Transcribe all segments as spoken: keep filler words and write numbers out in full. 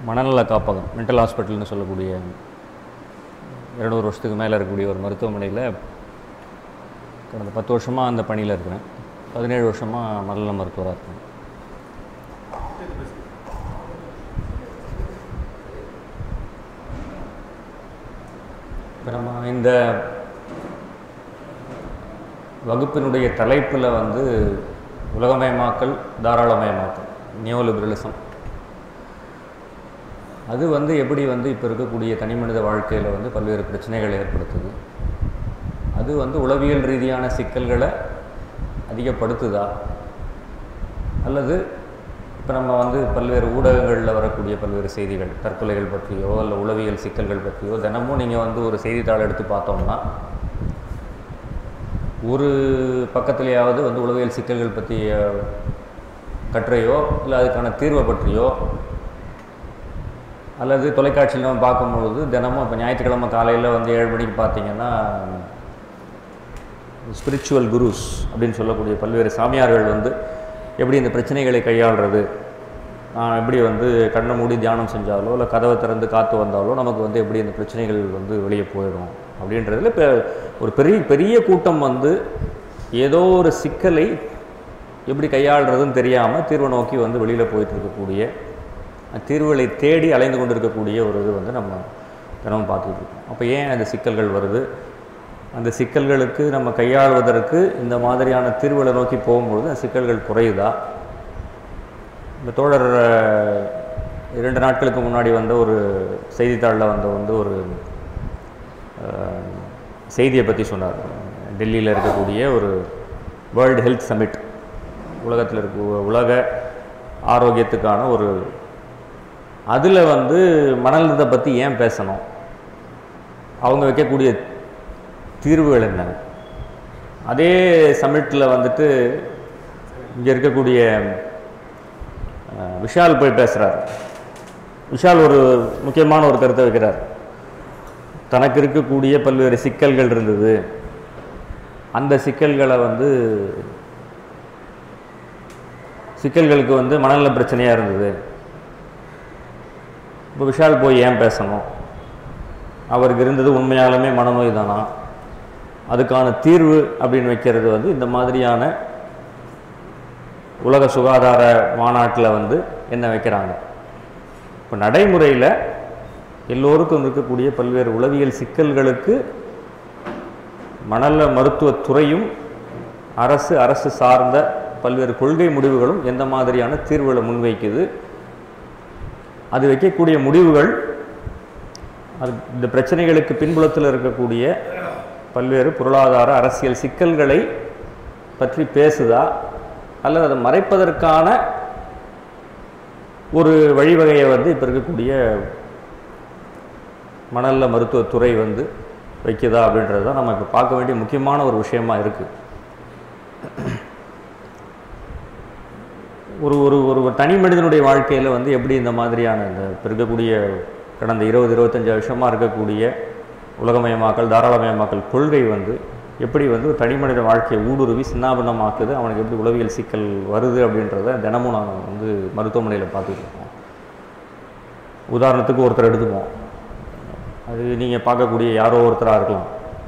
மனநல காப்பகம் மென்டல் ஹாஸ்பிட்டல்னு சொல்லக்கூடிய இருநூறு வருஷத்துக்கு மேலே இருக்கக்கூடிய ஒரு மருத்துவமனையில் கடந்த பத்து வருஷமாக அந்த பணியில் இருக்கிறேன். பதினேழு வருஷமாக மனநல மருத்துவராக இருக்கேன். இப்போ நம்ம இந்த வகுப்பினுடைய தலைப்பில் வந்து உலகமயமாக்கல், தாராளமயமாக்கல், நியோலிபரலிசம், அது வந்து எப்படி வந்து இப்போ இருக்கக்கூடிய தனி மனித வாழ்க்கையில் வந்து பல்வேறு பிரச்சனைகளை ஏற்படுத்துது, அது வந்து உளவியல் ரீதியான சிக்கல்களை அதிகப்படுத்துதா, அல்லது இப்போ நம்ம வந்து பல்வேறு ஊடகங்களில் வரக்கூடிய பல்வேறு செய்திகள், தற்கொலைகள் பற்றியோ இல்லை உளவியல் சிக்கல்கள் பற்றியோ தினமும் நீங்கள் வந்து ஒரு செய்தித்தாள் எடுத்து பார்த்தோம்னா ஒரு பக்கத்துலேயாவது வந்து உளவியல் சிக்கல்கள் பற்றிய கட்டுரையோ இல்லை அதுக்கான தீர்வை பற்றியோ, அல்லது தொலைக்காட்சியில் நம்ம பார்க்கும்பொழுது தினமும் இப்போ ஞாயிற்றுக்கிழமை காலையில் வந்து ஏழு மணிக்கு பார்த்தீங்கன்னா ஸ்பிரிச்சுவல் குருஸ் அப்படின்னு சொல்லக்கூடிய பல்வேறு சாமியார்கள் வந்து எப்படி இந்த பிரச்சனைகளை கையாளுறது, எப்படி வந்து கண்ணை மூடி தியானம் செஞ்சாலோ இல்லை கதவை திறந்து காற்று வந்தாலோ நமக்கு வந்து எப்படி இந்த பிரச்சனைகள் வந்து வெளியே போயிடும் அப்படின்றதுல இப்போ ஒரு பெரிய பெரிய கூட்டம் வந்து ஏதோ ஒரு சிக்கலை எப்படி கையாளுறதுன்னு தெரியாமல் தீர்வை நோக்கி வந்து வெளியில் போயிட்டு இருக்கக்கூடிய, தீர்வுகளை தேடி அலைந்து கொண்டு இருக்கக்கூடிய ஒரு இது வந்து நம்ம தினமும் பார்த்துட்டு இருக்கோம். அப்போ ஏன் அந்த சிக்கல்கள் வருது, அந்த சிக்கல்களுக்கு நம்ம கையாளுவதற்கு இந்த மாதிரியான தீர்வுகளை நோக்கி போகும்பொழுது அந்த சிக்கல்கள் குறையுதா? இந்த தோழர் இரண்டு நாட்களுக்கு முன்னாடி வந்த ஒரு செய்தித்தாளில் வந்த வந்து ஒரு செய்தியை பற்றி சொன்னார். டெல்லியில் இருக்கக்கூடிய ஒரு வேர்ல்டு ஹெல்த் சமிட், உலகத்தில் இருக்க உலக ஆரோக்கியத்துக்கான ஒரு, அதில் வந்து மனநலத்தை பற்றி ஏன் பேசணும், அவங்க வைக்கக்கூடிய தீர்வுகள் என்ன. அதே சமிட்டில் வந்துட்டு இங்கே இருக்கக்கூடிய விஷால் போய் பேசுகிறார். விஷால் ஒரு முக்கியமான ஒரு கருத்தை வைக்கிறார். தனக்கு இருக்கக்கூடிய பல்வேறு சிக்கல்கள் இருந்தது, அந்த சிக்கல்களை வந்து சிக்கல்களுக்கு வந்து மனநல பிரச்சனையாக இருந்தது. இப்போ விஷால் போய் ஏன் பேசணும், அவருக்கு இருந்தது உண்மையாலுமே மனநோய் தானா, அதுக்கான தீர்வு அப்படின்னு வைக்கிறது வந்து இந்த மாதிரியான உலக சுகாதார மாநாட்டில் வந்து என்ன வைக்கிறாங்க. இப்போ நடைமுறையில் எல்லோருக்கும் இருக்கக்கூடிய பல்வேறு உளவியல் சிக்கல்களுக்கு மனநல மருத்துவத்துறையும் அரசு அரசு சார்ந்த பல்வேறு கொள்கை முடிவுகளும் எந்த மாதிரியான தீர்வுகளை முன்வைக்குது, அது வைக்கக்கூடிய முடிவுகள் அது இந்த பிரச்சனைகளுக்கு பின்புலத்தில் இருக்கக்கூடிய பல்வேறு பொருளாதார அரசியல் சிக்கல்களை பற்றி பேசுதா, அல்லது அதை மறைப்பதற்கான ஒரு வழிவகையை வந்து இப்போ இருக்கக்கூடிய மனநல மருத்துவத்துறை வந்து வைக்குதா அப்படின்றது தான் நம்ம இப்போ பார்க்க வேண்டிய முக்கியமான ஒரு விஷயமா இருக்குது. ஒரு ஒரு ஒரு தனி மனிதனுடைய வாழ்க்கையில் வந்து எப்படி இந்த மாதிரியான இந்த இருக்கக்கூடிய கடந்த இருபது இருபத்தஞ்சி வருஷமாக இருக்கக்கூடிய உலகமயமாக்கல், தாராளமயமாக்கல் கொள்கை வந்து எப்படி வந்து தனி மனித வாழ்க்கையை ஊடுருவி சின்னாபின்னமாக்குது, அவனுக்கு எப்படி உளவியல் சிக்கல் வருது அப்படின்றத தினமும் நாங்கள் வந்து மருத்துவமனையில் பார்த்துட்டு இருக்கோம். உதாரணத்துக்கு ஒருத்தர் எடுத்துப்போம், அது நீங்கள் பார்க்கக்கூடிய யாரோ ஒருத்தராக இருக்கலாம்.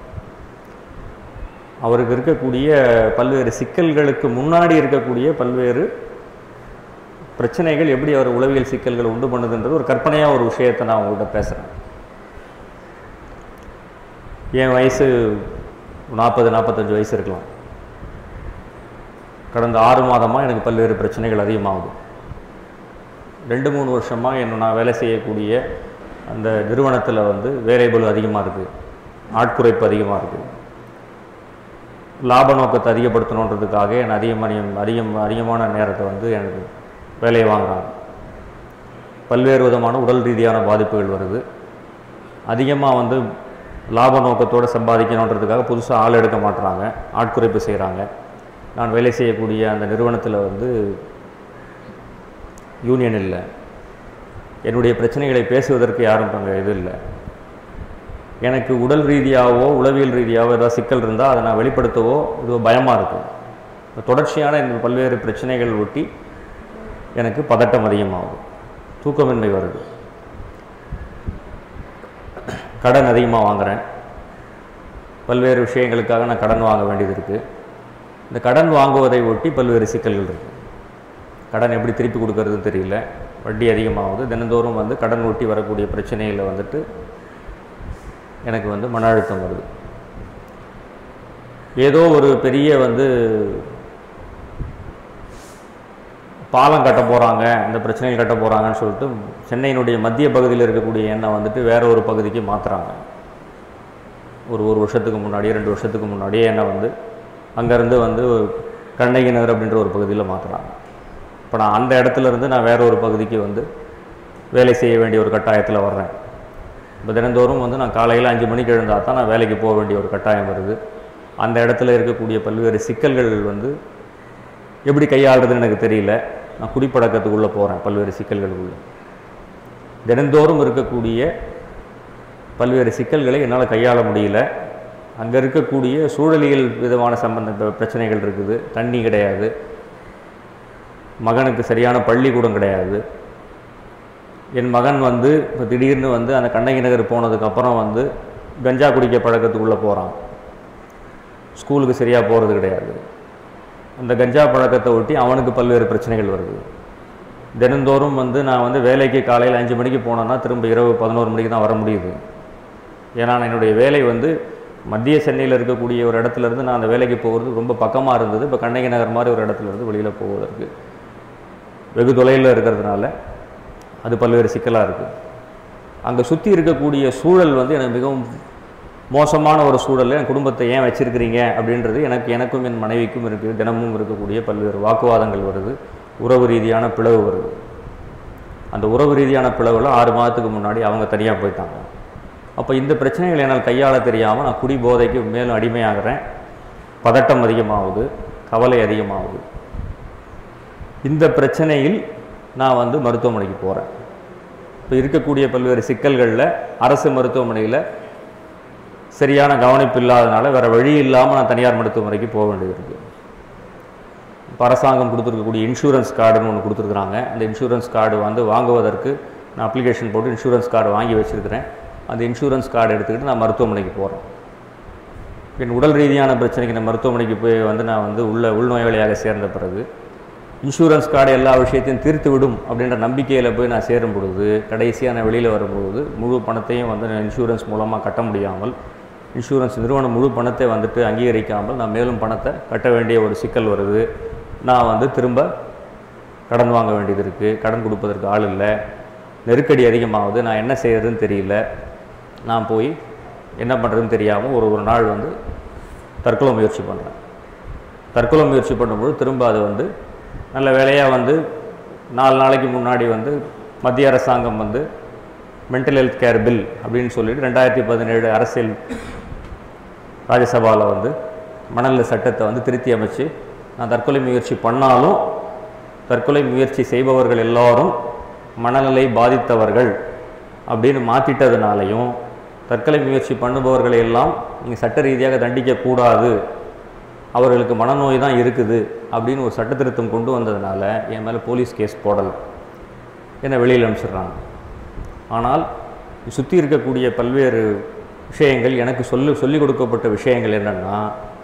அவருக்கு இருக்கக்கூடிய பல்வேறு சிக்கல்களுக்கு முன்னாடி இருக்கக்கூடிய பல்வேறு பிரச்சனைகள் எப்படி அவர் உளவியல் சிக்கல்களை உண்டு பண்ணுதுன்றது ஒரு கற்பனையாக ஒரு விஷயத்தை நான் உங்கள்கிட்ட பேசுகிறேன். என் வயசு நாற்பது நாற்பத்தஞ்சு வயசு இருக்கலாம். கடந்த ஆறு மாதமாக எனக்கு பல்வேறு பிரச்சனைகள் அதிகமாகுது. ரெண்டு மூணு வருஷமாக என்ன நான் வேலை செய்யக்கூடிய அந்த நிறுவனத்தில் வந்து வேலைபளு அதிகமாக இருக்குது, ஆட்குறைப்பு அதிகமாக இருக்குது. லாப நோக்கத்தை அதிகப்படுத்தணுன்றதுக்காக என் அதிகமான அதிகம் அதிகமான நேரத்தை வந்து எனக்கு வேலையை வாங்குகிறாங்க. பல்வேறு விதமான உடல் ரீதியான பாதிப்புகள் வருது. அதிகமாக வந்து லாப நோக்கத்தோடு சம்பாதிக்கணுன்றதுக்காக புதுசாக ஆள் எடுக்க மாட்டுறாங்க, ஆட்குறைப்பு செய்கிறாங்க. நான் வேலை செய்யக்கூடிய அந்த நிறுவனத்தில் வந்து யூனியன் இல்லை, என்னுடைய பிரச்சனைகளை பேசுவதற்கு யாரும் அங்கே இது இல்லை. எனக்கு உடல் ரீதியாகவோ உளவியல் ரீதியாகவோ ஏதாவது சிக்கல் இருந்தால் அதை நான் வெளிப்படுத்தவோ இது பயமாக இருக்குது. தொடர்ச்சியான இந்த பல்வேறு பிரச்சனைகள் ஒட்டி எனக்கு பதட்டம் அதிகமாகுது, தூக்கமின்மை வருது, கடன் அதிகமாக வாங்குகிறேன். பல்வேறு விஷயங்களுக்காக நான் கடன் வாங்க வேண்டியது இருக்குது. இந்த கடன் வாங்குவதை ஒட்டி பல்வேறு சிக்கல்கள் இருக்குது. கடன் எப்படி திருப்பி கொடுக்கறதுன்னு தெரியல, வட்டி அதிகமாகுது. தினந்தோறும் வந்து கடன் ஒட்டி வரக்கூடிய பிரச்சனையில் வந்துட்டு எனக்கு வந்து மன அழுத்தம் வருது. ஏதோ ஒரு பெரிய வந்து பாலம் கட்ட போகிறாங்க, இந்த பிரச்சனைகள் கட்ட போகிறாங்கன்னு சொல்லிட்டு சென்னையினுடைய மத்திய பகுதியில் இருக்கக்கூடிய எண்ணெய் வந்துட்டு வேற ஒரு பகுதிக்கு மாற்றுறாங்க. ஒரு ஒரு வருஷத்துக்கு முன்னாடியே ரெண்டு வருஷத்துக்கு முன்னாடியே எண்ணெய் வந்து அங்கேருந்து வந்து கண்ணகி நகர் அப்படின்ற ஒரு பகுதியில் மாற்றுறாங்க. இப்போ நான் அந்த இடத்துல இருந்து நான் வேற ஒரு பகுதிக்கு வந்து வேலை செய்ய வேண்டிய ஒரு கட்டாயத்தில் வர்றேன். இப்போ தினந்தோறும் வந்து நான் காலையில் அஞ்சு மணிக்கு எழுந்தால் தான் நான் வேலைக்கு போக வேண்டிய ஒரு கட்டாயம் வருது. அந்த இடத்துல இருக்கக்கூடிய பல்வேறு சிக்கல்கள் வந்து எப்படி கையாளுறதுன்னு எனக்கு தெரியல. நான் குடிப்பழக்கத்துக்குள்ளே போகிறேன். பல்வேறு சிக்கல்களுக்குள்ளே தினந்தோறும் இருக்கக்கூடிய பல்வேறு சிக்கல்களை என்னால் கையாள முடியல. அங்கே இருக்கக்கூடிய சூழலியல் விதமான சம்பந்த பிரச்சனைகள் இருக்குது. தண்ணி கிடையாது, மகனுக்கு சரியான பள்ளிக்கூடம் கிடையாது. என் மகன் வந்து இப்போ திடீர்னு வந்து அந்த கண்ணகி நகர் போனதுக்கப்புறம் வந்து கஞ்சா குடிக்க பழக்கத்துக்குள்ளே போகிறான். ஸ்கூலுக்கு சரியாக போகிறது கிடையாது. அந்த கஞ்சா பழக்கத்தை ஒட்டி அவனுக்கு பல்வேறு பிரச்சனைகள் வருது. தினந்தோறும் வந்து நான் வந்து வேலைக்கு காலையில் அஞ்சு மணிக்கு போனேன்னா திரும்ப இரவு பதினோரு மணிக்கு தான் வர முடியுது. ஏன்னா என்னுடைய வேலை வந்து மத்திய சென்னையில் இருக்கக்கூடிய ஒரு இடத்துலேருந்து நான் அந்த வேலைக்கு போகிறது ரொம்ப பக்கமாக இருந்தது. இப்போ கண்ணகி நகர் மாதிரி ஒரு இடத்துலேருந்து வெளியில் போவதற்கு வெகு தொலைவில் இருக்கிறதுனால அது பல்வேறு சிக்கலாக இருக்குது. அங்கே சுற்றி இருக்கக்கூடிய சூழல் வந்து எனக்கு மிகவும் மோசமான ஒரு சூழலில் என் குடும்பத்தை ஏன் வச்சுருக்கிறீங்க அப்படின்றது எனக்கு எனக்கும் என் மனைவிக்கும் இருக்குது. தினமும் இருக்கக்கூடிய பல்வேறு வாக்குவாதங்கள் வருது, உறவு ரீதியான பிளவு வருது. அந்த உறவு ரீதியான பிளவில் ஆறு மாதத்துக்கு முன்னாடி அவங்க தனியாக போயிட்டாங்க. அப்போ இந்த பிரச்சனைகள் என்னால் கையாள தெரியாமல் நான் குடி போதைக்கு மேலும் அடிமையாகிறேன். பதட்டம் அதிகமாகுது, கவலை அதிகமாகுது. இந்த பிரச்சனையில் நான் வந்து மருத்துவமனைக்கு போகிறேன். இப்போ இருக்கக்கூடிய பல்வேறு சிக்கல்களில் அரசு மருத்துவமனையில் சரியான கவனிப்பு இல்லாதனால வேறு வழி இல்லாமல் நான் தனியார் மருத்துவமனைக்கு போக வேண்டியது இருக்குது. இப்போ அரசாங்கம் கொடுத்துருக்கக்கூடிய இன்சூரன்ஸ் கார்டுன்னு ஒன்று கொடுத்துருக்குறாங்க. அந்த இன்சூரன்ஸ் கார்டு வந்து வாங்குவதற்கு நான் அப்ளிகேஷன் போட்டு இன்சூரன்ஸ் கார்டு வாங்கி வச்சுருக்கிறேன். அந்த இன்சூரன்ஸ் கார்டு எடுத்துக்கிட்டு நான் மருத்துவமனைக்கு போகிறேன். என் உடல் ரீதியான பிரச்சனைக்கு நான் மருத்துவமனைக்கு போய் வந்து நான் வந்து உள்ள உள்நோயாளியாக சேர்ந்த பிறகு இன்சூரன்ஸ் கார்டு எல்லா விஷயத்தையும் தீர்த்து விடும் அப்படின்ற நம்பிக்கையில் போய் நான் சேரும் பொழுது கடைசியாக நான் வெளியில் வரும்பொழுது முழு பணத்தையும் வந்து நான் இன்சூரன்ஸ் மூலமாக கட்ட முடியாமல், இன்சூரன்ஸ் நிறுவனம் முழு பணத்தை வந்துட்டு அங்கீகரிக்காமல் நான் மேலும் பணத்தை கட்ட வேண்டிய ஒரு சிக்கல் வருது. நான் வந்து திரும்ப கடன் வாங்க வேண்டியது இருக்குது. கடன் கொடுப்பதற்கு ஆள் இல்லை. நெருக்கடி அதிகமாகுது. நான் என்ன செய்யறதுன்னு தெரியல. நான் போய் என்ன பண்ணுறதுன்னு தெரியாமல் ஒரு ஒரு நாள் வந்து தற்கொலை முயற்சி பண்ணுறேன். தற்கொலை முயற்சி பண்ணும்போது திரும்ப அது வந்து நல்ல வேலையாக வந்து நாலு நாளைக்கு முன்னாடி வந்து மத்திய அரசாங்கம் வந்து மென்டல் ஹெல்த் கேர் பில் அப்படின்னு சொல்லிட்டு ரெண்டாயிரத்தி பதினேழு அரசியல் ராஜ்யசபாவில் வந்து மணல் சட்டத்தை வந்து திருத்தி அமைச்சு நான் தற்கொலை முயற்சி பண்ணாலும் தற்கொலை முயற்சி செய்பவர்கள் எல்லோரும் மனநிலை பாதித்தவர்கள் அப்படின்னு மாற்றிட்டதுனாலையும் தற்கொலை முயற்சி பண்ணுபவர்களை எல்லாம் நீங்கள் சட்ட ரீதியாக தண்டிக்கக்கூடாது, அவர்களுக்கு மனநோய் தான் இருக்குது அப்படின்னு ஒரு சட்ட திருத்தம் கொண்டு வந்ததுனால என் மேலே போலீஸ் கேஸ் போடலை, என்னை வெளியில் அனுப்பிச்சிடுறாங்க. ஆனால் சுற்றி இருக்கக்கூடிய பல்வேறு விஷயங்கள் எனக்கு சொல்லி சொல்லிக் கொடுக்கப்பட்ட விஷயங்கள் என்னென்னா,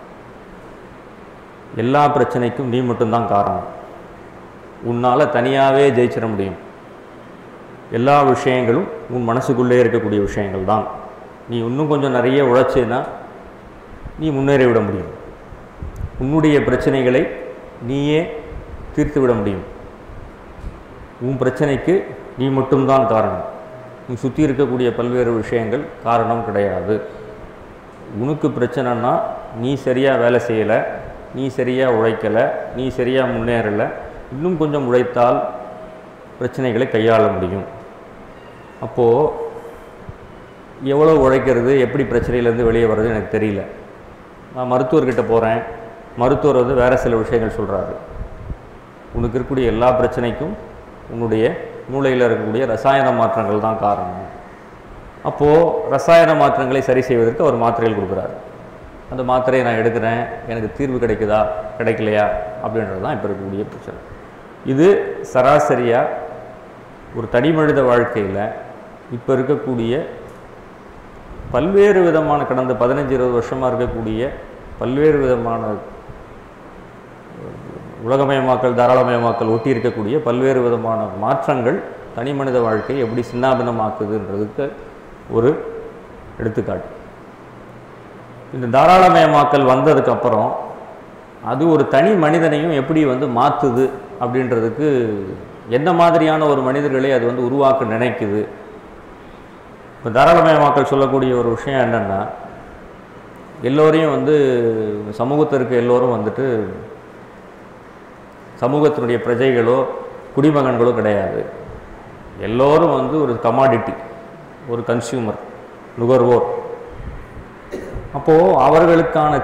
எல்லா பிரச்சனைக்கும் நீ மட்டும்தான் காரணம், உன்னால் தனியாகவே ஜெயிச்சிட முடியும், எல்லா விஷயங்களும் உன் மனசுக்குள்ளே இருக்கக்கூடிய விஷயங்கள் தான், நீ இன்னும் கொஞ்சம் நிறைய உழைச்சேன்னா நீ முன்னேறி விட முடியும், உன்னுடைய பிரச்சனைகளை நீயே தீர்த்து விட முடியும், உன் பிரச்சனைக்கு நீ மட்டும்தான் காரணம், நீ சுற்றி இருக்கக்கூடிய பல்வேறு விஷயங்கள் காரணம் கிடையாது. உனக்கு பிரச்சனைனா நீ சரியாக வேலை செய்யலை, நீ சரியாக உழைக்கலை, நீ சரியாக முன்னேறலை, இன்னும் கொஞ்சம் உழைத்தால் பிரச்சனைகளை கையாள முடியும். அப்போது எவ்வளோ உழைக்கிறது, எப்படி பிரச்சனையிலேருந்து வெளியே வர்றது எனக்கு தெரியல. நான் மருத்துவர்கிட்ட போகிறேன். மருத்துவர் வந்து வேறு சில விஷயங்கள் சொல்கிறாரு. உனக்கு இருக்கக்கூடிய எல்லா பிரச்சனைக்கும் உன்னுடைய மூளையில் இருக்கக்கூடிய ரசாயன மாற்றங்கள் தான் காரணம். அப்போது ரசாயன மாற்றங்களை சரி செய்வதற்கு அவர் மாத்திரைகள் கொடுக்குறாரு. அந்த மாத்திரையை நான் எடுக்கிறேன், எனக்கு தீர்வு கிடைக்குதா கிடைக்கலையா அப்படின்றது தான் இப்போ இருக்கக்கூடிய பிரச்சனை. இது சராசரியாக ஒரு தனி மனித வாழ்க்கையில் இப்போ இருக்கக்கூடிய பல்வேறு விதமான கடந்த பதினஞ்சு இருபது வருஷமாக இருக்கக்கூடிய பல்வேறு விதமான உலகமயமாக்கல் தாராளமயமாக்கல் ஒட்டி இருக்கக்கூடிய பல்வேறு விதமான மாற்றங்கள் தனி மனித வாழ்க்கையை எப்படி சின்னாபின்னமாக்குதுன்றதுக்கு ஒரு எடுத்துக்காட்டு. இந்த தாராளமயமாக்கல் வந்ததுக்கப்புறம் அது ஒரு தனி மனிதனையும் எப்படி வந்து மாற்றுது அப்படின்றதுக்கு என்ன மாதிரியான ஒரு மனிதர்களை அது வந்து உருவாக்க நினைக்குது. இப்போ தாராளமயமாக்கல் சொல்லக்கூடிய ஒரு விஷயம் என்னென்னா, எல்லோரையும் வந்து சமூகத்திற்கு எல்லோரும் வந்துட்டு சமூகத்தினுடைய பிரஜைகளோ குடிமகன்களோ கிடையாது. எல்லோரும் வந்து ஒரு கமாடிட்டி, ஒரு கன்சியூமர், நுகர்வோர். அப்போது அவர்களுக்கான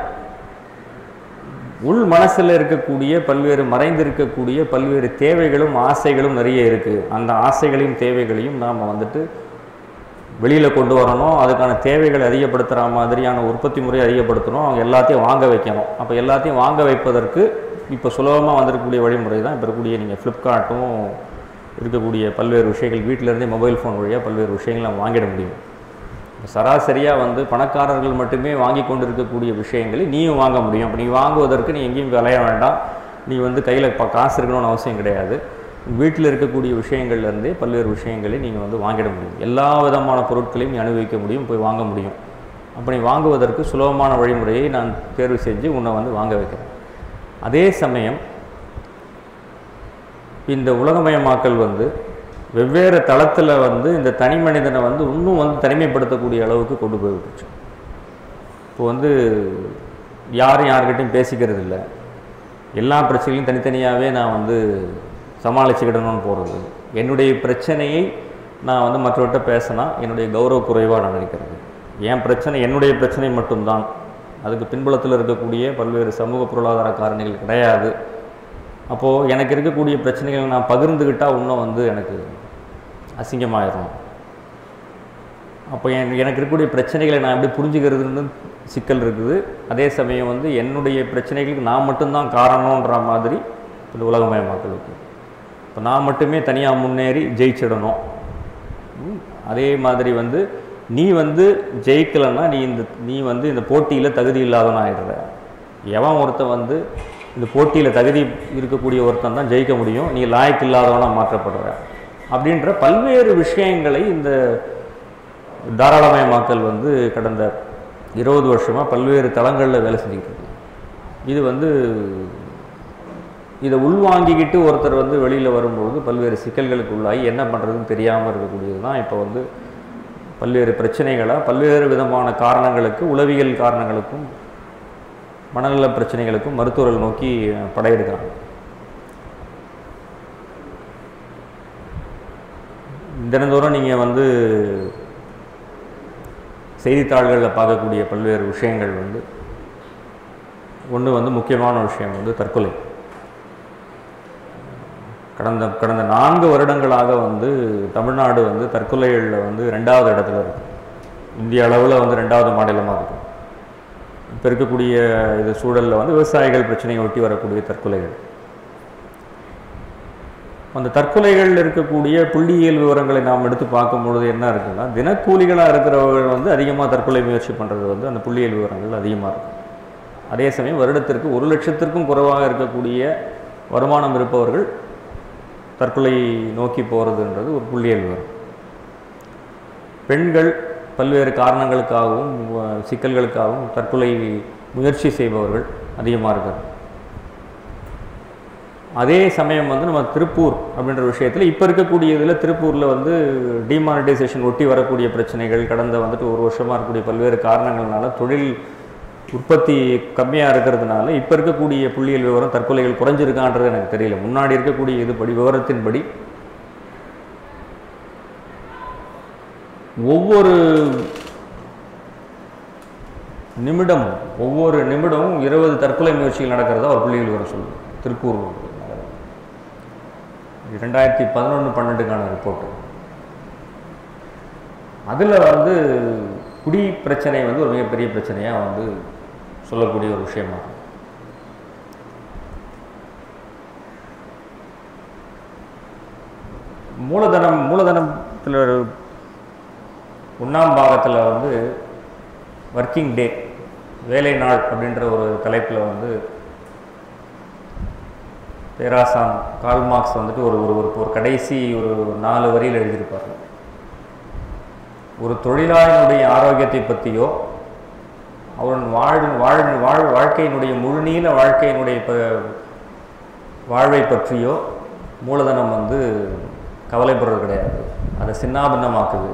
உள் மனசில் இருக்கக்கூடிய பல்வேறு மறைந்திருக்கக்கூடிய பல்வேறு தேவைகளும் ஆசைகளும் நிறைய இருக்குது. அந்த ஆசைகளையும் தேவைகளையும் நாம் வந்துட்டு வெளியில் கொண்டு வரணும். அதுக்கான தேவைகளை அதிகப்படுத்துகிற மாதிரியான உற்பத்தி முறையை அதிகப்படுத்தணும். அவங்க எல்லாத்தையும் வாங்க வைக்கணும். அப்போ எல்லாத்தையும் வாங்க வைப்பதற்கு இப்போ சுலபமாக வந்திருக்கக்கூடிய வழிமுறை தான் இப்போ இருக்கக்கூடிய நீங்கள் ஃப்ளிப்கார்ட்டும் இருக்கக்கூடிய பல்வேறு விஷயங்கள் வீட்டிலேருந்தே மொபைல் ஃபோன் வழியாக பல்வேறு விஷயங்கள் நம்ம வாங்கிட முடியும். சராசரியாக வந்து பணக்காரர்கள் மட்டுமே வாங்கி கொண்டு இருக்கக்கூடிய விஷயங்களை நீயும் வாங்க முடியும். அப்போ நீ வாங்குவதற்கு நீ எங்கேயும் விளைய வேண்டாம். நீ வந்து கையில் இப்போ காசு இருக்கணும்னு அவசியம் கிடையாது. வீட்டில் இருக்கக்கூடிய விஷயங்கள்லேருந்தே பல்வேறு விஷயங்களை நீங்கள் வந்து வாங்கிட முடியும். எல்லா விதமான பொருட்களையும் நீ அனுபவிக்க முடியும், போய் வாங்க முடியும். அப்போ நீ வாங்குவதற்கு சுலபமான வழிமுறையை நான் தேர்வு செஞ்சு உன்னை வந்து வாங்க வைக்கிறேன். அதே சமயம் இந்த உலகமயமாக்கல் வந்து வெவ்வேறு தளத்தில் வந்து இந்த தனி மனிதனை வந்து இன்னும் வந்து தனிமைப்படுத்தக்கூடிய அளவுக்கு கொண்டு போய் விட்டுச்சு. இப்போ வந்து யாரும் யார்கிட்டையும் பேசிக்கிறது இல்லை. எல்லா பிரச்சனையும் தனித்தனியாகவே நான் வந்து சமாளிச்சுக்கிடணும்னு போகிறது. என்னுடைய பிரச்சனையை நான் வந்து மற்றவர்கிட்ட பேசினா என்னுடைய கௌரவ குறைவாக நான் நினைக்கிறது. என் பிரச்சனை என்னுடைய பிரச்சனை மட்டும்தான். அதுக்கு பின்புலத்தில் இருக்கக்கூடிய பல்வேறு சமூக பொருளாதார காரணிகள் கிடையாது. அப்போது எனக்கு இருக்கக்கூடிய பிரச்சனைகளை நான் பகிர்ந்துக்கிட்டால் இன்னும் வந்து எனக்கு அசிங்கமாயிடும். அப்போ என் எனக்கு இருக்கக்கூடிய பிரச்சனைகளை நான் எப்படி புரிஞ்சுக்கிறதுன்னு சிக்கல் இருக்குது. அதே சமயம் வந்து என்னுடைய பிரச்சனைகளுக்கு நான் மட்டும்தான் காரணன்ற மாதிரி இந்த உலகமயமாக்கலுக்கு இப்போ நான் மட்டுமே தனியாக முன்னேறி ஜெயிச்சிடணும். அதே மாதிரி வந்து நீ வந்து ஜெயிக்கலைன்னா நீ இந்த நீ வந்து இந்த போட்டியில் தகுதி இல்லாதவன் ஆகிடுற. எவன் ஒருத்தன் வந்து இந்த போட்டியில் தகுதி இருக்கக்கூடிய ஒருத்தன் தான் ஜெயிக்க முடியும், நீ லாய்க்கு இல்லாதவனாக மாற்றப்படுற அப்படின்ற பல்வேறு விஷயங்களை இந்த தாராளமயமாக்கல் வந்து கடந்த இருபது வருஷமாக பல்வேறு தளங்களில் வேலை செஞ்சுக்கிட்டு இருக்கு. இது வந்து இதை உள்வாங்கிக்கிட்டு ஒருத்தர் வந்து வெளியில் வரும்போது பல்வேறு சிக்கல்களுக்கு உள்ளாகி என்ன பண்ணுறதுன்னு தெரியாமல் இருக்கக்கூடியது தான் இப்போ வந்து பல்வேறு பிரச்சனைகளாக பல்வேறு விதமான காரணங்களுக்கு, உளவியல் காரணங்களுக்கும் மனநல பிரச்சனைகளுக்கும் மருத்துவர்கள் நோக்கி படையெடுக்கிறாங்க. தினந்தோறும் நீங்கள் வந்து செய்தித்தாள்களில் பார்க்கக்கூடிய பல்வேறு விஷயங்கள் வந்து ஒன்று வந்து முக்கியமான விஷயம் வந்து தற்கொலை. கடந்த கடந்த நான்கு வருடங்களாக வந்து தமிழ்நாடு வந்து தற்கொலைகளில் வந்து ரெண்டாவது இடத்துல இருக்குது. இந்திய அளவில் வந்து ரெண்டாவது மாநிலமாக இருக்கும். இப்போ இருக்கக்கூடிய இது சூழலில் வந்து விவசாயிகள் பிரச்சனையை ஒட்டி வரக்கூடிய தற்கொலைகள், அந்த தற்கொலைகளில் இருக்கக்கூடிய புள்ளியியல் விவரங்களை நாம் எடுத்து பார்க்கும்பொழுது என்ன இருக்குன்னா, தினக்கூலிகளாக இருக்கிறவர்கள் வந்து அதிகமாக தற்கொலை முயற்சி பண்ணுறது வந்து அந்த புள்ளியியல் விவரங்கள் அதிகமாக இருக்கும். அதே சமயம் வருடத்திற்கு ஒரு லட்சத்திற்கும் குறைவாக இருக்கக்கூடிய வருமானம் இருப்பவர்கள் தற்கொலை நோக்கி போகிறதுன்றது ஒரு புள்ளியியல் விவரம். பெண்கள் பல்வேறு காரணங்களுக்காகவும் சிக்கல்களுக்காகவும் தற்கொலை முயற்சி செய்பவர்கள் அதிகமாக இருக்காங்க. அதே சமயம் வந்து நம்ம திருப்பூர் அப்படின்ற விஷயத்தில் இப்போ இருக்கக்கூடிய இதில் திருப்பூரில் வந்து டிமானிட்டைசேஷன் ஒட்டி வரக்கூடிய பிரச்சனைகள், கடந்த வந்துட்டு ஒரு வருஷமாக இருக்கக்கூடிய பல்வேறு காரணங்கள்னால தொழில் உற்பத்தி கம்மியாக இருக்கிறதுனால இப்போ இருக்கக்கூடிய புள்ளியியல் விவரம் தற்கொலைகள் குறைஞ்சிருக்கான்றது எனக்கு தெரியல. முன்னாடி இருக்கக்கூடிய இதுபடி விவரத்தின்படி ஒவ்வொரு நிமிடமும் ஒவ்வொரு நிமிடமும் இருபது தற்கொலை முயற்சிகள் நடக்கிறதா ஒரு புள்ளியியல் விவரம் சொல்லுது. திருப்பூர் ரெண்டாயிரத்தி பதினொன்று பன்னெண்டுக்கான ரிப்போர்ட்டு. அதில் வந்து குடி பிரச்சனை வந்து ஒரு மிகப்பெரிய பிரச்சனையாக வந்து சொல்லக்கூடிய ஒரு விஷயமா. மூலதனம் மூலதனத்தில் ஒன்றாம் பாகத்தில் வந்து ஒர்க்கிங் டே, வேலை நாள் அப்படின்ற ஒரு தலைப்பில் வந்து பேராசான் கார்ல் மார்க்ஸ் வந்துட்டு ஒரு ஒரு ஒரு கடைசி ஒரு நாலு வரியில் எழுதியிருப்பார். ஒரு தொழிலாளனுடைய ஆரோக்கியத்தை பற்றியோ அவன் வாழ் வாழ் வாழ் வாழ்க்கையினுடைய முழுநீள வாழ்க்கையினுடைய ப வாழ்வை பற்றியோ மூலதனம் வந்து கவலைப்படுறது கிடையாது, அதை சின்னாபின்னமாக்குது.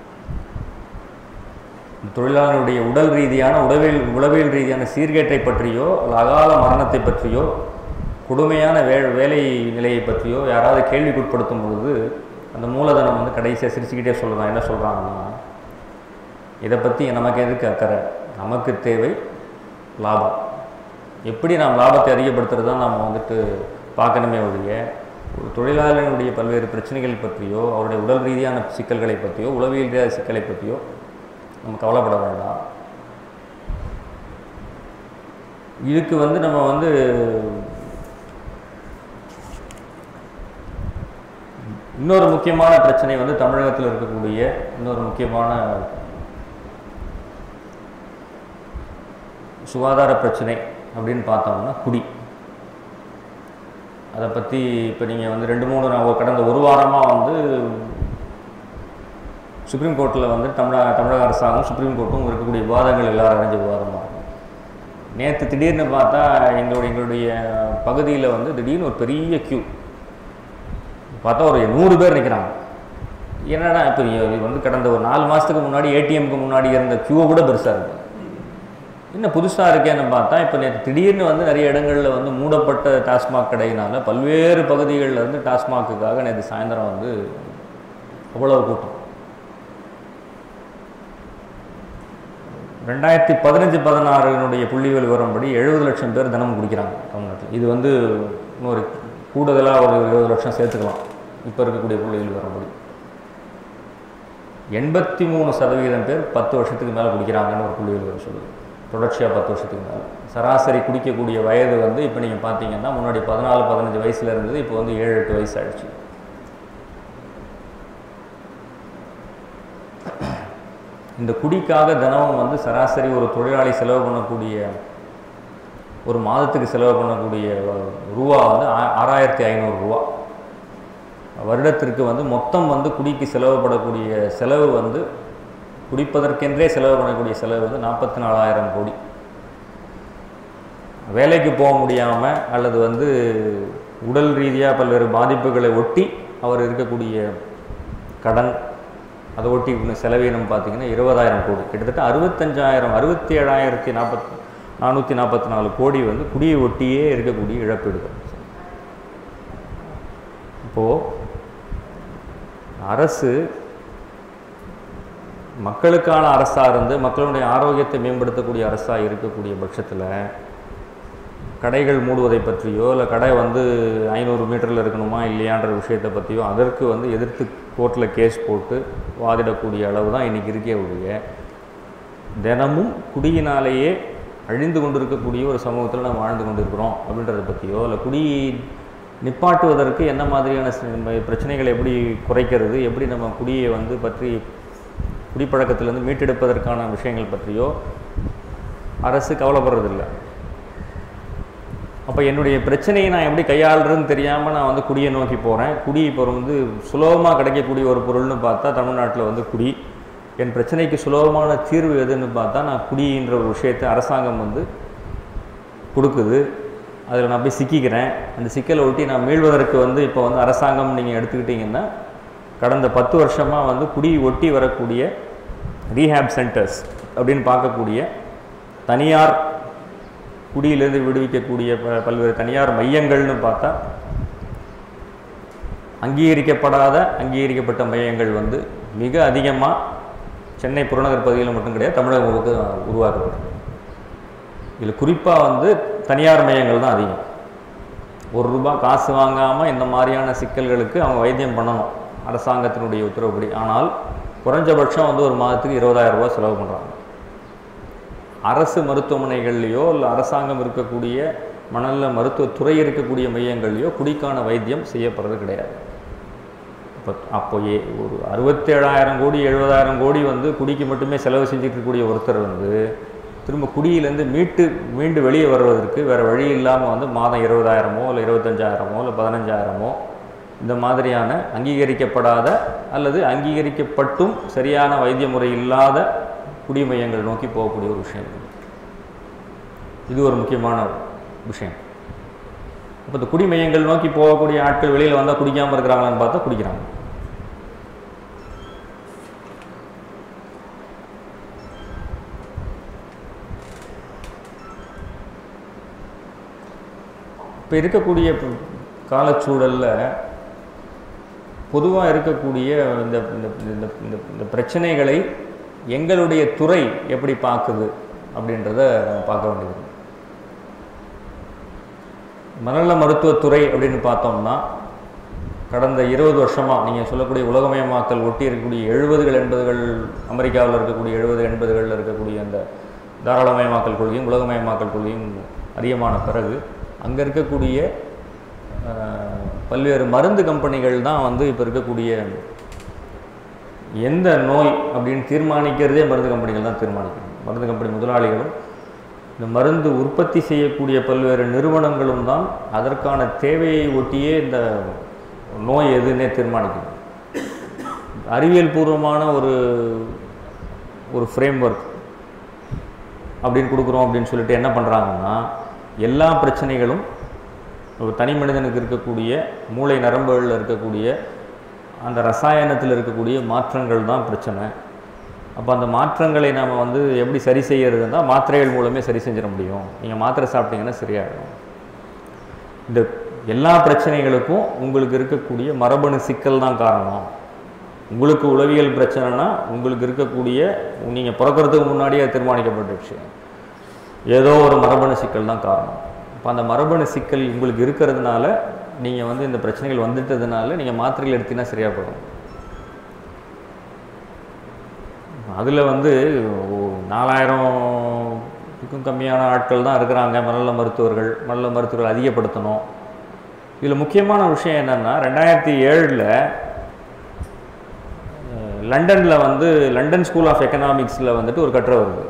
தொழிலாளனுடைய உடல் ரீதியான உடவியல் உளவியல் ரீதியான சீர்கேட்டை பற்றியோ அகால மரணத்தை பற்றியோ கொடுமையான வே வேலை நிலையை பற்றியோ யாராவது கேள்விக்குட்படுத்தும் பொழுது அந்த மூலதனம் வந்து கடைசியாக சிரிச்சுக்கிட்டே சொல்லலாம். என்ன சொல்கிறாங்கன்னா, இதை பற்றி நமக்கு எதுக்கு அக்கறை, நமக்கு தேவை லாபம். எப்படி நாம் லாபத்தை அதிகப்படுத்துறது தான் நாம் வந்துட்டு பார்க்கணுமே ஒழிய ஒரு தொழிலாளர்களுடைய பல்வேறு பிரச்சனைகள் பற்றியோ அவருடைய உடல் ரீதியான சிக்கல்களை பற்றியோ உளவியல் ரீதியான சிக்கலை பற்றியோ நம்ம கவலைப்பட வேண்டாம். இதுக்கு வந்து நம்ம வந்து இன்னொரு முக்கியமான பிரச்சனை வந்து தமிழகத்தில் இருக்கக்கூடிய இன்னொரு முக்கியமான சுகாதார பிரச்சனை அப்படின்னு பார்த்தோம்னா குடி. அதை பற்றி இப்போ நீங்கள் வந்து ரெண்டு மூணு நான் கடந்த ஒரு வாரமாக வந்து சுப்ரீம் கோர்ட்டில் வந்து தமிழக தமிழக அரசாங்கம் சுப்ரீம் கோர்ட்டும் இருக்கக்கூடிய விவாதங்கள் எல்லாரும் அறிஞ்ச விவாதமாக இருக்கும். நேற்று திடீர்னு பார்த்தா எங்களுடைய எங்களுடைய பகுதியில் வந்து திடீர்னு ஒரு பெரிய க்யூ பார்த்தா ஒரு நூறு பேர் நிற்கிறாங்க. என்னடா இப்போ வந்து கடந்த ஒரு நாலு மாதத்துக்கு முன்னாடி ஏடிஎம்க்கு முன்னாடி இருந்த க்யூவை கூட பெருசாக இருக்குது, என்ன புதுசாக இருக்கேன்னு பார்த்தா இப்போ நேற்று திடீர்னு வந்து நிறைய இடங்களில் வந்து மூடப்பட்ட டாஸ்மாக் கடையினால் பல்வேறு பகுதிகளில் வந்து டாஸ்மாக்குக்காக நேற்று சாயந்தரம் வந்து அவ்வளவு கூட்டம். ரெண்டாயிரத்தி பதினஞ்சு பதினாறுனுடைய புள்ளிகள் விவரம்படி எழுபது லட்சம் பேர் தினமும் குடிக்கிறாங்க தமிழ்நாட்டில். இது வந்து இன்னொரு கூடுதலாக ஒரு இருபது லட்சம் சேர்த்துக்கலாம் இப்போ இருக்கக்கூடிய புள்ளிகள் விவரம்படி. எண்பத்தி மூணு சதவீதம் பேர் பத்து வருஷத்துக்கு மேலே குடிக்கிறாங்கன்னு ஒரு புள்ளிகள் விவரம் சொல்லுது. தொடர்ச்சியாக பத்து வருஷத்துக்கு மேலே சராசரி குடிக்கக்கூடிய வயது வந்து இப்போ நீங்கள் பார்த்தீங்கன்னா முன்னாடி பதினாலு பதினஞ்சு வயசில் இருந்தது, இப்போ வந்து ஏழு எட்டு வயசு ஆயிடுச்சு. இந்த குடிக்காக தினமும் வந்து சராசரி ஒரு தொழிலாளி செலவு பண்ணக்கூடிய ஒரு மாதத்துக்கு செலவு பண்ணக்கூடிய ரூபா வந்து ஆறாயிரத்தி ஐநூறு ரூபா. வருடத்திற்கு வந்து மொத்தம் வந்து குடிக்கு செலவுப்படக்கூடிய செலவு வந்து குடிப்பதற்கென்றே செலவு பண்ணக்கூடிய செலவு வந்து நாற்பத்தி நாலாயிரம் கோடி. வேலைக்கு போக முடியாமல் அல்லது வந்து உடல் ரீதியாக பல்வேறு பாதிப்புகளை ஒட்டி அவர் இருக்கக்கூடிய கடன், அதை ஒட்டி செலவீனம் பார்த்திங்கன்னா இருபதாயிரம் கோடி, கிட்டத்தட்ட அறுபத்தஞ்சாயிரம் அறுபத்தி ஏழாயிரத்தி நாற்பத்தி நானூற்றி நாற்பத்தி நாலு கோடி வந்து குடியை ஒட்டியே இருக்கக்கூடிய இழப்பீடுகள். இப்போது அரசு மக்களுக்கான அரசாக இருந்து மக்களுடைய ஆரோக்கியத்தை மேம்படுத்தக்கூடிய அரசாக இருக்கக்கூடிய பட்சத்தில் கடைகள் மூடுவதை பற்றியோ இல்லை கடை வந்து ஐநூறு மீட்டரில் இருக்கணுமா இல்லையான்ற விஷயத்தை பற்றியோ அதற்கு வந்து எதிர்த்து கோர்ட்டில் கேஸ் போட்டு வாதிடக்கூடிய அளவு தான் இன்றைக்கி இருக்கே ஒழிய தினமும் குடியினாலேயே அழிந்து கொண்டிருக்கக்கூடிய ஒரு சமூகத்தில் நம்ம வாழ்ந்து கொண்டிருக்கிறோம் அப்படின்றத பற்றியோ இல்லை குடி நிப்பாட்டுவதற்கு என்ன மாதிரியான பிரச்சனைகளை எப்படி குறைக்கிறது, எப்படி நம்ம குடியை வந்து பற்றி குடிப்பழக்கத்திலேருந்து மீட்டெடுப்பதற்கான விஷயங்கள் பற்றியோ அரசு கவலைப்படுறதில்லை. அப்போ என்னுடைய பிரச்சனையை நான் எப்படி கையாளுறதுன்னு தெரியாமல் நான் வந்து குடியை நோக்கி போகிறேன். குடி இப்போ வந்து சுலபமாக கிடைக்கக்கூடிய ஒரு பொருள்னு பார்த்தா தமிழ்நாட்டில் வந்து குடி. என் பிரச்சனைக்கு சுலபமான தீர்வு எதுன்னு பார்த்தா நான் குடின்ற ஒரு விஷயத்தை அரசாங்கம் வந்து கொடுக்குது, அதில் நான் போய் சிக்கிக்கிறேன். அந்த சிக்கலை ஒட்டி நான் மீள்வதற்கு வந்து இப்போ வந்து அரசாங்கம் நீங்கள் எடுத்துக்கிட்டிங்கன்னா கடந்த பத்து வருஷமாக வந்து குடி ஒட்டி வரக்கூடிய ரீஹேப் சென்டர்ஸ் அப்படின்னு பார்க்கக்கூடிய தனியார் குடியிலேருந்து விடுவிக்கக்கூடிய ப பல்வேறு தனியார் மையங்கள்னு பார்த்தா அங்கீகரிக்கப்படாத அங்கீகரிக்கப்பட்ட மையங்கள் வந்து மிக அதிகமாக சென்னை புறநகர் பகுதியில் மட்டும் கிடையாது, தமிழகம் முழுக்க உருவாக்கப்பட்டது. இதில் குறிப்பாக வந்து தனியார் மையங்கள் தான் அதிகம். ஒரு ரூபா காசு வாங்காமல் இந்த மாதிரியான சிக்கல்களுக்கு அவங்க வைத்தியம் பண்ணணும் அரசாங்கத்தினுடைய உத்தரவுப்படி. ஆனால் குறைஞ்சபட்சம் வந்து ஒரு மாதத்துக்கு இருபதாயிரம் ரூபா செலவு பண்ணுறாங்க. அரசு மருத்துவமனைகள்லையோ இல்லை அரசாங்கம் இருக்கக்கூடிய மணலில் மருத்துவத்துறை இருக்கக்கூடிய மையங்கள்லையோ குடிக்கான வைத்தியம் செய்யப்படுறது கிடையாது. இப்போ அப்போ ஏ ஒரு அறுபத்தேழாயிரம் கோடி எழுபதாயிரம் கோடி வந்து குடிக்கு மட்டுமே செலவு செஞ்சுட்டு இருக்கக்கூடிய ஒருத்தர் வந்து திரும்ப குடியிலேருந்து மீட்டு மீண்டு வெளியே வருவதற்கு வேறு வழி இல்லாமல் வந்து மாதம் இருபதாயிரமோ இல்லை இருபத்தஞ்சாயிரமோ இல்லை பதினஞ்சாயிரமோ இந்த மாதிரியான அங்கீகரிக்கப்படாத அல்லது அங்கீகரிக்கப்பட்டும் சரியான வைத்திய முறை இல்லாத குடிமையங்கள் நோக்கி போகக்கூடிய ஒரு விஷயம். இது ஒரு முக்கியமான விஷயம். இப்போ இந்த குடிமையங்கள் நோக்கி போகக்கூடிய ஆட்கள் வெளியில் வந்தால் குடிக்காமல் இருக்கிறாங்களான்னு பார்த்தா குடிக்கிறாங்க. இப்போ இருக்கக்கூடிய காலச்சூழலில் பொதுவாக இருக்கக்கூடிய இந்த இந்த பிரச்சனைகளை எங்களுடைய துறை எப்படி பார்க்குது அப்படின்றத நம்ம பார்க்க வேண்டியது. மனநல மருத்துவத்துறை அப்படின்னு பார்த்தோம்னா கடந்த இருபது வருஷமாக நீங்கள் சொல்லக்கூடிய உலகமயமாக்கல் ஒட்டி இருக்கக்கூடிய எழுபதுகள் எண்பதுகள் அமெரிக்காவில் இருக்கக்கூடிய எழுபது எண்பதுகளில் இருக்கக்கூடிய அந்த தாராளமயமாக்கல் கொள்கையும் உலகமயமாக்கல் கொள்கையும் அதிகமான பிறகு அங்கே இருக்கக்கூடிய பல்வேறு மருந்து கம்பெனிகள் தான் வந்து இப்போ இருக்கக்கூடிய எந்த நோய் அப்படின்னு தீர்மானிக்கிறதே மருந்து கம்பெனிகள் தான் தீர்மானிக்கணும். மருந்து கம்பெனி முதலாளிகளும் இந்த மருந்து உற்பத்தி செய்யக்கூடிய பல்வேறு நிறுவனங்களும் தான் அதற்கான தேவையை ஒட்டியே இந்த நோய் எதுன்னே தீர்மானிக்கணும். அறிவியல் பூர்வமான ஒரு ஒரு ஃப்ரேம் ஒர்க் அப்படின்னு கொடுக்குறோம் அப்படின்னு சொல்லிட்டு என்ன பண்ணுறாங்கன்னா எல்லா பிரச்சனைகளும் ஒரு தனி மனிதனுக்கு இருக்கக்கூடிய மூளை நரம்புகளில் இருக்கக்கூடிய அந்த ரசாயனத்தில் இருக்கக்கூடிய மாற்றங்கள் தான் பிரச்சனை. அப்போ அந்த மாற்றங்களை நாம் வந்து எப்படி சரி செய்யறதுன்னா மாத்திரைகள் மூலமே சரி செஞ்சிட முடியும். நீங்கள் மாத்திரை சாப்பிட்டீங்கன்னா சரியாயிடும். இந்த எல்லா பிரச்சனைகளுக்கும் உங்களுக்கு இருக்கக்கூடிய மரபணு சிக்கல் தான் காரணம். உங்களுக்கு உளவியல் பிரச்சனைனா உங்களுக்கு இருக்கக்கூடிய நீங்கள் பிறக்கிறதுக்கு முன்னாடியே தீர்மானிக்கப்பட்ட விஷயம் ஏதோ ஒரு மரபணு சிக்கல் தான் காரணம். இப்போ அந்த மரபணு சிக்கல் உங்களுக்கு இருக்கிறதுனால நீங்கள் வந்து இந்த பிரச்சனைகள் வந்துட்டதுனால நீங்கள் மாத்திரைகள் எடுத்தீங்கன்னா சரியாக போகும். அதில் வந்து நாலாயிரம்க்கும் கம்மியான ஆட்கள் தான் இருக்கிறாங்க மனநல மருத்துவர்கள். மனநல மருத்துவர்கள் அதிகப்படுத்தணும். இதில் முக்கியமான விஷயம் என்னென்னா ரெண்டாயிரத்தி ஏழில் லண்டனில் வந்து லண்டன் ஸ்கூல் ஆஃப் எக்கனாமிக்ஸில் வந்துட்டு ஒரு கட்டுரை வருது.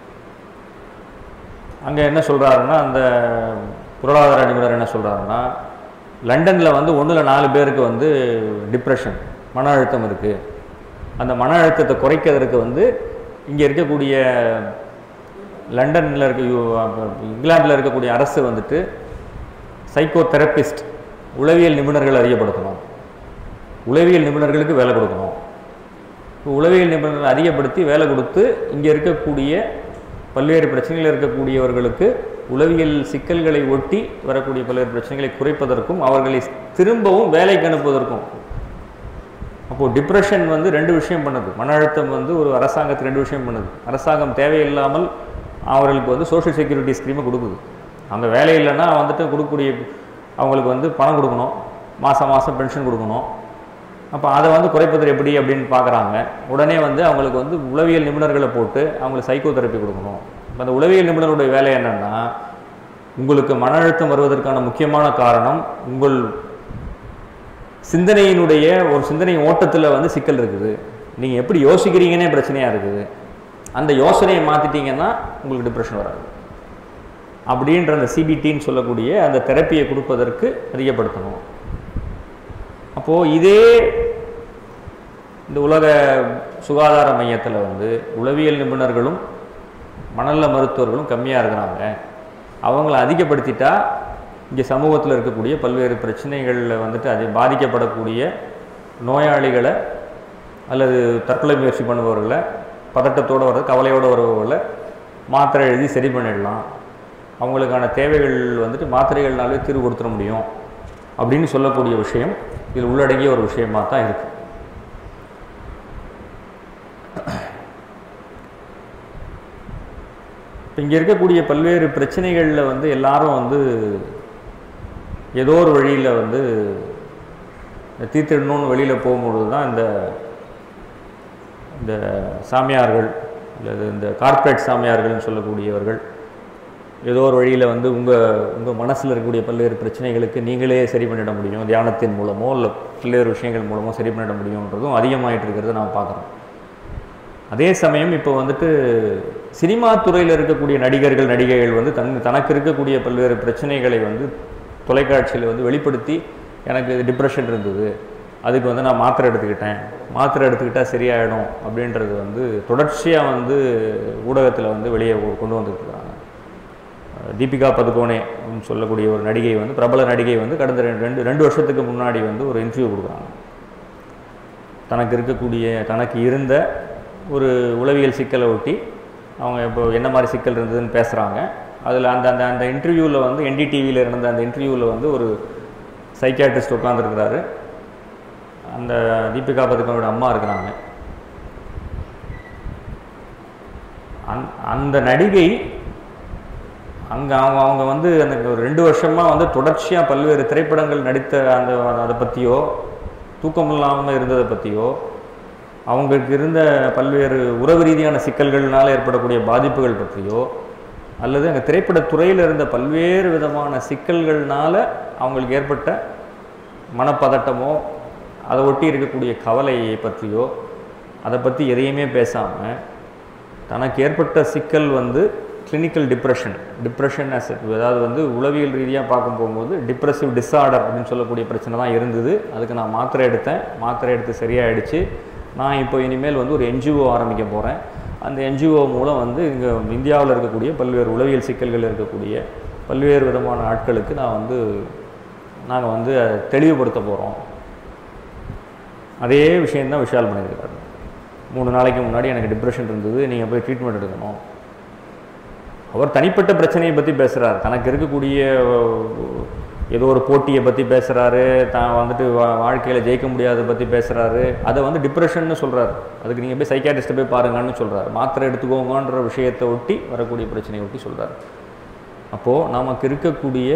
அங்கே என்ன சொல்கிறாருன்னா அந்த பொருளாதார நிபுணர் என்ன சொல்கிறாருன்னா லண்டனில் வந்து ஒன்றில் நாலு பேருக்கு வந்து டிப்ரெஷன் மன அழுத்தம் இருக்குது. அந்த மன அழுத்தத்தை குறைக்கிறதுக்கு வந்து இங்கே இருக்கக்கூடிய லண்டனில் இருக்க இங்கிலாந்தில் இருக்கக்கூடிய அரசு வந்துட்டு சைக்கோ தெரப்பிஸ்ட் உளவியல் நிபுணர்கள் அதிகப்படுத்தணும். உளவியல் நிபுணர்களுக்கு வேலை கொடுக்கணும். இப்போ உளவியல் நிபுணர்கள் அதிகப்படுத்தி வேலை கொடுத்து இங்கே இருக்கக்கூடிய பல்வேறு பிரச்சனைகள் இருக்கக்கூடியவர்களுக்கு உளவியல் சிக்கல்களை ஒட்டி வரக்கூடிய பல்வேறு பிரச்சனைகளை குறைப்பதற்கும் அவர்களை திரும்பவும் வேலைக்கு அனுப்புவதற்கும். அப்போது டிப்ரெஷன் வந்து ரெண்டு விஷயம் பண்ணுது. மன அழுத்தம் வந்து ஒரு அரசாங்கத்துக்கு ரெண்டு விஷயம் பண்ணுது. அரசாங்கம் தேவையில்லாமல் அவர்களுக்கு வந்து சோஷியல் செக்யூரிட்டி ஸ்கீமை கொடுக்குது. அந்த வேலை இல்லைன்னா வந்துட்டு கொடுக்கக்கூடிய அவங்களுக்கு வந்து பணம் கொடுக்கணும், மாதம் மாதம் பென்ஷன் கொடுக்கணும். அப்போ அதை வந்து குறைப்பது எப்படி அப்படின்னு பார்க்குறாங்க. உடனே வந்து அவங்களுக்கு வந்து உளவியல் நிபுணர்களை போட்டு அவங்களுக்கு சைக்கோ தெரப்பி கொடுக்கணும். இப்போ அந்த உளவியல் நிபுணருடைய வேலை என்னென்னா உங்களுக்கு மன அழுத்தம் வருவதற்கான முக்கியமான காரணம் உங்கள் சிந்தனையினுடைய ஒரு சிந்தனை ஓட்டத்தில் வந்து சிக்கல் இருக்குது. நீங்கள் எப்படி யோசிக்கிறீங்கன்னே பிரச்சனையாக இருக்குது. அந்த யோசனையை மாற்றிட்டீங்கன்னா உங்களுக்கு டிப்ரெஷன் வராது. அப்படின்ற அந்த சிபிடின்னு சொல்லக்கூடிய அந்த தெரப்பியை கொடுப்பதற்கு அதிகப்படுத்தணும். அப்போது இதே இந்த உலக சுகாதார மையத்தில் வந்து உளவியல் நிபுணர்களும் மனநல மருத்துவர்களும் கம்மியாக இருக்கிறாங்க. அவங்கள அதிகப்படுத்திட்டா இங்கே சமூகத்தில் இருக்கக்கூடிய பல்வேறு பிரச்சனைகளில் வந்துட்டு அது பாதிக்கப்படக்கூடிய நோயாளிகளை அல்லது தற்கொலை முயற்சி பண்ணுபவர்களை பதட்டத்தோடு வர கவலையோடு வருபவர்களை மாத்திரை எழுதி சரி பண்ணிடலாம். அவங்களுக்கான தேவைகள் வந்துட்டு மாத்திரைகள்னாலே தீர்வு கொடுத்துட முடியும் அப்படின்னு சொல்லக்கூடிய விஷயம் இதில் உள்ளடங்கிய ஒரு விஷயமாக தான் இருக்குது. இப்போ இங்கே இருக்கக்கூடிய பல்வேறு பிரச்சனைகளில் வந்து எல்லாரும் வந்து ஏதோ ஒரு வழியில் வந்து தீர்த்திடணும்னு வெளியில் போகும்பொழுது தான் இந்த இந்த சாமியார்கள் அல்லது இந்த கார்ப்பரேட் சாமியார்கள்னு சொல்லக்கூடியவர்கள் ஏதோ ஒரு வழியில் வந்து உங்கள் உங்கள் மனசில் இருக்கக்கூடிய பல்வேறு பிரச்சனைகளுக்கு நீங்களே சரி பண்ணிட முடியும் தியானத்தின் மூலமோ இல்லை பல்வேறு விஷயங்கள் மூலமாக சரி பண்ணிட முடியுன்றதும் அதிகமாகிட்டு இருக்கிறத நான் பார்க்குறோம். அதே சமயம் இப்போ வந்துட்டு சினிமா துறையில் இருக்கக்கூடிய நடிகர்கள் நடிகைகள் வந்து தன் தனக்கு இருக்கக்கூடிய பல்வேறு பிரச்சனைகளை வந்து தொலைக்காட்சியில் வந்து வெளிப்படுத்தி எனக்கு டிப்ரெஷன் இருந்தது, அதுக்கு வந்து நான் மாத்திரை எடுத்துக்கிட்டேன், மாத்திரை எடுத்துக்கிட்டால் சரியாயிடும் அப்படின்றது வந்து தொடர்ச்சியாக வந்து ஊடகத்தில் வந்து வெளியே கொண்டு வந்துட்டு இருக்காங்க. தீபிகா பதுகோனே அப்படின்னு சொல்லக்கூடிய ஒரு நடிகை வந்து பிரபல நடிகை வந்து கடந்த ரெண்டு ரெண்டு வருஷத்துக்கு முன்னாடி வந்து ஒரு இன்டர்வியூ கொடுக்குறாங்க. தனக்கு இருக்கக்கூடிய தனக்கு இருந்த ஒரு உளவியல் சிக்கலை ஒட்டி அவங்க இப்போ என்ன மாதிரி சிக்கல் இருந்ததுன்னு பேசுகிறாங்க. அதில் அந்த அந்த அந்த இன்டர்வியூவில் வந்து என்டிடிவியில் இருந்த அந்த இன்டர்வியூவில் வந்து ஒரு சைக்கியாட்ரிஸ்ட் உட்காந்துருக்கிறாரு. அந்த தீபிகா பதுகோனோட அம்மா இருக்கிறாங்க. அந் அந்த நடிகை அங்கே அவங்க அவங்க வந்து அந்த ஒரு ரெண்டு வருஷமாக வந்து தொடர்ச்சியாக பல்வேறு திரைப்படங்கள் நடித்த அந்த அதை பற்றியோ தூக்கம் இல்லாமல் இருந்ததை பற்றியோ அவங்களுக்கு இருந்த பல்வேறு உறவு ரீதியான சிக்கல்கள்னால் ஏற்படக்கூடிய பாதிப்புகள் பற்றியோ அல்லது அங்கே திரைப்படத்துறையில் இருந்த பல்வேறு விதமான சிக்கல்கள்னால் அவங்களுக்கு ஏற்பட்ட மனப்பதட்டமோ அதை ஒட்டி இருக்கக்கூடிய கவலையை பற்றியோ அதை பற்றி எதையுமே பேசாமல் தனக்கு ஏற்பட்ட சிக்கல் வந்து கிளினிக்கல் டிப்ரெஷன் டிப்ரெஷன் ஆஸ் அதாவது வந்து உளவியல் ரீதியாக பார்க்க போகும்போது டிப்ரெசிவ் டிஸார்டர் அப்படின்னு சொல்லக்கூடிய பிரச்சனை தான் இருந்தது. அதுக்கு நான் மாத்திரை எடுத்தேன், மாத்திரை எடுத்து சரியாயிடுச்சு. நான் இப்போ இனிமேல் வந்து ஒரு என்ஜிஓ ஆரம்பிக்க போகிறேன். அந்த என்ஜிஓ மூலம் வந்து இங்கே இந்தியாவில் இருக்கக்கூடிய பல்வேறு உளவியல் சிக்கல்கள் இருக்கக்கூடிய பல்வேறு விதமான ஆட்களுக்கு நான் வந்து நாங்கள் வந்து தெளிவுபடுத்த போகிறோம். அதே விஷயந்தான் விஷால் பண்ணியிருக்காரு. மூணு நாளைக்கு முன்னாடி எனக்கு டிப்ரெஷன் இருந்தது, நீங்கள் போய் ட்ரீட்மெண்ட் எடுக்கணும். அவர் தனிப்பட்ட பிரச்சனையை பற்றி பேசுகிறார், தனக்கு இருக்கக்கூடிய ஏதோ ஒரு போட்டியை பற்றி பேசுகிறாரு, தான் வந்துட்டு வா வாழ்க்கையில் ஜெயிக்க முடியாத பற்றி பேசுகிறாரு. அதை வந்து டிப்ரெஷன்னு சொல்கிறார். அதுக்கு நீங்கள் போய் சைக்கியாட்ரிஸ்ட்டை போய் பாருங்கன்னு சொல்கிறார். மாத்திரை எடுத்துக்கோங்கன்ற விஷயத்தை ஒட்டி வரக்கூடிய பிரச்சனையை ஒட்டி சொல்கிறார். அப்போது நமக்கு இருக்கக்கூடிய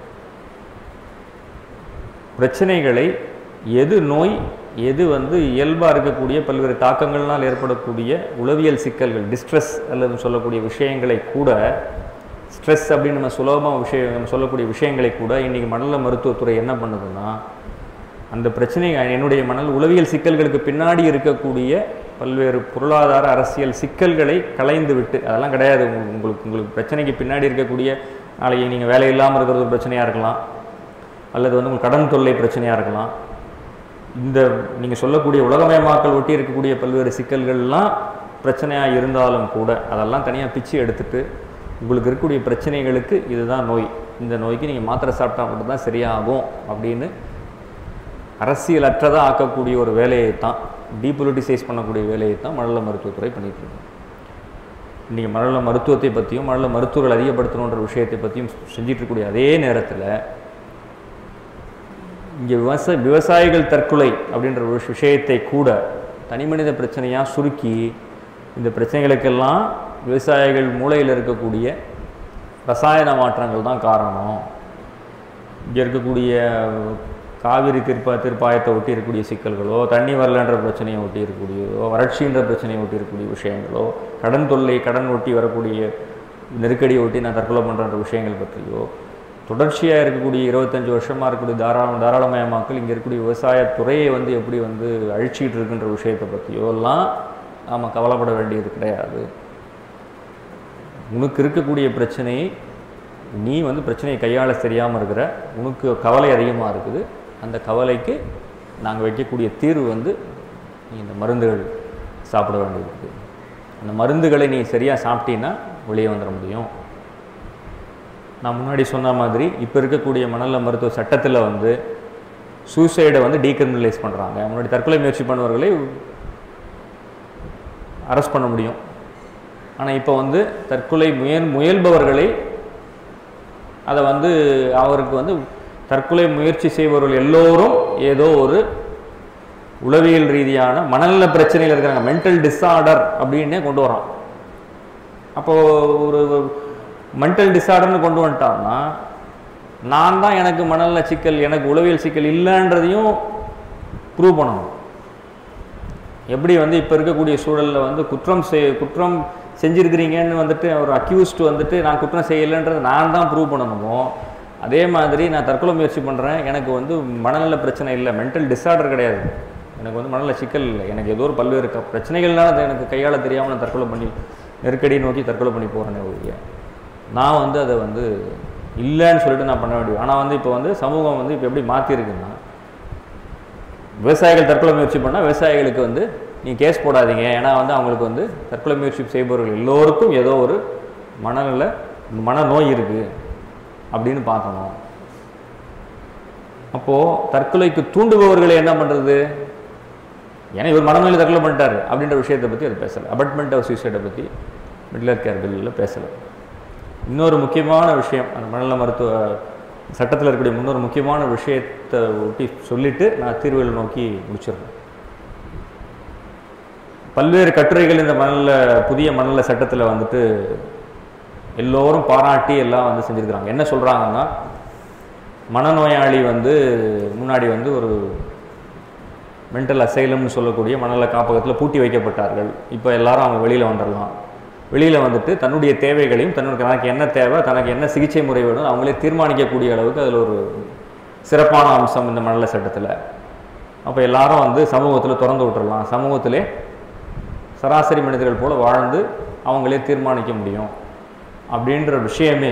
பிரச்சனைகளை எது நோய் எது வந்து இயல்பாக இருக்கக்கூடிய பல்வேறு தாக்கங்கள்னால் ஏற்படக்கூடிய உளவியல் சிக்கல்கள் டிஸ்ட்ரெஸ் அல்லது சொல்லக்கூடிய விஷயங்களை கூட ஸ்ட்ரெஸ் அப்படின்னு நம்ம சுலபமாக விஷயம் நம்ம சொல்லக்கூடிய விஷயங்களை கூட இன்றைக்கி மனநல மருத்துவத்துறை என்ன பண்ணுதுன்னா அந்த பிரச்சனை என்னுடைய மனநல உளவியல் சிக்கல்களுக்கு பின்னாடி இருக்கக்கூடிய பல்வேறு பொருளாதார அரசியல் சிக்கல்களை களைந்து விட்டு அதெல்லாம் கிடையாது. உங்களுக்கு உங்களுக்கு பிரச்சனைக்கு பின்னாடி இருக்கக்கூடிய நாளைக்கு நீங்கள் வேலை இல்லாமல் இருக்கிறது ஒரு பிரச்சனையாக இருக்கலாம், அல்லது வந்து உங்களுக்கு கடன் தொல்லை பிரச்சனையாக இருக்கலாம். இந்த நீங்கள் சொல்லக்கூடிய உலகமயமாக்கல் ஒட்டி இருக்கக்கூடிய பல்வேறு சிக்கல்கள்லாம் பிரச்சனையாக இருந்தாலும் கூட அதெல்லாம் தனியாக பிச்சு எடுத்துட்டு உங்களுக்கு இருக்கக்கூடிய பிரச்சனைகளுக்கு இதுதான் நோய், இந்த நோய்க்கு நீங்கள் மாத்திரை சாப்பிட்டா மட்டும்தான் சரியாகும் அப்படின்னு அரசியலற்றதாக ஆக்கக்கூடிய ஒரு வேலையை தான் டீபொலிட்டிசைஸ் பண்ணக்கூடிய வேலையை தான் மனநல மருத்துவத்துறை பண்ணிட்டு இருக்கு. இன்றைக்கி மனநல மருத்துவத்தை பற்றியும் மனநல மருத்துவர்கள் அதிகப்படுத்தணுன்ற விஷயத்தை பற்றியும் செஞ்சிட்டு இருக்கக்கூடிய அதே நேரத்தில் இங்கே விவசாய விவசாயிகள் தற்கொலை அப்படின்ற ஒரு விஷயத்தை கூட தனிமனித பிரச்சனையாக சுருக்கி இந்த பிரச்சனைகளுக்கெல்லாம் விவசாயிகள் மூளையில் இருக்கக்கூடிய ரசாயன மாற்றங்கள் தான் காரணம், இங்கே இருக்கக்கூடிய காவிரி தீர்ப்பா தீர்ப்பாயத்தை ஒட்டி இருக்கக்கூடிய சிக்கல்களோ தண்ணி வரலன்ற பிரச்சனையை ஒட்டி இருக்கக்கூடியதோ வறட்சின்ற பிரச்சனையை ஒட்டி இருக்கக்கூடிய விஷயங்களோ கடன் தொல்லை கடன் ஒட்டி வரக்கூடிய நெருக்கடியை ஒட்டி நான் தற்கொலை பண்ணுற விஷயங்கள் பற்றியோ தொடர்ச்சியாக இருக்கக்கூடிய இருபத்தஞ்சி வருஷமாக இருக்கக்கூடிய தாராள தாராளமயமாக்கல் இங்கே இருக்கக்கூடிய விவசாயத்துறையை வந்து எப்படி வந்து அழிச்சிக்கிட்டு இருக்குன்ற விஷயத்தை பற்றியோ எல்லாம் நாம் கவலைப்பட வேண்டியது கிடையாது. உனக்கு இருக்கக்கூடிய பிரச்சனையை நீ வந்து பிரச்சனையை கையாள தெரியாமல் இருக்கிற, உனக்கு கவலை அதிகமாக இருக்குது, அந்த கவலைக்கு நாங்கள் வைக்கக்கூடிய தீர்வு வந்து நீ இந்த மருந்துகள் சாப்பிட வேண்டியது இருக்குது. அந்த மருந்துகளை நீ சரியாக சாப்பிட்டீன்னா வெளியே வந்துட முடியும். நான் முன்னாடி சொன்ன மாதிரி இப்போ இருக்கக்கூடிய மனநல மருத்துவ சட்டத்தில் வந்து சூசைடை வந்து டீக்ரிமினலைஸ் பண்ணுறாங்க. முன்னாடி தற்கொலை முயற்சி பண்ணுவர்களை அரெஸ்ட் பண்ண முடியும், ஆனால் இப்போ வந்து தற்கொலை முயல் முயல்பவர்களை அதை வந்து அவருக்கு வந்து தற்கொலை முயற்சி செய்பவர்கள் எல்லோரும் ஏதோ ஒரு உளவியல் ரீதியான மனநல பிரச்சனையில் இருக்கிறாங்க, மென்டல் டிஸார்டர் அப்படின்னே கொண்டு வரான். அப்போது ஒரு மென்டல் டிஸார்டர்னு கொண்டு வந்துட்டான்னா நான் தான் எனக்கு மனநல சிக்கல் எனக்கு உளவியல் சிக்கல் இல்லைன்றதையும் ப்ரூவ் பண்ணணும். எப்படி வந்து இப்போ இருக்கக்கூடிய சூழலில் வந்து குற்றம் செய் குற்றம் செஞ்சுருக்கிறீங்கன்னு வந்துட்டு அவர் அக்யூஸ்டு வந்துட்டு நான் குற்றம் செய்யலைன்றது நான் தான் ப்ரூவ் பண்ணணுமோ, அதே மாதிரி நான் தற்கொலை முயற்சி பண்ணுறேன், எனக்கு வந்து மனநல பிரச்சனை இல்லை, மென்டல் டிஸார்டர் கிடையாது, எனக்கு வந்து மனநல சிக்கல் இல்லை, எனக்கு ஏதோ ஒரு பல்வேறு க பிரச்சனைகள்னால அதை எனக்கு கையாள தெரியாமல் நான் தற்கொலை பண்ணி நெருக்கடி நோக்கி தற்கொலை பண்ணி போகிறேனே ஒழிய நான் வந்து அதை வந்து இல்லைன்னு சொல்லிட்டு நான் பண்ண வேண்டியது. ஆனால் வந்து இப்போ வந்து சமூகம் வந்து இப்போ எப்படி மாற்றிருக்குன்னா, விவசாயிகள் தற்கொலை முயற்சி பண்ணால் விவசாயிகளுக்கு வந்து நீங்கள் கேஸ் போடாதீங்க, ஏன்னா வந்து அவங்களுக்கு வந்து தற்கொலை முயற்சி செய்பவர்கள் எல்லோருக்கும் ஏதோ ஒரு மனநல மனநோய் இருக்குது அப்படின்னு பார்க்கணும். அப்போது தற்கொலைக்கு தூண்டுபவர்களை என்ன பண்ணுறது? ஏன்னா இவர் மனநோயில் தற்கொலை பண்ணிட்டார் அப்படின்ற விஷயத்தை பற்றி அது பேசலை. அபட்மெண்ட் ஆஃப் சூசைடை பற்றி மிடில் ஹெல்த் கேர் பில்லில் பேசலை. இன்னொரு முக்கியமான விஷயம், அந்த மனநல மருத்துவ சட்டத்தில் இருக்கக்கூடிய இன்னொரு முக்கியமான விஷயத்தை ஒட்டி சொல்லிவிட்டு நான் தீர்வுகளை நோக்கி முடிச்சிடுறேன். பல்வேறு கட்டுரைகள் இந்த மனநல புதிய மனநல சட்டத்தில் வந்துட்டு எல்லோரும் பாராட்டி எல்லாம் வந்து செஞ்சுருக்கிறாங்க. என்ன சொல்கிறாங்கன்னா, மனநோயாளி வந்து முன்னாடி வந்து ஒரு மென்டல் அசைலம்னு சொல்லக்கூடிய மனநல காப்பகத்தில் பூட்டி வைக்கப்பட்டார்கள். இப்போ எல்லாரும் அவங்க வெளியில் வந்துடலாம். வெளியில் வந்துட்டு தன்னுடைய தேவைகளையும் தன்னுடைய தனக்கு என்ன தேவை, தனக்கு என்ன சிகிச்சை முறை வேணும் அவங்களே தீர்மானிக்கக்கூடிய அளவுக்கு அதில் ஒரு சிறப்பான அம்சம் இந்த மனநல சட்டத்தில். அப்போ எல்லாரும் வந்து சமூகத்தில் திறந்து விட்டுறலாம், சமூகத்திலே சராசரி மனிதர்கள் போல் வாழ்ந்து அவங்களே தீர்மானிக்க முடியும் அப்படின்ற விஷயமே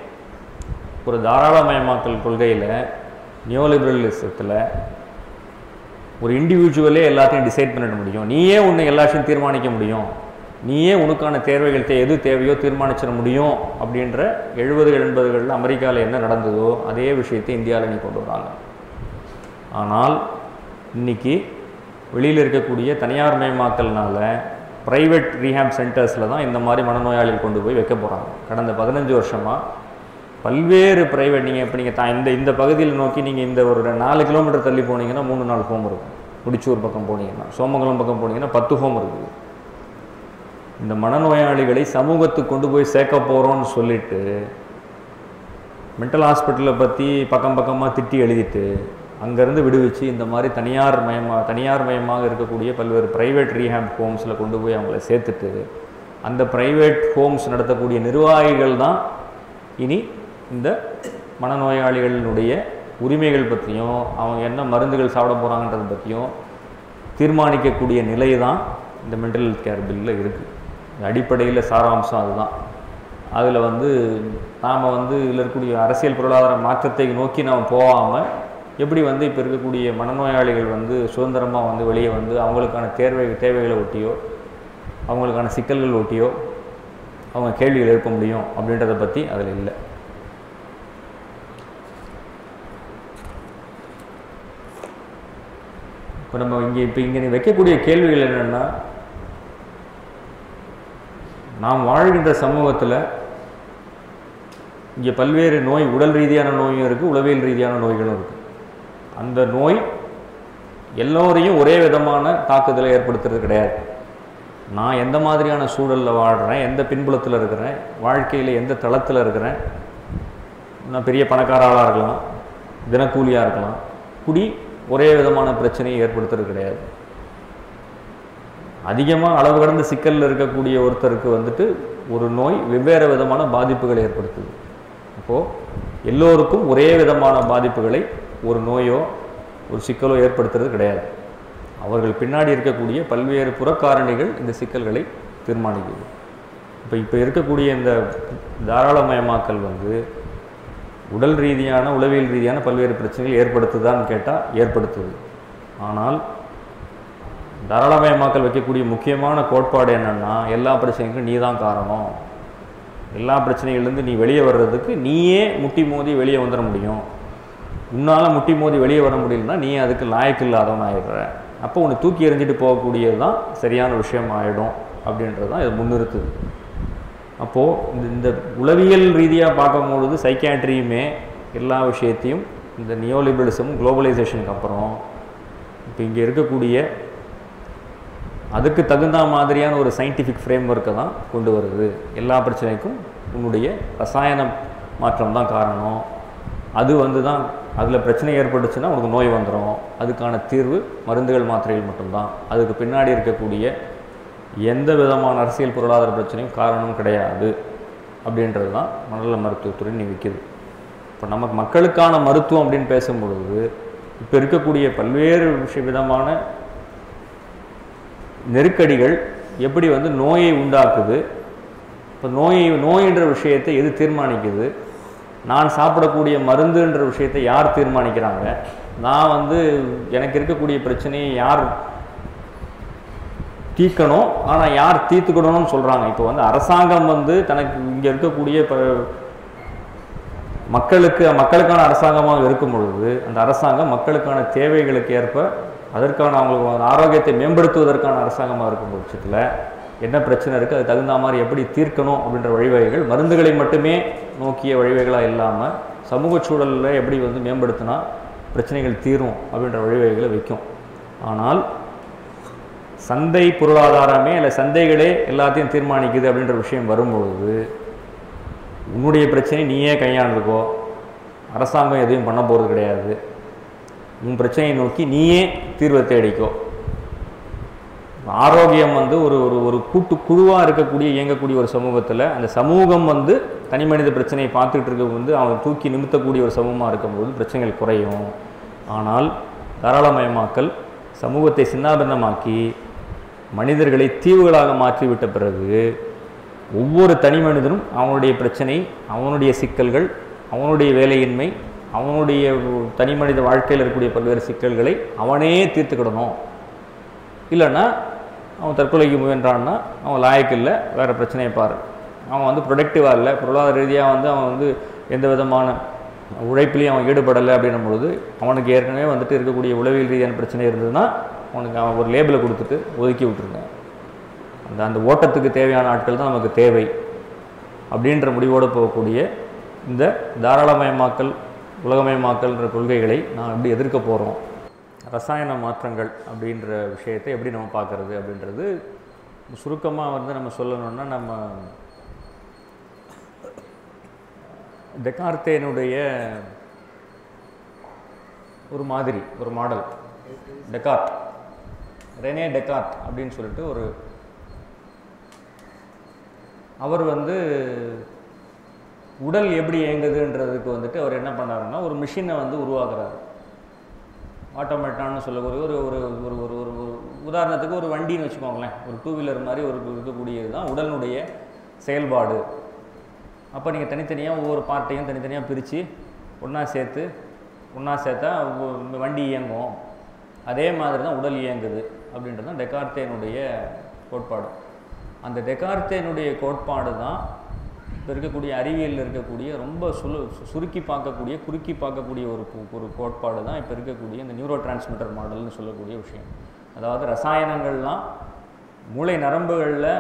ஒரு தாராளமயமாக்கல் கொள்கையில் நியோலிபரலிசத்தில் ஒரு இண்டிவிஜுவலே எல்லாத்தையும் டிசைட் பண்ணிட முடியும், நீயே உன்னை எல்லாத்தையும் தீர்மானிக்க முடியும், நீயே உனக்கான தேவைகள் எது தேவையோ தீர்மானிச்சிட முடியும் அப்படின்ற எழுபதுகள் எண்பதுகளில் அமெரிக்காவில் என்ன நடந்ததோ அதே விஷயத்தை இந்தியாவில் நீ கொண்டு வராங்க. ஆனால் இன்றைக்கி வெளியில் இருக்கக்கூடிய தனியார் மயமாக்கல்னால ப்ரைவேட் ரீஹேப் சென்டர்ஸில் தான் இந்த மாதிரி மனநோயாளிகள் கொண்டு போய் வைக்க போகிறாங்க. கடந்த பதினஞ்சு வருஷமாக பல்வேறு ப்ரைவேட், நீங்கள் இப்போ நீங்கள் தான் இந்த இந்த பகுதியில் நோக்கி நீங்கள் இந்த ஒரு நாலு கிலோமீட்டர் தள்ளி போனீங்கன்னா மூணு நாலு ஹோம் இருக்கும், முடிச்சூர் பக்கம் போனீங்கன்னா, சோமங்கலம் பக்கம் போனீங்கன்னா பத்து ஹோம் இருக்குது. இந்த மனநோயாளிகளை சமூகத்துக்கு கொண்டு போய் சேர்க்க போகிறோன்னு சொல்லிட்டு மென்டல் ஹாஸ்பிட்டலை பற்றி பக்கம் பக்கமாக திட்டி எழுதிட்டு அங்கேருந்து விடுவிச்சு இந்த மாதிரி தனியார் மயமாக தனியார் மயமாக இருக்கக்கூடிய பல்வேறு ப்ரைவேட் ரீஹேப் ஹோம்ஸில் கொண்டு போய் அவங்கள சேர்த்துட்டு அந்த ப்ரைவேட் ஹோம்ஸ் நடத்தக்கூடிய நிர்வாகிகள் தான் இனி இந்த மனநோயாளிகளினுடைய உரிமைகள் பற்றியும் அவங்க என்ன மருந்துகள் சாப்பிட போகிறாங்கன்றதை பற்றியும் தீர்மானிக்கக்கூடிய நிலை தான் இந்த மென்டல் ஹெல்த் கேர் பில்லில் இருக்குது. அடிப்படையில் சாராம்சம் அதுதான். அதில் வந்து நாம் வந்து இதில் இருக்கக்கூடிய அரசியல் பொருளாதார மாற்றத்தை நோக்கி நாம் போகாமல் எப்படி வந்து இப்போ இருக்கக்கூடிய மனநோயாளிகள் வந்து சுதந்திரமாக வந்து வெளியே வந்து அவங்களுக்கான தேர்வை தேவைகளை ஒட்டியோ அவங்களுக்கான சிக்கல்கள் ஒட்டியோ அவங்க கேள்விகள் எழுப்ப முடியும் அப்படின்றத பற்றி அதில் இல்லை. இப்போ நம்ம இங்கே இப்போ இங்கே வைக்கக்கூடிய கேள்விகள் என்னென்னா, நாம் வாழ்கின்ற சமூகத்தில் இங்கே பல்வேறு நோய், உடல் ரீதியான நோயும் இருக்குது, உளவியல் ரீதியான நோய்களும் இருக்குது. அந்த நோய் எல்லோரையும் ஒரே விதமான தாக்குதலை ஏற்படுத்துறது கிடையாது. நான் எந்த மாதிரியான சூழலில் வாழ்கிறேன், எந்த பின்புலத்தில் இருக்கிறேன், வாழ்க்கையில் எந்த தளத்தில் இருக்கிறேன், நான் பெரிய பணக்கார ஆளாக இருக்கலாம், தினக்கூலியாக இருக்கலாம், குடி ஒரே விதமான பிரச்சனையை ஏற்படுத்துறது கிடையாது. அதிகமாக அளவு கடந்த சிக்கலில் இருக்கக்கூடிய ஒருத்தருக்கு வந்துட்டு ஒரு நோய் வெவ்வேறு விதமான பாதிப்புகளை ஏற்படுத்துது. அப்போது எல்லோருக்கும் ஒரே விதமான பாதிப்புகளை ஒரு நோயோ ஒரு சிக்கலோ ஏற்படுத்துறது கிடையாது. அவர்கள் பின்னாடி இருக்கக்கூடிய பல்வேறு புறக்காரணிகள் இந்த சிக்கல்களை தீர்மானிக்குது. இப்போ இப்போ இருக்கக்கூடிய இந்த தாராளமயமாக்கல் வந்து உடல் ரீதியான உளவியல் ரீதியான பல்வேறு பிரச்சனைகள் ஏற்படுத்துதான்னு கேட்டால் ஏற்படுத்துது. ஆனால் தாராளமயமாக்கல் வைக்கக்கூடிய முக்கியமான கோட்பாடு என்னென்னா, எல்லா பிரச்சனைகளுக்கும் நீ தான் காரணம், எல்லா பிரச்சனைகள்லேருந்து நீ வெளியே வர்றதுக்கு நீயே முட்டி மோதி வெளியே வந்துட முடியும், உன்னால் முட்டி மோதி வெளியே வர முடியலன்னா நீ அதுக்கு லாயக்கு இல்லாதவன் ஆகிடுற, அப்போ உன்னை தூக்கி எறிஞ்சிட்டு போகக்கூடியது தான் சரியான விஷயம் ஆகிடும் அப்படின்றது தான் இதை முன்னிறுத்துது. அப்போது இந்த இந்த உளவியல் ரீதியாக பார்க்கும்பொழுது சைக்கியாட்ரியுமே எல்லா விஷயத்தையும் இந்த நியோலிபரலிசமும் குளோபலைசேஷனுக்கு அப்புறம் இப்போ இங்கே இருக்கக்கூடிய அதுக்கு தகுந்த மாதிரியான ஒரு சயின்டிஃபிக் ஃப்ரேம் ஒர்க்கை தான் கொண்டு வருது. எல்லா பிரச்சனைக்கும் உன்னுடைய ரசாயன மாற்றம் தான் காரணம், அது வந்து தான் அதில் பிரச்சனை ஏற்பட்டுச்சுன்னா உனக்கு நோய் வந்துடும், அதுக்கான தீர்வு மருந்துகள் மாத்திரைகள் மட்டும்தான், அதுக்கு பின்னாடி இருக்கக்கூடிய எந்த விதமான அரசியல் பொருளாதார பிரச்சனையும் காரணம் கிடையாது அப்படின்றது தான் மனநல மருத்துவத்துறை நிற்கிது. இப்போ நமக்கு மக்களுக்கான மருத்துவம் அப்படின்னு பேசும்பொழுது இப்போ இருக்கக்கூடிய பல்வேறு விஷய விதமான நெருக்கடிகள் எப்படி வந்து நோயை உண்டாக்குது, இப்போ நோயை நோயின்ற விஷயத்தை எது தீர்மானிக்குது, நான் சாப்பிடக்கூடிய மருந்துன்ற விஷயத்தை யார் தீர்மானிக்கிறாங்க, நான் வந்து எனக்கு இருக்கக்கூடிய பிரச்சனையை யார் தீர்க்கணும், ஆனால் யார் தீர்த்துக்கணும்னு சொல்கிறாங்க. இப்போ வந்து அரசாங்கம் வந்து தனக்கு இங்கே இருக்கக்கூடிய இப்போ மக்களுக்கு மக்களுக்கான அரசாங்கமாக இருக்கும் பொழுது அந்த அரசாங்கம் மக்களுக்கான தேவைகளுக்கு ஏற்ப அதற்கான அவங்களுக்கு ஆரோக்கியத்தை மேம்படுத்துவதற்கான அரசாங்கமாக இருக்கும் பட்சத்தில் என்ன பிரச்சனை இருக்குது, அது தகுந்த மாதிரி எப்படி தீர்க்கணும் அப்படின்ற வழிவகைகள் மருந்துகளை மட்டுமே நோக்கிய வழிவகைகளாக இல்லாமல் சமூக சூழலில் எப்படி வந்து மேம்படுத்தினா பிரச்சனைகள் தீரும் அப்படின்ற வழிவகைகளை வைக்கும். ஆனால் சந்தை பொருளாதாரமே இல்லை சந்தைகளே எல்லாத்தையும் தீர்மானிக்குது அப்படின்ற விஷயம் வரும்பொழுது உன்னுடைய பிரச்சனை நீயே கையாண்டுக்கோ, அரசாங்கம் எதையும் பண்ண போகிறது கிடையாது, உன் பிரச்சனையை நோக்கி நீயே தீர்வை தேடிக்கோ. ஆரோக்கியம் வந்து ஒரு ஒரு ஒரு கூட்டு குழுவாக இருக்கக்கூடிய இயங்கக்கூடிய ஒரு சமூகத்தில் அந்த சமூகம் வந்து தனி மனித பிரச்சனையை பார்த்துக்கிட்டு இருக்க வந்து அவன் தூக்கி நிமித்தக்கூடிய ஒரு சமூகமாக இருக்கும்போது பிரச்சனைகள் குறையும். ஆனால் தாராளமயமாக்கல் சமூகத்தை சின்னாபின்னமாக்கி மனிதர்களை தீவுகளாக மாற்றிவிட்ட பிறகு ஒவ்வொரு தனி மனிதனும் அவனுடைய பிரச்சனை, அவனுடைய சிக்கல்கள், அவனுடைய வேலையின்மை, அவனுடைய தனி மனித வாழ்க்கையில் இருக்கக்கூடிய பல்வேறு சிக்கல்களை அவனே தீர்த்துக்கிடணும். இல்லைன்னா அவன் தற்கொலைக்கு முயன்றான்னா அவன் லாயக்கு இல்லை, வேறு பிரச்சனையை பாரு, அவன் வந்து ப்ரொடக்டிவாக இல்லை, பொருளாதார ரீதியாக வந்து அவன் வந்து எந்த விதமான உழைப்பிலையும் அவன் ஈடுபடலை அப்படின்னும் பொழுது அவனுக்கு ஏற்கனவே வந்துட்டு இருக்கக்கூடிய உளவியல் ரீதியான பிரச்சனை இருந்ததுன்னா அவனுக்கு அவன் ஒரு லேபிளை கொடுத்துட்டு ஒதுக்கி விட்டுருங்க. அந்த அந்த ஓட்டத்துக்கு தேவையான ஆட்கள் தான் நமக்கு தேவை அப்படின்ற முடிவோடு போகக்கூடிய இந்த தாராளமயமாக்கல் உலகமயமாக்கல்ன்ற கொள்கைகளை நாம் எப்படி எதிர்க்க போகிறோம், ரசாயன மாற்றங்கள் அப்படின்ற விஷயத்தை எப்படி நம்ம பார்க்குறது அப்படின்றது சுருக்கமாக வந்து நம்ம சொல்லணும்னா நம்ம டெக்கார்த்தேனுடைய ஒரு மாதிரி ஒரு மாடல், டெக்கார்ட் ரெனே டெக்கார்ட் அப்படின்னு சொல்லிட்டு ஒரு அவர் வந்து உடல் எப்படி இயங்குதுன்றதுக்கு வந்துட்டு அவர் என்ன பண்ணாருன்னா ஒரு மிஷினை வந்து உருவாக்குறாரு. ஆட்டோமேட்டான்னு சொல்லக்கூடிய ஒரு ஒரு ஒரு ஒரு ஒரு ஒரு உதாரணத்துக்கு ஒரு வண்டின்னு வச்சுக்கோங்களேன், ஒரு டூ வீலர் மாதிரி ஒரு இருக்கக்கூடியது தான் உடலுடைய செயல்பாடு. அப்போ நீங்கள் தனித்தனியாக ஒவ்வொரு பார்ட்டையும் தனித்தனியாக பிரித்து ஒன்றா சேர்த்து ஒன்றா சேர்த்தா வண்டி இயங்கும். அதே மாதிரி தான் உடல் இயங்குது அப்படின்றது தான் டெக்கார்த்தேனுடைய கோட்பாடு. அந்த டெக்கார்த்தேனுடைய கோட்பாடு தான் இப்போ இருக்கக்கூடிய அறிவியலில் இருக்கக்கூடிய ரொம்ப சுலு சுருக்கி பார்க்கக்கூடிய குறுக்கி பார்க்கக்கூடிய ஒரு ஒரு கோட்பாடு தான் இப்போ இருக்கக்கூடிய இந்த நியூரோ டிரான்ஸ்மிட்டர் மாடல்னு சொல்லக்கூடிய விஷயம். அதாவது ரசாயனங்கள்லாம் மூளை நரம்புகளில்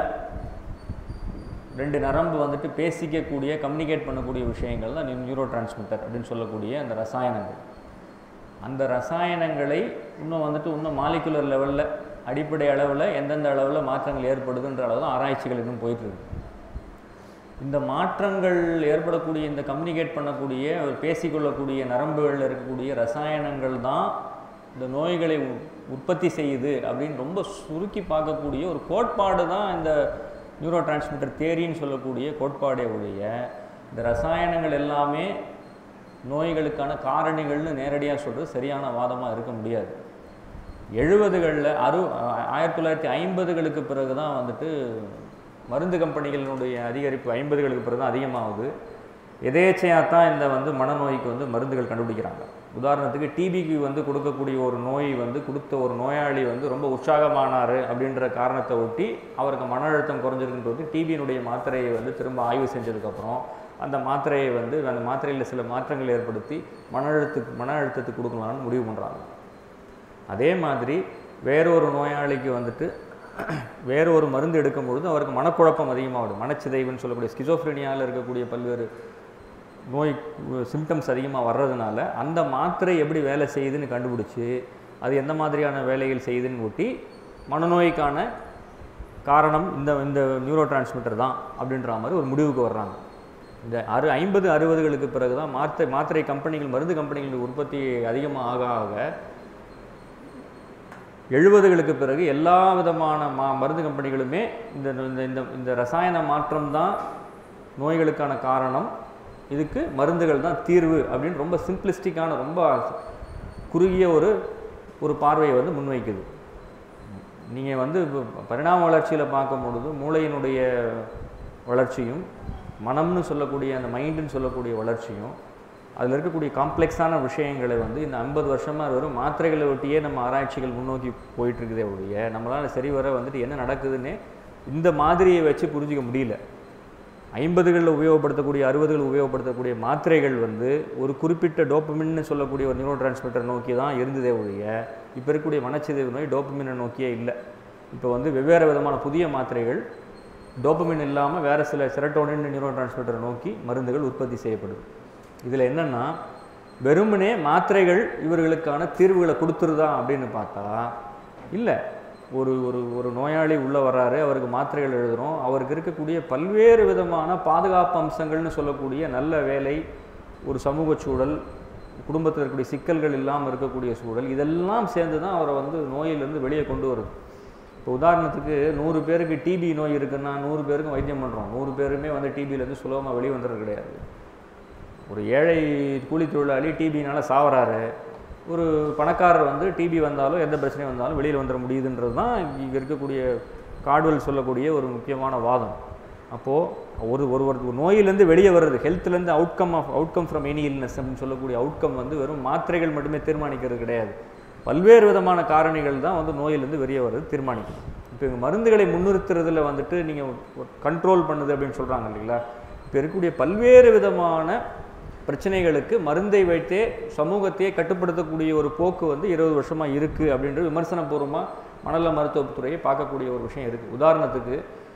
ரெண்டு நரம்பு வந்துட்டு பேசிக்கக்கூடிய கம்யூனிகேட் பண்ணக்கூடிய விஷயங்கள் தான் நியூரோ டிரான்ஸ்மிட்டர் அப்படின்னு சொல்லக்கூடிய அந்த ரசாயனங்கள். அந்த ரசாயனங்களை இன்னும் வந்துட்டு இன்னும் மாலிகுலர் லெவலில் அடிப்படை அளவில் எந்தெந்த அளவில் மாற்றங்கள் ஏற்படுதுன்ற அளவு தான் ஆராய்ச்சிகள் இன்னும் போயிட்டுருக்கு. இந்த மாற்றங்கள் ஏற்படக்கூடிய இந்த கம்யூனிகேட் பண்ணக்கூடிய ஒரு பேசிக்கொள்ளக்கூடிய நரம்புகளில் இருக்கக்கூடிய ரசாயனங்கள் தான் இந்த நோய்களை உற்பத்தி செய்யுது அப்படின்னு ரொம்ப சுருக்கி பார்க்கக்கூடிய ஒரு கோட்பாடு தான் இந்த நியூரோ டிரான்ஸ்மிட்டர் தியரின்னு சொல்லக்கூடிய கோட்பாடே ஒழிய இந்த ரசாயனங்கள் எல்லாமே நோய்களுக்கான காரணிகள்னு நேரடியாக சொல்கிறது சரியான வாதமாக இருக்க முடியாது. எழுபதுகளில் அறு ஆயிரத்தி தொள்ளாயிரத்தி ஐம்பதுகளுக்கு பிறகு தான் வந்துட்டு மருந்து கம்பெனிகளினுடைய அதிகரிப்பு ஐம்பதுகளுக்கு பிறகு தான் அதிகமாகுது. எதேச்சையாக தான் இந்த வந்து மனநோய்க்கு வந்து மருந்துகள் கண்டுபிடிக்கிறாங்க. உதாரணத்துக்கு டிபிக்கு வந்து கொடுக்கக்கூடிய ஒரு நோய் வந்து கொடுத்த ஒரு நோயாளி வந்து ரொம்ப உற்சாகமானார் அப்படின்ற காரணத்தை ஒட்டி அவருக்கு மன அழுத்தம் குறைஞ்சிருக்குன்றது டிபியினுடைய மாத்திரையை வந்து திரும்ப ஆய்வு செஞ்சதுக்கப்புறம் அந்த மாத்திரையை வந்து அந்த மாத்திரையில் சில மாற்றங்கள் ஏற்படுத்தி மன அழுத்தத்துக்கு மன அழுத்தத்துக்கு கொடுக்கலான்னு முடிவு பண்ணுறாங்க. அதே மாதிரி வேறொரு நோயாளிக்கு வந்துட்டு வேறு ஒரு மருந்து எடுக்கும் பொழுது அவருக்கு மனக்குழப்பம் அதிகமாகுது. மனச்சிதைவுன்னு சொல்லக்கூடிய ஸ்கிசோஃப்ரெனியாவில் இருக்கக்கூடிய பல்வேறு நோய் சிம்டம்ஸ் அதிகமாக வர்றதுனால அந்த மாத்திரை எப்படி வேலை செய்யுதுன்னு கண்டுபிடிச்சி அது எந்த மாதிரியான வேலைகள் செய்யுதுன்னு ஒட்டி மனநோய்க்கான காரணம் இந்த இந்த நியூரோ டிரான்ஸ்மிட்டர் தான் அப்படின்ற மாதிரி ஒரு முடிவுக்கு வர்றாங்க. இந்த அறு ஐம்பது அறுபதுகளுக்கு பிறகு தான் மாத்திரை மாத்திரை கம்பெனிகள் மருந்து கம்பெனிகளுடைய உற்பத்தி அதிகமாக ஆக ஆக எழுபதுகளுக்கு பிறகு எல்லா விதமான மா மருந்து கம்பெனிகளுமே இந்த இந்த இந்த ரசாயன மாற்றம் தான் நோய்களுக்கான காரணம், இதுக்கு மருந்துகள் தான் தீர்வு அப்படின்னு ரொம்ப சிம்பிளிஸ்டிக்கான ரொம்ப குறுகிய ஒரு ஒரு பார்வையை வந்து முன்வைக்குது. நீங்கள் வந்து பரிணாம வளர்ச்சியில் பார்க்கும் பொழுது மூளையினுடைய வளர்ச்சியும் மனம்னு சொல்லக்கூடிய அந்த மைண்டுன்னு சொல்லக்கூடிய வளர்ச்சியும் அதில் இருக்கக்கூடிய காம்ப்ளெக்ஸான விஷயங்களை வந்து இந்த ஐம்பது வருஷமாக வெறும் மாத்திரைகளை ஒட்டியே நம்ம ஆராய்ச்சிகள் முன்னோக்கி போயிட்டுருக்குதே ஒழிய நம்மளால் சரி வர வந்துட்டு என்ன நடக்குதுன்னு இந்த மாதிரியை வச்சு புரிஞ்சிக்க முடியல. ஐம்பதுகளில் உபயோகப்படுத்தக்கூடிய அறுபதுகள் உபயோகப்படுத்தக்கூடிய மாத்திரைகள் வந்து ஒரு குறிப்பிட்ட டோப்பமின்னு சொல்லக்கூடிய ஒரு நியூரோ டிரான்ஸ்மிட்டர் நோக்கி தான் இருந்ததே ஒழிய இப்போ இருக்கக்கூடிய மனச்சிதைவு நோய் டோப்பமினை நோக்கியே இல்லை. இப்போ வந்து வெவ்வேறு விதமான புதிய மாத்திரைகள் டோப்பமின் இல்லாமல் வேறு சில செரட்டோனின் நியூரோ டிரான்ஸ்மிட்டரை நோக்கி மருந்துகள் உற்பத்தி செய்யப்படுது. இதில் என்னென்னா வெறுமனே மாத்திரைகள் இவர்களுக்கான தீர்வுகளை கொடுத்துருதா அப்படின்னு பார்த்தா இல்லை. ஒரு ஒரு ஒரு நோயாளி உள்ளே வர்றாரு, அவருக்கு மாத்திரைகள் எழுதுகிறோம், அவருக்கு இருக்கக்கூடிய பல்வேறு விதமான பாதுகாப்பு அம்சங்கள்னு சொல்லக்கூடிய நல்ல வேலை, ஒரு சமூக சூழல், குடும்பத்தில் இருக்கக்கூடிய சிக்கல்கள் இல்லாமல் இருக்கக்கூடிய சூழல், இதெல்லாம் சேர்ந்து தான் அவரை வந்து நோயிலிருந்து வெளியே கொண்டு வருது. இப்போ உதாரணத்துக்கு நூறு பேருக்கு டிபி நோய் இருக்குன்னா நூறு பேருக்கும் வைத்தியம் பண்ணுறோம், நூறு பேருமே வந்து டிபியிலேருந்து சுலபமாக வெளியே வந்துடுறது கிடையாது. ஒரு ஏழை கூலி தொழிலாளி டிபினால் சாவறாரு, ஒரு பணக்காரர் வந்து டிபி வந்தாலும் எந்த பிரச்சனையும் வந்தாலும் வெளியில் வந்துட முடியுதுன்றது தான் இங்கே இருக்கக்கூடிய கார்டுவல் சொல்லக்கூடிய ஒரு முக்கியமான வாதம். அப்போது ஒரு ஒரு ஒரு நோயிலேருந்து வெளியே வர்றது, ஹெல்த்லேருந்து outcome of outcome from any illness அப்படின்னு சொல்லக்கூடிய அவுட்கம் வந்து வெறும் மாத்திரைகள் மட்டுமே தீர்மானிக்கிறது கிடையாது. பல்வேறு விதமான காரணிகள் தான் வந்து நோயிலேருந்து வெளியே வர்றது தீர்மானிக்கணும். இப்போ இங்கே மருந்துகளை முன்னிறுத்துறதுல வந்துட்டு நீங்கள் கண்ட்ரோல் பண்ணுது அப்படின்னு சொல்கிறாங்க இல்லைங்களா. இப்போ இருக்கக்கூடிய பல்வேறு விதமான பிரச்சனைகளுக்கு மருந்தை வைத்தே சமூகத்தையே கட்டுப்படுத்தக்கூடிய ஒரு போக்கு வந்து இருபது வருஷமாக இருக்குது அப்படின்ற விமர்சனபூர்வமாக மனநல மருத்துவத்துறையை பார்க்கக்கூடிய ஒரு விஷயம் இருக்குது. உதாரணத்துக்கு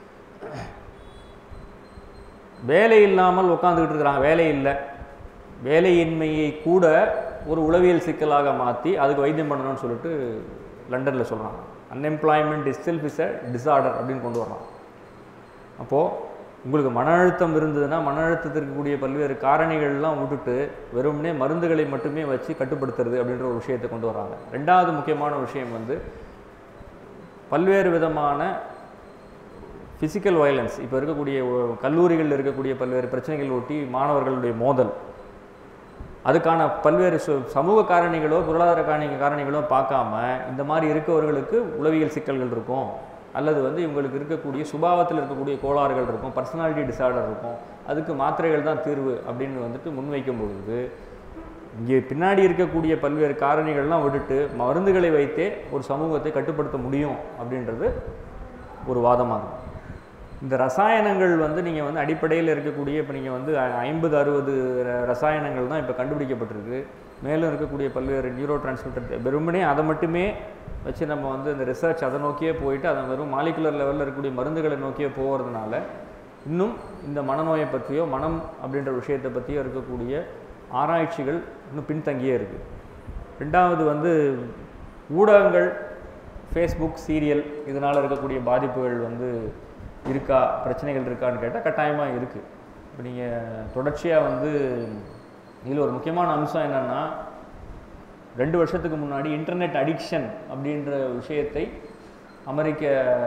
வேலை இல்லாமல் உட்காந்துக்கிட்டு இருக்கிறாங்க, வேலை இல்லை, வேலையின்மையை கூட ஒரு உளவியல் சிக்கலாக மாற்றி அதுக்கு வைத்தியம் பண்ணணும்னு சொல்லிட்டு லண்டனில் சொல்கிறாங்க. Unemployment is self is a disorder அப்படின்னு கொண்டு வர்றாங்க. அப்போது உங்களுக்கு மன அழுத்தம் இருந்ததுன்னா மன அழுத்தத்திற்கு கூடிய பல்வேறு காரணிகள்லாம் விட்டுட்டு வெறுமனே மருந்துகளை மட்டுமே வச்சு கட்டுப்படுத்துறது அப்படின்ற ஒரு விஷயத்தை கொண்டு வராங்க. ரெண்டாவது முக்கியமான விஷயம் வந்து பல்வேறு விதமான ஃபிசிக்கல் வயலன்ஸ். இப்போ இருக்கக்கூடிய கல்லூரிகளில் இருக்கக்கூடிய பல்வேறு பிரச்சனைகள் ஒட்டி மாணவர்களுடைய மோதல், அதுக்கான பல்வேறு சமூக காரணிகளோ பொருளாதார காரணி காரணிகளோ பார்க்காம இந்த மாதிரி இருக்கவர்களுக்கு உளவியல் சிக்கல்கள் இருக்கும், அல்லது வந்து இவங்களுக்கு இருக்கக்கூடிய சுபாவத்தில் இருக்கக்கூடிய கோளாறுகள் இருக்கும், பர்சனாலிட்டி டிஸார்டர் இருக்கும், அதுக்கு மாத்திரைகள் தான் தீர்வு அப்படின்னு வந்துட்டு முன்வைக்கும் பொழுது இங்கே பின்னாடி இருக்கக்கூடிய பல்வேறு காரணிகள்லாம் விட்டுட்டு மருந்துகளை வைத்தே ஒரு சமூகத்தை கட்டுப்படுத்த முடியும் அப்படின்றது ஒரு வாதமாகும். இந்த ரசாயனங்கள் வந்து நீங்கள் வந்து அடிப்படையில் இருக்கக்கூடிய இப்போ நீங்கள் வந்து ஐம்பது அறுபது ரசாயனங்கள் தான் இப்போ கண்டுபிடிக்கப்பட்டிருக்கு. மேலும் இருக்கக்கூடிய பல்வேறு நியூரோ டிரான்ஸ்மிட்டர் வெறுமனே அதை மட்டுமே வச்சு நம்ம வந்து இந்த ரிசர்ச் அதை நோக்கியே போயிட்டு அதை வெறும் மாலிகுலர் லெவலில் இருக்கக்கூடிய மருந்துகளை நோக்கியே போகிறதுனால இன்னும் இந்த மனநோயை பற்றியோ மனம் அப்படின்ற விஷயத்தை பற்றியோ இருக்கக்கூடிய ஆராய்ச்சிகள் இன்னும் பின்தங்கியே இருக்குது. ரெண்டாவது வந்து ஊடகங்கள், ஃபேஸ்புக், சீரியல், இதனால் இருக்கக்கூடிய பாதிப்புகள் வந்து இருக்கா, பிரச்சனைகள் இருக்கான்னு கேட்டால் கட்டாயமாக இருக்குது. இப்போ நீங்கள் தொடர்ச்சியாக வந்து இதில் ஒரு முக்கியமான அம்சம் என்னென்னா, ரெண்டு வருஷத்துக்கு முன்னாடி இன்டர்நெட் அடிக்ஷன் அப்படின்ற விஷயத்தை அமெரிக்க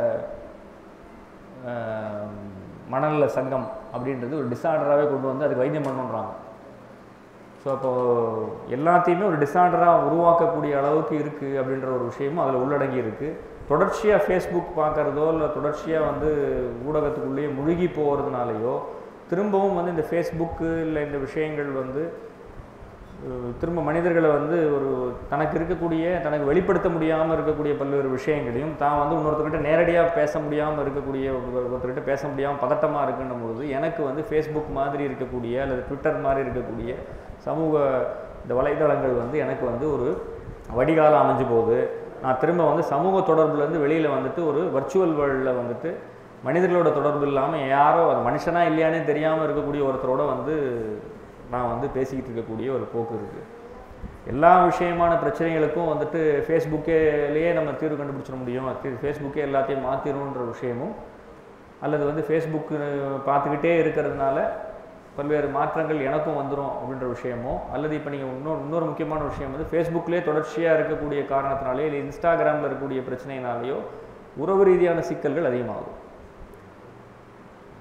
மனநல சங்கம் அப்படின்றது ஒரு டிஸார்டராகவே கொண்டு வந்து அதுக்கு வைத்தியம் பண்ணுன்றாங்க. ஸோ அப்போது எல்லாத்தையுமே ஒரு டிஸார்டராக உருவாக்கக்கூடிய அளவுக்கு இருக்குது அப்படின்ற ஒரு விஷயமும் அதில் உள்ளடங்கி இருக்குது. தொடர்ச்சியாக ஃபேஸ்புக் பார்க்குறதோ இல்லை தொடர்ச்சியாக வந்து ஊடகத்துக்குள்ளேயே முழுகி போகிறதுனாலையோ திரும்பவும் வந்து இந்த ஃபேஸ்புக்கு இல்லை இந்த விஷயங்கள் வந்து திரும்ப மனிதர்களை வந்து ஒரு தனக்கு இருக்கக்கூடிய தனக்கு வெளிப்படுத்த முடியாமல் இருக்கக்கூடிய பல்வேறு விஷயங்களையும் தான் வந்து இன்னொருத்தர்கிட்ட நேரடியாக பேச முடியாமல் இருக்கக்கூடிய ஒருத்தர்கிட்ட பேச முடியாமல் பதட்டமாக இருக்குன்னும் போது எனக்கு வந்து ஃபேஸ்புக் மாதிரி இருக்கக்கூடிய அல்லது ட்விட்டர் மாதிரி இருக்கக்கூடிய சமூக இந்த வலைதளங்கள் வந்து எனக்கு வந்து ஒரு வடிகாலம் அமைஞ்சு போகுது. நான் திரும்ப வந்து சமூக தொடர்புலேருந்து வெளியில் வந்துட்டு ஒரு வர்ச்சுவல் வேர்ல்டில் வந்துட்டு மனிதர்களோட தொடர்பு இல்லாமல் யாரோ அது மனுஷனா இல்லையானே தெரியாமல் இருக்கக்கூடிய ஒருத்தரோட வந்து நான் வந்து பேசிக்கிட்டு இருக்கக்கூடிய ஒரு போக்கு இருக்குது. எல்லா விஷயமான பிரச்சனைகளுக்கும் வந்துட்டு ஃபேஸ்புக்கேலேயே நம்ம தீர்வு கண்டுபிடிச்சிட முடியும், ஃபேஸ்புக்கே எல்லாத்தையும் மாற்றிடும்ன்ற விஷயமும், அல்லது வந்து ஃபேஸ்புக்கு பார்த்துக்கிட்டே இருக்கிறதுனால பல்வேறு மாற்றங்கள் எனக்கும் வந்துடும் அப்படின்ற விஷயமோ, அல்லது இப்போ நீங்கள் இன்னொரு இன்னொரு முக்கியமான விஷயம் வந்து ஃபேஸ்புக்லேயே தொடர்ச்சியாக இருக்கக்கூடிய காரணத்தினாலே இல்லை இன்ஸ்டாகிராமில் இருக்கக்கூடிய பிரச்சனையினாலேயோ உறவு ரீதியான சிக்கல்கள் அதிகமாகும்.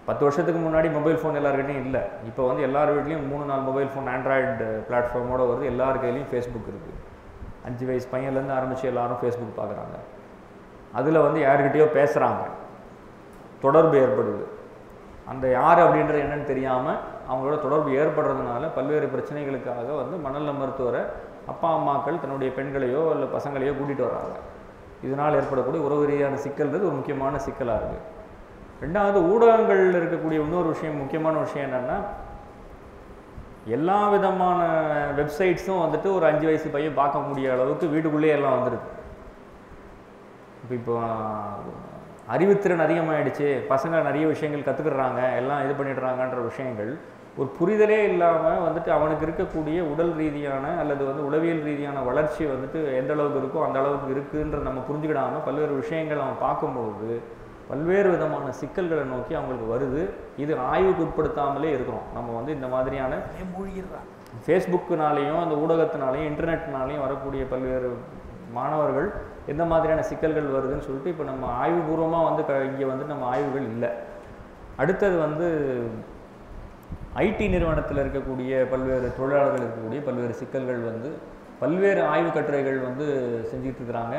பத்து வருஷத்துக்கு முன்னாடி மொபைல் ஃபோன் எல்லாருக்கிட்டையும் இல்லை. இப்போ வந்து எல்லார் வீட்லேயும் மூணு நாலு மொபைல் ஃபோன் ஆண்ட்ராய்டு பிளாட்ஃபார்மோடு வருது. எல்லார் கையிலையும் ஃபேஸ்புக் இருக்குது. அஞ்சு வயசு பையன்லேருந்து ஆரம்பித்து எல்லாரும் ஃபேஸ்புக் பார்க்குறாங்க. அதில் வந்து யார்கிட்டையோ பேசுகிறாங்க, தொடர்பு ஏற்படுது. அந்த யார் அப்படின்றது என்னன்னு தெரியாமல் அவங்களோட தொடர்பு ஏற்படுறதுனால பல்வேறு பிரச்சனைகளுக்காக வந்து மனநல மருத்துவரை அப்பா அம்மாக்கள் தன்னுடைய பெண்களையோ இல்லை பசங்களையோ கூட்டிகிட்டு வர்றாங்க. இதனால் ஏற்படக்கூடிய உறவு ரீதியான சிக்கல்ன்றது ஒரு முக்கியமான சிக்கலாக இருக்குது. ரெண்டாவது, ஊடகங்களில் இருக்கக்கூடிய இன்னொரு விஷயம், முக்கியமான விஷயம் என்னென்னா, எல்லா விதமான வெப்சைட்ஸும் வந்துட்டு ஒரு அஞ்சு வயசு பையன் பார்க்க முடிய அளவுக்கு வீட்டுக்குள்ளேயே எல்லாம் வந்துருக்கு. இப்போ இப்போ அறிவுத்திறன் அதிகமாகிடுச்சு, பசங்க நிறைய விஷயங்கள் கற்றுக்குறாங்க, எல்லாம் இது பண்ணிடுறாங்கன்ற விஷயங்கள் ஒரு புரிதலே இல்லாமல் வந்துட்டு அவனுக்கு இருக்கக்கூடிய உடல் ரீதியான அல்லது வந்து உளவியல் ரீதியான வளர்ச்சி வந்துட்டு எந்த அளவுக்கு இருக்கோ அந்த அளவுக்கு இருக்குன்றது நம்ம புரிஞ்சுக்கிடாமல் பல்வேறு விஷயங்கள் அவன் பார்க்கும்பொழுது பல்வேறு விதமான சிக்கல்களை நோக்கி அவங்களுக்கு வருது. இது ஆய்வுக்கு உட்படுத்தாமலே இருக்கிறோம். நம்ம வந்து இந்த மாதிரியான ஃபேஸ்புக்குனாலேயும் அந்த ஊடகத்தினாலையும் இன்டர்நெட்னாலையும் வரக்கூடிய பல்வேறு மாணவர்கள் எந்த மாதிரியான சிக்கல்கள் வருதுன்னு சொல்லிட்டு இப்போ நம்ம ஆய்வுபூர்வமாக வந்து க இங்கே வந்து நம்ம ஆய்வுகள் இல்லை. அடுத்தது வந்து ஐடி நிறுவனத்தில் இருக்கக்கூடிய பல்வேறு தொழிலாளர்கள் இருக்கக்கூடிய பல்வேறு சிக்கல்கள் வந்து பல்வேறு ஆய்வு கட்டுரைகள் வந்து செஞ்சுட்டு இருக்கிறாங்க.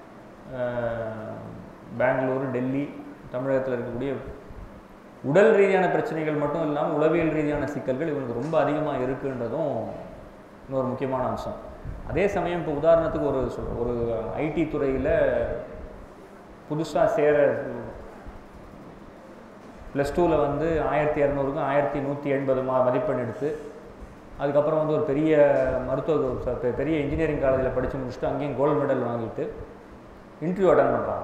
பெங்களூரு, டெல்லி, தமிழகத்தில் இருக்கக்கூடிய உடல் ரீதியான பிரச்சனைகள் மட்டும் இல்லாமல் உளவியல் ரீதியான சிக்கல்கள் இவங்களுக்கு ரொம்ப அதிகமாக இருக்குன்றதும் இன்னொரு முக்கியமான அம்சம். அதே சமயம் இப்போ உதாரணத்துக்கு ஒரு சொல் ஒரு ஐடி துறையில் புதுசாக சேர ப்ளஸ் டூவில் வந்து ஆயிரத்தி இரநூறுக்கும் ஆயிரத்தி நூற்றி எண்பது மா மதிப்பெண் எடுத்து அதுக்கப்புறம் வந்து ஒரு பெரிய மருத்துவ பெரிய இன்ஜினியரிங் காலேஜில் படித்து முடிச்சுட்டு அங்கேயும் கோல்டு மெடல் வாங்கிட்டு இன்டர்வியூ அட்டன் பண்ணுறாங்க.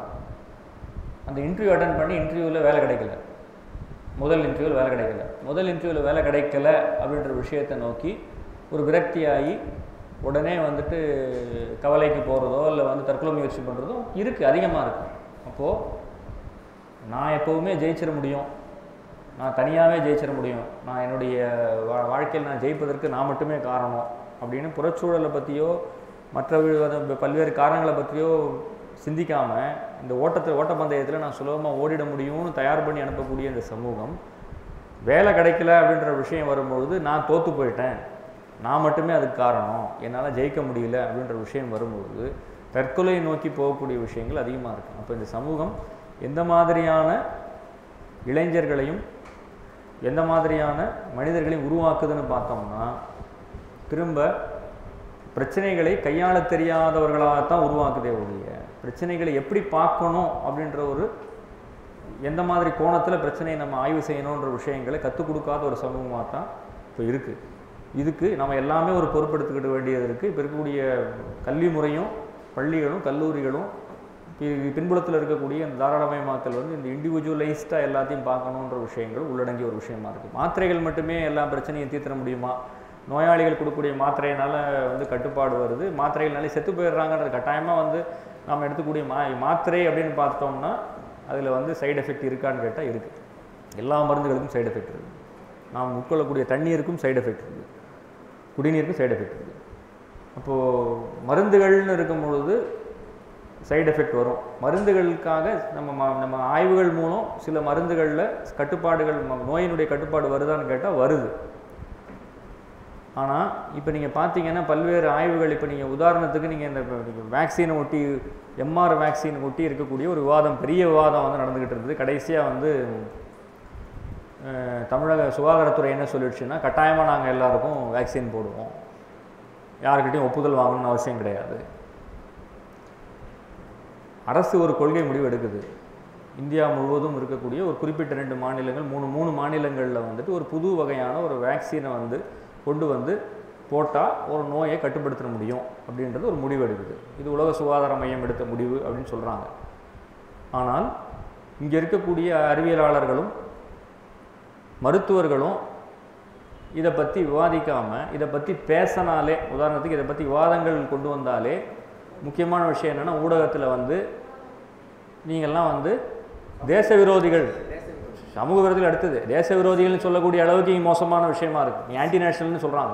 அந்த இன்டர்வியூ அட்டன் பண்ணி இன்டர்வியூவில் வேலை கிடைக்கல. முதல் இன்டர்வியூவில் வேலை கிடைக்கல முதல் இன்டர்வியூவில் வேலை கிடைக்கல அப்படின்ற விஷயத்தை நோக்கி ஒரு விரக்தியாகி உடனே வந்துட்டு கவலைக்கு போகிறதோ இல்லை வந்து தற்கொலை முயற்சி பண்ணுறதோ இருக்குது, அதிகமாக இருக்குது. அப்போது நான் எப்போவுமே ஜெயிச்சிட முடியும், நான் தனியாகவே ஜெயிச்சிட முடியும், நான் என்னுடைய வா வாழ்க்கையில் நான் ஜெயிப்பதற்கு நான் மட்டுமே காரணம் அப்படின்னு புறச்சூழலை பற்றியோ மற்ற பல்வேறு காரணங்களை பற்றியோ சிந்திக்காமல் இந்த ஓட்டத்தில் ஓட்டப்பந்தயத்தில் நான் சுலபமாக ஓடிட முடியும்னு தயார் பண்ணி அனுப்பக்கூடிய இந்த சமூகம் வேலை கிடைக்கல அப்படின்ற விஷயம் வரும்பொழுது நான் தோற்று போயிட்டேன், நான் மட்டுமே அதுக்கு காரணம், என்னால் ஜெயிக்க முடியல அப்படின்ற விஷயம் வரும்பொழுது தற்கொலை நோக்கி போகக்கூடிய விஷயங்கள் அதிகமாக இருக்குது. அப்போ இந்த சமூகம் எந்த மாதிரியான இளைஞர்களையும் எந்த மாதிரியான மனிதர்களையும் உருவாக்குதுன்னு பார்த்தோம்னா திரும்ப பிரச்சனைகளை கையாள தெரியாதவர்களாகத்தான் உருவாக்குதே ஒழிய பிரச்சனைகளை எப்படி பார்க்கணும் அப்படின்ற ஒரு எந்த மாதிரி கோணத்தில் பிரச்சனையை நம்ம ஆய்வு செய்யணுன்ற விஷயங்களை கற்றுக் கொடுக்காத ஒரு சமூகமாக தான் இப்போ இருக்குது. இதுக்கு நம்ம எல்லாமே ஒரு பொறுப்பெடுத்துக்கிட வேண்டியது இருக்குது. இப்போ இருக்கக்கூடிய கல்வி முறையும் பள்ளிகளும் கல்லூரிகளும் பின்புலத்தில் இருக்கக்கூடிய இந்த தாராளமயமாக்கல் வந்து இந்த இண்டிவிஜுவலைஸ்டாக எல்லாத்தையும் பார்க்கணுன்ற விஷயங்கள் உள்ளடங்கிய ஒரு விஷயமா இருக்குது. மாத்திரைகள் மட்டுமே எல்லா பிரச்சனையும் தீர்த்திட முடியுமா? நோயாளிகள் கொடுக்கக்கூடிய மாத்திரையினால் வந்து கட்டுப்பாடு வருது, மாத்திரைகள்னாலே செத்து போயிடுறாங்கன்றது கட்டாயமாக வந்து நாம் எடுத்துக்கூடிய மா மாத்திரை அப்படின்னு பார்த்தோம்னா அதில் வந்து சைடு எஃபெக்ட் இருக்கான்னு கேட்டால் இருக்குது. எல்லா மருந்துகளுக்கும் சைடு எஃபெக்ட் இருக்குது. நாம் உட்கொள்ளக்கூடிய தண்ணீருக்கும் சைடு எஃபெக்ட் இருக்குது, குடிநீருக்கும் சைடு எஃபெக்ட் இருக்குது. அப்போது மருந்துகள்னு இருக்கும் பொழுது சைடு எஃபெக்ட் வரும். மருந்துகளுக்காக நம்ம நம்ம ஆய்வுகள் மூலம் சில மருந்துகளில் கட்டுப்பாடுகள் நோயினுடைய கட்டுப்பாடு வருதான்னு கேட்டால் வருது. ஆனால் இப்போ நீங்கள் பார்த்தீங்கன்னா பல்வேறு ஆய்வுகள் இப்போ நீங்கள் உதாரணத்துக்கு நீங்கள் இந்த வேக்சினை ஒட்டி எம்ஆர் வேக்சின் ஒட்டி இருக்கக்கூடிய ஒரு விவாதம், பெரிய விவாதம் வந்து நடந்துக்கிட்டு இருந்தது. கடைசியாக வந்து தமிழக சுகாதாரத்துறை என்ன சொல்லிடுச்சுன்னா கட்டாயமாக நாங்கள் எல்லாருக்கும் வேக்சின் போடுவோம், யாருக்கிட்டையும் ஒப்புதல் வாங்கணும்னு அவசியம் கிடையாது. அரசு ஒரு கொள்கை முடிவு எடுக்குது. இந்தியா முழுவதும் இருக்கக்கூடிய ஒரு குறிப்பிட்ட ரெண்டு மாநிலங்கள் மூணு மூணு மாநிலங்களில் வந்துட்டு ஒரு புது வகையான ஒரு வேக்சினை வந்து கொண்டு வந்து போட்டால் ஒரு நோயை கட்டுப்படுத்த முடியும் அப்படின்றது ஒரு முடிவு எடுக்குது. இது உலக சுகாதார மையம் எடுத்த முடிவு அப்படின்னு சொல்கிறாங்க. ஆனால் இங்கே இருக்கக்கூடிய அறிவியலாளர்களும் மருத்துவர்களும் இதை பற்றி விவாதிக்காமல் இதை பற்றி பேசினாலே, உதாரணத்துக்கு இதை பற்றி விவாதங்கள் கொண்டு வந்தாலே முக்கியமான விஷயம் என்னென்னா ஊடகத்தில் வந்து நீங்கள்லாம் வந்து தேச விரோதிகள், சமூக விரோதிகள் அடுத்தது தேச விரோதிகள்னு சொல்லக்கூடிய அளவுக்கு இங்கே மோசமான விஷயமா இருக்குது. நீ ஆன்டி நேஷனல்னு சொல்கிறாங்க.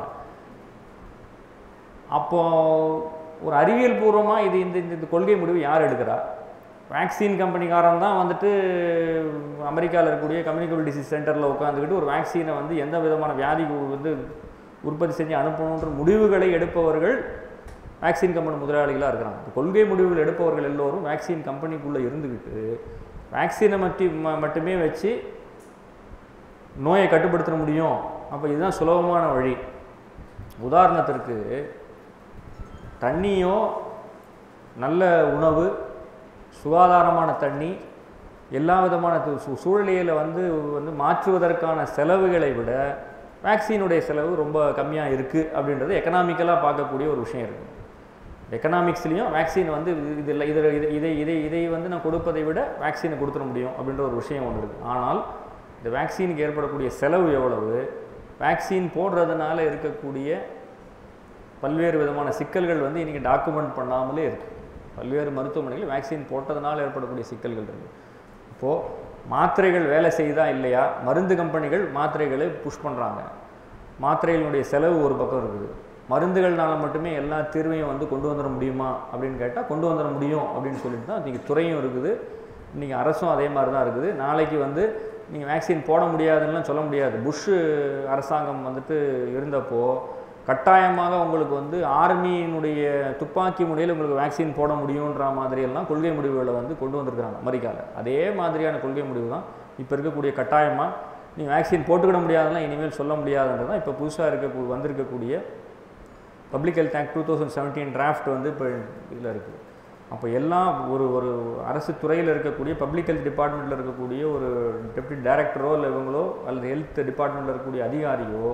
அப்போது ஒரு அறிவியல் பூர்வமாக இது இந்த இந்த கொள்கை முடிவு யார் எடுக்கிறா? வேக்சின் கம்பெனிக்காரன் தான் வந்துட்டு அமெரிக்காவில் இருக்கக்கூடிய கம்யூனிகபிள் டிசீஸ் சென்டரில் உட்காந்துக்கிட்டு ஒரு வேக்சினை வந்து எந்த விதமான வியாதிக்கு வந்து உற்பத்தி செஞ்சு அனுப்பணுன்ற முடிவுகளை எடுப்பவர்கள் வேக்சின் கம்பெனி முதலாளிகளாக இருக்கிறாங்க. கொள்கை முடிவுகள் எடுப்பவர்கள் எல்லோரும் வேக்சின் கம்பெனிக்குள்ளே இருந்துக்கிட்டு வேக்சினை மட்டி மட்டுமே வச்சு நோயை கட்டுப்படுத்த முடியும். அப்போ இதுதான் சுலபமான வழி. உதாரணத்திற்கு தண்ணியோ நல்ல உணவு சுகாதாரமான தண்ணி எல்லா விதமான சூழலியலை வந்து வந்து மாற்றுவதற்கான செலவுகளை விட வேக்சினுடைய செலவு ரொம்ப கம்மியாக இருக்குது அப்படின்றது எக்கனாமிக்கலாக பார்க்கக்கூடிய ஒரு விஷயம் இருக்குது. எக்கனாமிக்ஸ்லேயும் வேக்சின் வந்து இதில் இதில் இதை இதை இதை இதை வந்து நான் கொடுப்பதை விட வேக்சினை கொடுத்துட முடியும் அப்படின்ற ஒரு விஷயம் ஒன்று இருக்குது. ஆனால் இந்த வேக்சினுக்கு ஏற்படக்கூடிய செலவு எவ்வளவு, வேக்சின் போடுறதுனால இருக்கக்கூடிய பல்வேறு விதமான சிக்கல்கள் வந்து இன்றைக்கி டாக்குமெண்ட் பண்ணாமலே இருக்குது. பல்வேறு மருத்துவமனைகள் வேக்சின் போட்டதுனால ஏற்படக்கூடிய சிக்கல்கள் இருக்குது. இப்போது மாத்திரைகள் வேலை செய்தா இல்லையா, மருந்து கம்பெனிகள் மாத்திரைகளை புஷ் பண்ணுறாங்க. மாத்திரைகளுடைய செலவு ஒரு பக்கம் இருக்குது. மருந்துகள்னால மட்டுமே எல்லா தீர்வையும் வந்து கொண்டு வந்துட முடியுமா அப்படின்னு கேட்டால் கொண்டு வந்துட முடியும் அப்படின்னு சொல்லிட்டு தான் இன்றைக்கி துறையும் இருக்குது. இன்றைக்கி அரசும் அதே மாதிரி தான் இருக்குது. நாளைக்கு வந்து நீங்கள் வேக்சின் போட முடியாதுன்னு சொல்ல முடியாது. புஷ் அரசாங்கம் வந்துட்டு இருந்தப்போ கட்டாயமாக உங்களுக்கு வந்து ஆர்மியினுடைய துப்பாக்கி முறையில் உங்களுக்கு வேக்சின் போட முடியுன்ற மாதிரியெல்லாம் கொள்கை முடிவுகளை வந்து கொண்டு வந்திருக்கிறாங்க அமெரிக்காவில். அதே மாதிரியான கொள்கை முடிவு தான் இப்போ இருக்கக்கூடிய கட்டாயமாக நீங்கள் வேக்சின் போட்டுக்கிட முடியாதுலாம் இனிமேல் சொல்ல முடியாதுன்றது தான் இப்போ புதுசாக இருக்க வந்திருக்கக்கூடிய public health act two thousand seventeen draft வந்து இப்போ இதில் இருக்குது. அப்போ எல்லாம் ஒரு ஒரு அரசு துறையில் இருக்கக்கூடிய பப்ளிக் ஹெல்த் டிபார்ட்மெண்ட்டில் இருக்கக்கூடிய ஒரு டெப்டி டைரக்டரோ இல்லை இவங்களோ அல்லது ஹெல்த் டிபார்ட்மெண்ட்டில் இருக்கக்கூடிய அதிகாரியோ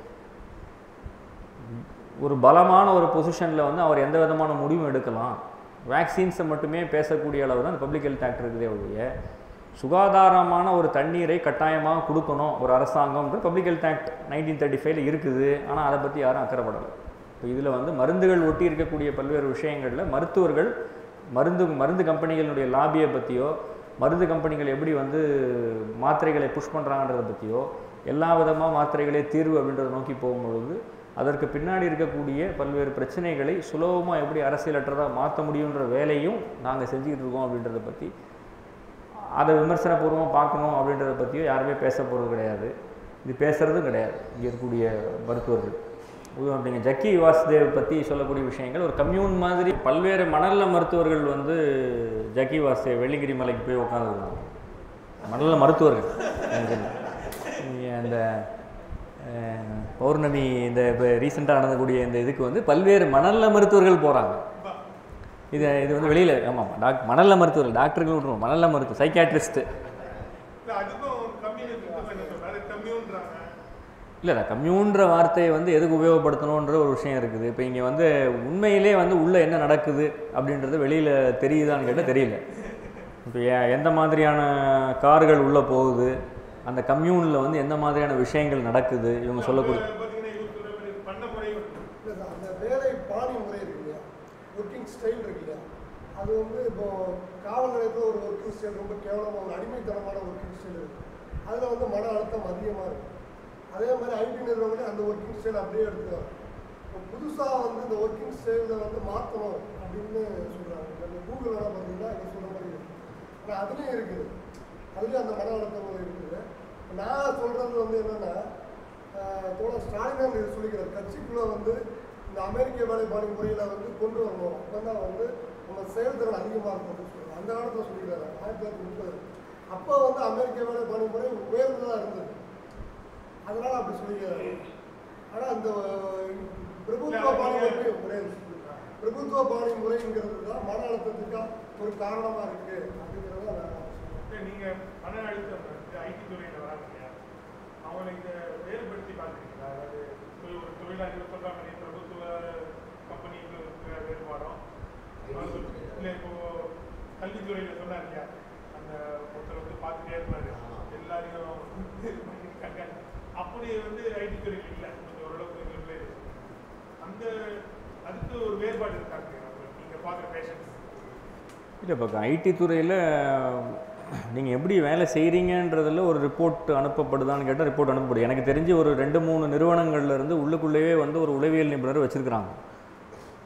ஒரு பலமான ஒரு பொசிஷனில் வந்து அவர் எந்த விதமான முடிவும் எடுக்கலாம். வேக்சின்ஸை மட்டுமே பேசக்கூடிய அளவு தான் இந்த பப்ளிக் ஹெல்த் ஆக்ட் இருக்குதே ஒழிய சுகாதாரமான ஒரு தண்ணீரை கட்டாயமாக கொடுக்கணும் ஒரு அரசாங்கம்ன்ற public health act nineteen thirty ஃபைவ்ல இருக்குது. ஆனால் அதை பற்றி யாரும் அக்கறைப்படலை. இப்போ இதில் வந்து மருந்துகள் ஒட்டி இருக்கக்கூடிய பல்வேறு விஷயங்களில் மருத்துவர்கள் மருந்து மருந்து கம்பெனிகளுடைய லாபியை பற்றியோ மருந்து கம்பெனிகள் எப்படி வந்து மாத்திரைகளை புஷ் பண்ணுறாங்கன்றதை பற்றியோ எல்லா விதமாக மாத்திரைகளே தீர்வு அப்படின்றத நோக்கி போகும்பொழுது அதற்கு பின்னாடி இருக்கக்கூடிய பல்வேறு பிரச்சனைகளை சுலபமாக எப்படி அரசியலற்றதாக மாற்ற முடியுன்ற வேலையும் நாங்கள் செஞ்சுக்கிட்டு இருக்கோம் அப்படின்றத பற்றி அதை விமர்சனபூர்வமாக பார்க்கணும் அப்படின்றத பற்றியும் யாருமே பேச போகிறது கிடையாது. இது பேசுகிறதும் கிடையாது இங்கே இருக்கக்கூடிய மருத்துவர்கள். நீங்கள் ஜக்கி வாசுதேவ் பற்றி சொல்லக்கூடிய விஷயங்கள் ஒரு கம்யூன் மாதிரி பல்வேறு மணல்ல மருத்துவர்கள் வந்து ஜக்கி வாசுதேவ் வெள்ளிங்கிரி மலைக்கு போய் உட்காந்துருக்காங்க. மணல்ல மருத்துவர்கள் அந்த பௌர்ணமி இந்த இப்போ ரீசெண்டாக நடந்தக்கூடிய இந்த இதுக்கு வந்து பல்வேறு மணல்ல மருத்துவர்கள் போகிறாங்க. இது இது வந்து வெளியில் ஆமாம் டாக் மணல்ல மருத்துவர்கள் டாக்டர்கள் விட்டுருவோம் மணல்ல மருத்துவ சைக்கியாட்ரிஸ்ட்டு இல்லை கம்யூன்ற வார்த்தையை வந்து எதுக்கு உபயோகப்படுத்தணுன்ற ஒரு விஷயம் இருக்குது. இப்போ இங்கே வந்து உண்மையிலே வந்து உள்ளே என்ன நடக்குது அப்படின்றது வெளியில் தெரியுதான்னு கேட்டால் தெரியல. இப்போ எந்த மாதிரியான கார்கள் உள்ளே போகுது, அந்த கம்யூனில் வந்து எந்த மாதிரியான விஷயங்கள் நடக்குது இவங்க சொல்லக்கூடிய அந்த வேலை பாணி முறை இருக்கு இல்லையா, ஒர்க்கிங் ஸ்டைல் இருக்கு இல்லையா, அது வந்து இப்போ காவல் நிலையத்தில் ஒரு ஒர்க்கிங் ஸ்டைல் ரொம்ப கேவலமாக ஒரு அடிமைத்தனமான ஒர்க்கிங் ஸ்டைல் இருக்குது. அதில் வந்து மன அழுத்தம் அதிகமாக இருக்குது. அதே மாதிரி ஐடி நிறுவனங்களே அந்த ஒர்க்கிங் ஸ்டைல் அப்படியே எடுத்துக்காங்க. இப்போ புதுசாக வந்து இந்த ஒர்க்கிங் ஸ்டைலில் வந்து மாற்றணும் அப்படின்னு சொல்கிறாங்க. இந்த கூகுளெலாம் பார்த்தீங்கன்னா இங்கே சொல்கிற மாதிரி இருக்குது. ஆனால் அதுலேயும் இருக்குது, அதுலேயும் அந்த மன அழுத்தம் இருக்குது. நான் சொல்கிறது வந்து என்னென்னா தோழர் ஸ்டாலின் இது சொல்லிக்கிறார், கட்சிக்குள்ளே வந்து இந்த அமெரிக்க வேலைப்பாடு முறையில் வந்து கொண்டு வரணும், அப்போ தான் வந்து நம்ம செயல்திறன் அதிகமாக இருக்கும் அப்படின்னு சொல்லுவாங்க. அந்த காலத்தில் சொல்லிக்கிறாங்க ஆயிரத்தி தொள்ளாயிரத்தி முப்பது. அப்போ வந்து அமெரிக்க வேலைப்பாடு முறை உயர்ந்ததாக இருந்தது, அதனால் அப்படி சொல்லிக்கிறாரு. ஆனால் அந்த பிரபுத்துவ பாணி முறை பிரபுத்துவ பாணி முறைங்கிறது தான் மன அழுத்தத்துக்காக ஒரு காரணமாக இருக்குது அப்படிங்கிறத நான் நீங்கள் மன அழுத்தம் ஐடி துறையில் வராங்க இல்லையா, அவங்களை இதை வேறுபடுத்தி பார்த்துருக்கீங்களா? அதாவது ஒரு தொழிலாளர்கள் சொல்கிறாங்க நீ பிரபுத்துவ கம்பெனிக்கு வேறுபாடும் இல்லை, இப்போது கல்வித்துறையில் சொன்னார் இல்லையா, அந்த ஒருத்தர் வந்து பார்த்துட்டே இருப்பாரு எல்லாரையும் கண்காணி, அப்படி வந்து ஐடி துறையில் இல்லை, கொஞ்சம் ஓரளவுக்கு ரிப்ளை அந்த அதுக்கு ஒரு வேறுபாடு இருக்காங்க நீங்கள் பார்க்குற பேஷன்ஸ் இல்லை. இப்போ ஐடி துறையில் நீங்கள் எப்படி வேலை செய்கிறீங்கன்றதில் ஒரு ரிப்போர்ட் அனுப்பப்படுதான்னு கேட்டால் ரிப்போர்ட் அனுப்பப்படுது. எனக்கு தெரிஞ்சு ஒரு ரெண்டு மூணு நிறுவனங்கள்லேருந்து உள்ளுக்குள்ளேயே வந்து ஒரு உளவியல் நிபுணர் வச்சுருக்கிறாங்க.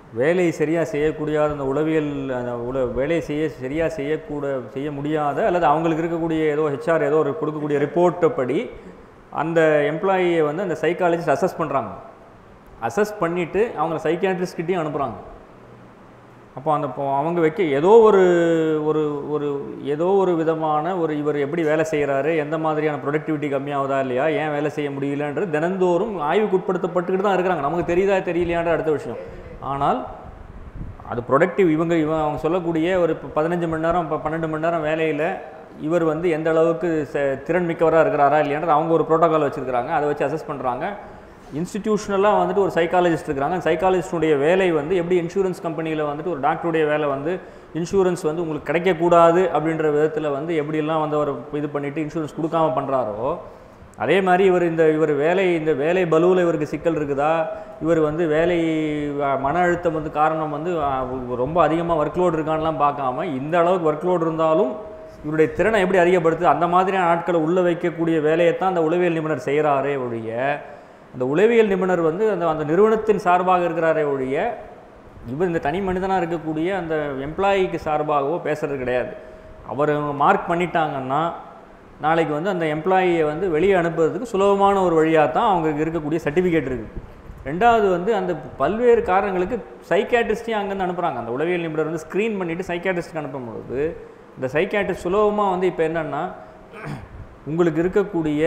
வேலையை சரியாக செய்யக்கூடியாத அந்த உளவியல் அந்த உல வேலையை செய்ய சரியாக செய்யக்கூட செய்ய முடியாத அல்லது அவங்களுக்கு இருக்கக்கூடிய ஏதோ ஹெச்ஆர் ஏதோ ஒரு கொடுக்கக்கூடிய ரிப்போர்ட்டை படி அந்த எம்ப்ளாயியை வந்து அந்த சைக்காலஜிஸ்ட் அசஸ் பண்ணுறாங்க. அசஸ் பண்ணிவிட்டு அவங்க சைக்கியாட்ரிஸ்ட்கிட்டையும் அனுப்புகிறாங்க. அப்போ அந்த அவங்க வைக்க ஏதோ ஒரு ஒரு ஒரு ஏதோ ஒரு விதமான ஒரு இவர் எப்படி வேலை செய்கிறாரு, எந்த மாதிரியான ப்ரொடக்டிவிட்டி கம்மியாகுதா இல்லையா, ஏன் வேலை செய்ய முடியலன்றது தினந்தோறும் ஆய்வுக்கு உட்படுத்தப்பட்டுக்கிட்டு தான் இருக்கிறாங்க. நமக்கு தெரியுதா தெரியலையான்ற அடுத்த விஷயம். ஆனால் அது ப்ரொடக்டிவ் இவங்க இவங்க அவங்க சொல்லக்கூடிய ஒரு பதினஞ்சு மணி நேரம் இப்போ பன்னெண்டு மணி நேரம் வேலையில் இவர் வந்து எந்த அளவுக்கு திறன் மிக்கவராக இருக்கிறாரா இல்லையான்றது அவங்க ஒரு ப்ரோட்டோக்கால் வச்சுருக்கிறாங்க. அதை வச்சு அசஸ் பண்ணுறாங்க. இன்ஸ்டிடியூஷனலாக வந்துட்டு ஒரு சைக்காலஜிஸ்ட் இருக்கிறாங்க. சைக்காலஜிஸ்டுடைய வேலை வந்து எப்படி இன்சூரன்ஸ் கம்பெனியில் வந்துட்டு ஒரு டாக்டருடைய வேலை வந்து இன்சூரன்ஸ் வந்து உங்களுக்கு கிடைக்கக்கூடாது அப்படின்ற விதத்தில் வந்து எப்படிலாம் வந்து அவர் இது பண்ணிவிட்டு இன்சூரன்ஸ் கொடுக்காமல் பண்ணுறாரோ, அதே மாதிரி இவர் இந்த இவர் வேலை இந்த வேலை பலுவில் இவருக்கு சிக்கல் இருக்குதா, இவர் வந்து வேலை மன அழுத்தம் வந்து காரணம் வந்து ரொம்ப அதிகமாக ஒர்க் லோடு இருக்கான்லாம் பார்க்காம இந்த அளவுக்கு ஒர்க் லோடு இருந்தாலும் இவருடைய திறனை எப்படி அதிகப்படுத்து அந்த மாதிரியான ஆட்களை உள்ளே வைக்கக்கூடிய வேலையை தான் அந்த உளவியல் நிபுணர் செய்கிறாரே ஒழிய, அந்த உளவியல் நிபுணர் வந்து அந்த அந்த நிறுவனத்தின் சார்பாக இருக்கிறாரே ஒழிய இவர் இந்த தனி மனிதனாக இருக்கக்கூடிய அந்த எம்ப்ளாயிக்கு சார்பாகவோ பேசுகிறது கிடையாது. அவர் மார்க் பண்ணிட்டாங்கன்னா நாளைக்கு வந்து அந்த எம்ப்ளாயியை வந்து வெளியே அனுப்புறதுக்கு சுலபமான ஒரு வழியாக தான் அவங்களுக்கு இருக்கக்கூடிய சர்டிஃபிகேட் இருக்குது. ரெண்டாவது வந்து அந்த பல்வேறு காரணங்களுக்கு சைக்காட்ரிஸ்டையும் அங்கேருந்து அனுப்புகிறாங்க. அந்த உளவியல் நிபுணர் வந்து ஸ்க்ரீன் பண்ணிவிட்டு சைக்காட்ரிஸ்ட்டுக்கு அனுப்பும்போது இந்த சைக்காட்ரிஸ்ட் சுலபமாக வந்து இப்போ என்னென்னா உங்களுக்கு இருக்கக்கூடிய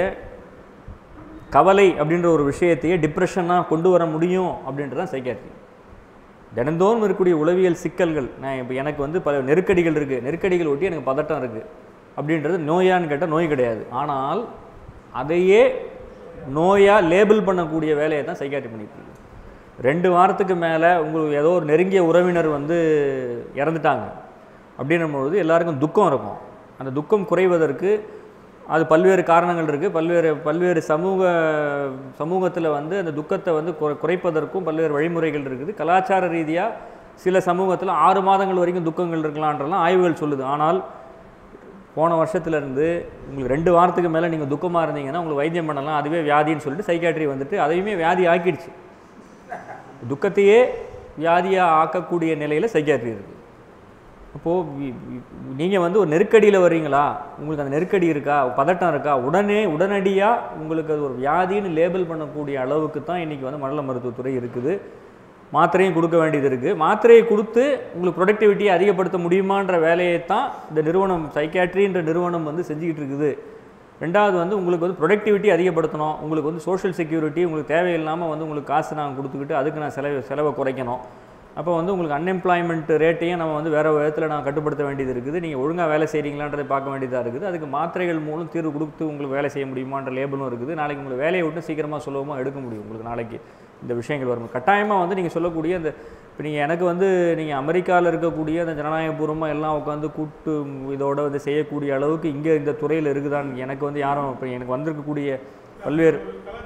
கவலை அப்படின்ற ஒரு விஷயத்தையே டிப்ரெஷனாக கொண்டு வர முடியும் அப்படின்றது தான் சைக்காட்ரி. தினந்தோறும் இருக்கக்கூடிய உளவியல் சிக்கல்கள், நான் இப்போ எனக்கு வந்து பல நெருக்கடிகள் இருக்குது, நெருக்கடிகள் ஒட்டி எனக்கு பதட்டம் இருக்குது அப்படின்றது நோயான்னு கேட்டால் நோய் கிடையாது. ஆனால் அதையே நோயாக லேபிள் பண்ணக்கூடிய வேலையை தான் சைக்காட்ரி பண்ணிட்டு இருக்கு. ரெண்டு வாரத்துக்கு மேலே உங்களுக்கு ஏதோ ஒரு நெருங்கிய உறவினர் வந்து இறந்துட்டாங்க அப்படின்னும்போது எல்லாருக்கும் துக்கம் இருக்கும். அந்த துக்கம் குறைவதற்கு அது பல்வேறு காரணங்கள் இருக்குது. பல்வேறு பல்வேறு சமூக சமூகத்தில் வந்து அந்த துக்கத்தை வந்து குறைப்பதற்கும் பல்வேறு வழிமுறைகள் இருக்குது. கலாச்சார ரீதியாக சில சமூகத்தில் ஆறு மாதங்கள் வரைக்கும் துக்கங்கள் இருக்கலான்றலாம் ஆய்வுகள் சொல்லுது. ஆனால் போன வருஷத்துலேருந்து உங்களுக்கு ரெண்டு வாரத்துக்கு மேலே நீங்கள் துக்கமாக இருந்தீங்கன்னா உங்களுக்கு வைத்தியம் பண்ணலாம், அதுவே வியாதின்னு சொல்லிட்டு சைக்காட்ரி வந்துட்டு அதையுமே வியாதி ஆக்கிடுச்சு. துக்கத்தையே வியாதியாக ஆக்கக்கூடிய நிலையில் சைக்காட்ரி இருக்குது. அப்போது நீங்கள் வந்து ஒரு நெருக்கடியில் வர்றீங்களா, உங்களுக்கு அந்த நெருக்கடி இருக்கா, பதட்டம் இருக்கா, உடனே உடனடியாக உங்களுக்கு அது ஒரு வியாதின்னு லேபிள் பண்ணக்கூடிய அளவுக்கு தான் இன்றைக்கி வந்து மண்டல மருத்துவத்துறை இருக்குது. மாத்திரையும் கொடுக்க வேண்டியது இருக்குது. மாத்திரையை கொடுத்து உங்களுக்கு ப்ரொடக்டிவிட்டியை அதிகப்படுத்த முடியுமான்ற வேலையை தான் இந்த நிறுவனம் சைக்காட்ரின்ற நிறுவனம் வந்து செஞ்சுக்கிட்டு இருக்குது. ரெண்டாவது வந்து உங்களுக்கு வந்து ப்ரொடக்டிவிட்டி அதிகப்படுத்தணும், உங்களுக்கு வந்து சோஷியல் செக்யூரிட்டி உங்களுக்கு தேவையில்லாமல் வந்து உங்களுக்கு காசு நாங்கள் கொடுத்துக்கிட்டு அதுக்கு நான் செலவு செலவை குறைக்கணும். அப்போ வந்து உங்களுக்கு அன்எம்ப்ளாய்மெண்ட் ரேட்டையும் நம்ம வந்து வேறு விதத்தில் நான் கட்டுப்படுத்த வேண்டியது இருக்குது. நீங்கள் ஒழுங்காக வேலை செய்கிறீங்களான்றதை பார்க்க வேண்டியதாக இருக்குது. அதுக்கு மாத்திரைகள் மூலம் தீர்வு கொடுத்து உங்களுக்கு வேலை செய்ய முடியுமான்ற லேபிளும் இருக்குது. நாளைக்கு உங்களுக்கு வேலையை விட்டு சீக்கிரமாக சுலபமாக எடுக்க முடியும். உங்களுக்கு நாளைக்கு இந்த விஷயங்கள் வரும். கட்டாயமாக வந்து நீங்கள் சொல்லக்கூடிய அந்த இப்போ நீங்கள் எனக்கு வந்து நீங்கள் அமெரிக்காவில் இருக்கக்கூடிய அந்த ஜனநாயகபூர்வமாக எல்லாம் உட்காந்து கூட்டு இதோட வந்து செய்யக்கூடிய அளவுக்கு இங்கே இந்த துறையில் இருக்குதான்னு எனக்கு வந்து யாரும் இப்போ எனக்கு வந்திருக்கக்கூடிய பல்வேறு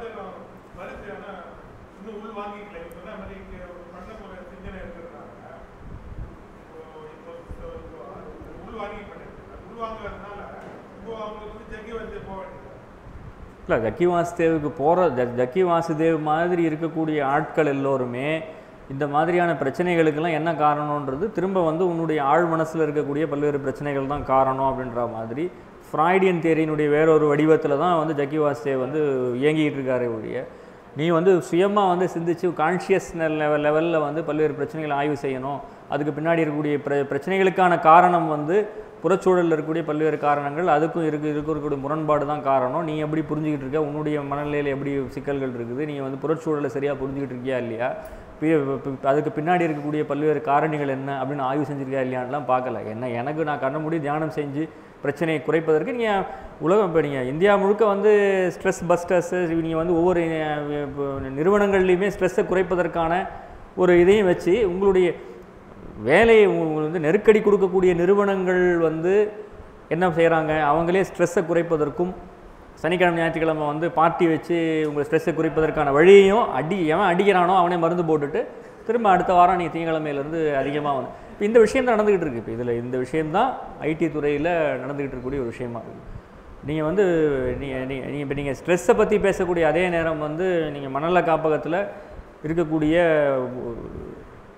இல்லை ஜக்கி வாசுதேவுக்கு போகிற ஜ ஜக்கி வாசுதேவ் மாதிரி இருக்கக்கூடிய ஆட்கள் எல்லோருமே இந்த மாதிரியான பிரச்சனைகளுக்கெல்லாம் என்ன காரணன்றது திரும்ப வந்து உன்னுடைய ஆழ் மனசில் இருக்கக்கூடிய பல்வேறு பிரச்சனைகள் தான் காரணம் அப்படின்ற மாதிரி ஃப்ராய்டியன் தியரியினுடைய வேறொரு வடிவத்தில் தான் வந்து ஜக்கி வாசுதேவ் வந்து இயங்கிக்கிட்டு இருக்காரே ஒழிய நீ வந்து சுயமாக வந்து சிந்திச்சு கான்ஷியஸ் லெவல் லெவலில் வந்து பல்வேறு பிரச்சனைகளை ஆய்வு செய்யணும். அதுக்கு பின்னாடி இருக்கக்கூடிய பிர பிரச்சனைகளுக்கான காரணம் வந்து புறச்சூழலில் இருக்கக்கூடிய பல்வேறு காரணங்கள், அதுக்கும் இருக்கு இருக்கக்கூடிய முரண்பாடு தான் காரணம். நீ எப்படி புரிஞ்சுக்கிட்டு இருக்க, உன்னுடைய மனநிலையில் எப்படி சிக்கல்கள் இருக்குது, நீ வந்து புறச்சூழலை சரியாக புரிஞ்சுக்கிட்டு இருக்கியா இல்லையா, அதுக்கு பின்னாடி இருக்கக்கூடிய பல்வேறு காரணிகள் என்ன அப்படின்னு ஆய்வு செஞ்சுருக்கா இல்லையான்லாம் பார்க்கல. என்ன எனக்கு நான் கண்ண மூடி தியானம் செஞ்சு பிரச்சனையை குறைப்பதற்கு நீங்கள் உலகம் இப்போ நீங்கள் இந்தியா முழுக்க வந்து ஸ்ட்ரெஸ் பஸ்டர்ஸு நீங்கள் வந்து ஒவ்வொரு நிறுவனங்கள்லையுமே ஸ்ட்ரெஸ்ஸை குறைப்பதற்கான ஒரு இதையும் வச்சு உங்களுடைய வேலையை வந்து நெருக்கடி கொடுக்கக்கூடிய நிறுவனங்கள் வந்து என்ன செய்கிறாங்க, அவங்களே ஸ்ட்ரெஸ்ஸை குறைப்பதற்கும் சனிக்கிழமை ஞாயிற்றுக்கிழமை வந்து பார்ட்டி வச்சு உங்களை ஸ்ட்ரெஸ்ஸை குறைப்பதற்கான வழியையும் அடி எவன் அடிக்கிறானோ அவனே மருந்து போட்டுட்டு திரும்ப அடுத்த வாரம் நீங்கள் திங்கக்கிழமையிலேருந்து அதிகமாக வந்து இப்போ இந்த விஷயம் தான் நடந்துக்கிட்டு இருக்குது. இப்போ இதில் இந்த விஷயந்தான் ஐடி துறையில் நடந்துக்கிட்டு இருக்கக்கூடிய ஒரு விஷயமா இருக்குது. நீங்கள் வந்து நீங்கள் நீங்கள் இப்போ நீங்கள் ஸ்ட்ரெஸ்ஸை பற்றி பேசக்கூடிய அதே நேரம் வந்து நீங்கள் மனநல காப்பகத்தில் இருக்கக்கூடிய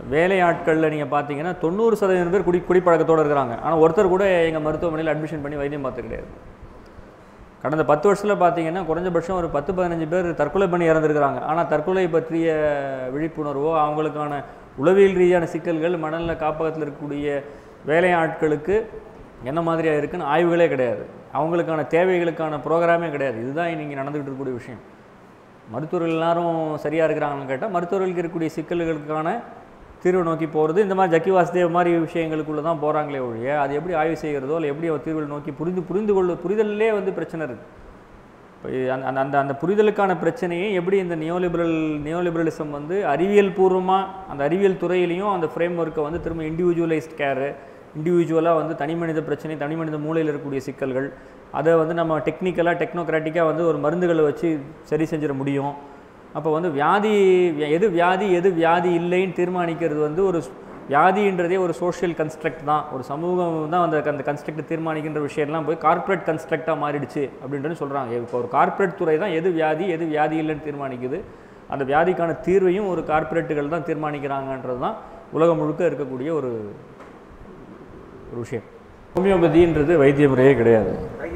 வேலையாட்களில் நீங்கள் பார்த்தீங்கன்னா தொண்ணூறு சதவீதம் பேர் குடி குடிப்பழக்கத்தோடு இருக்கிறாங்க. ஆனால் ஒருத்தர் கூட எங்கள் மருத்துவமனையில் அட்மிஷன் பண்ணி வைத்தியம் பார்த்து கிடையாது. கடந்த பத்து வருஷத்தில் பார்த்தீங்கன்னா குறைஞ்சபட்சம் ஒரு பத்து பதினஞ்சு பேர் தற்கொலை பண்ணி இறந்துருக்கிறாங்க. ஆனால் தற்கொலை பற்றிய விழிப்புணர்வோ அவங்களுக்கான உளவியல் ரீதியான சிக்கல்கள் மனநல காப்பகத்தில் இருக்கக்கூடிய வேலையாட்களுக்கு என்ன மாதிரியாக இருக்குன்னு ஆய்வுகளே கிடையாது. அவங்களுக்கான தேவைகளுக்கான ப்ரோக்ராமே கிடையாது. இதுதான் இன்றைக்கி நடந்துகிட்டு இருக்கக்கூடிய விஷயம். மருத்துவர்கள் எல்லாரும் சரியாக இருக்கிறாங்கன்னு கேட்டால் மருத்துவர்களுக்கு இருக்கக்கூடிய சிக்கல்களுக்கான தீர்வு நோக்கி போகிறது இந்த மாதிரி ஜக்கி வாசுதேவ் மாதிரி விஷயங்களுக்குள்ளே தான் போகிறாங்களே ஒழிய அது எப்படி ஆய்வு செய்கிறதோ இல்லை எப்படி அவர் தீர்வுகள் நோக்கி புரிந்து புரிந்து கொள்ள புரிதலே வந்து பிரச்சனை இருக்குது. இப்போ அந்த அந்த அந்த புரிதலுக்கான பிரச்சனையை எப்படி இந்த நியோலிபரல் நியோலிபரலிசம் வந்து அறிவியல் பூர்வமாக அந்த அறிவியல் துறையிலையும் அந்த ஃப்ரேம் ஒர்க்கை வந்து திரும்ப இண்டிவிஜுவலைஸ்ட் கேரு இண்டிவிஜுவலாக வந்து தனி மனித பிரச்சனை தனி மனித மூளையில் இருக்கக்கூடிய சிக்கல்கள் அதை வந்து நம்ம டெக்னிக்கலாக டெக்னோக்ராட்டிக்காக வந்து ஒரு மருந்துகளை வச்சு சரி செஞ்சிட முடியும். அப்போ வந்து வியாதி எது வியாதி எது வியாதி இல்லைன்னு தீர்மானிக்கிறது வந்து ஒரு வியாதின்றதே ஒரு சோஷியல் கன்ஸ்ட்ரக்ட் தான். ஒரு சமூகம் தான் அந்த அந்த கன்ஸ்ட்ரக்ட் தீர்மானிக்கின்ற விஷயம்லாம் போய் கார்ப்பரேட் கன்ஸ்ட்ரக்டாக மாறிடுச்சு அப்படின்றது சொல்கிறாங்க. இப்போ ஒரு கார்ப்பரேட் துறை தான் எது வியாதி எது வியாதி இல்லைன்னு தீர்மானிக்குது. அந்த வியாதிக்கான தீர்வையும் ஒரு கார்ப்பரேட்டுகள் தான் தீர்மானிக்கிறாங்கன்றது தான் உலகம் முழுக்க இருக்கக்கூடிய ஒரு ஒரு விஷயம். ஹோமியோபதின்றது வைத்திய முறையே கிடையாது.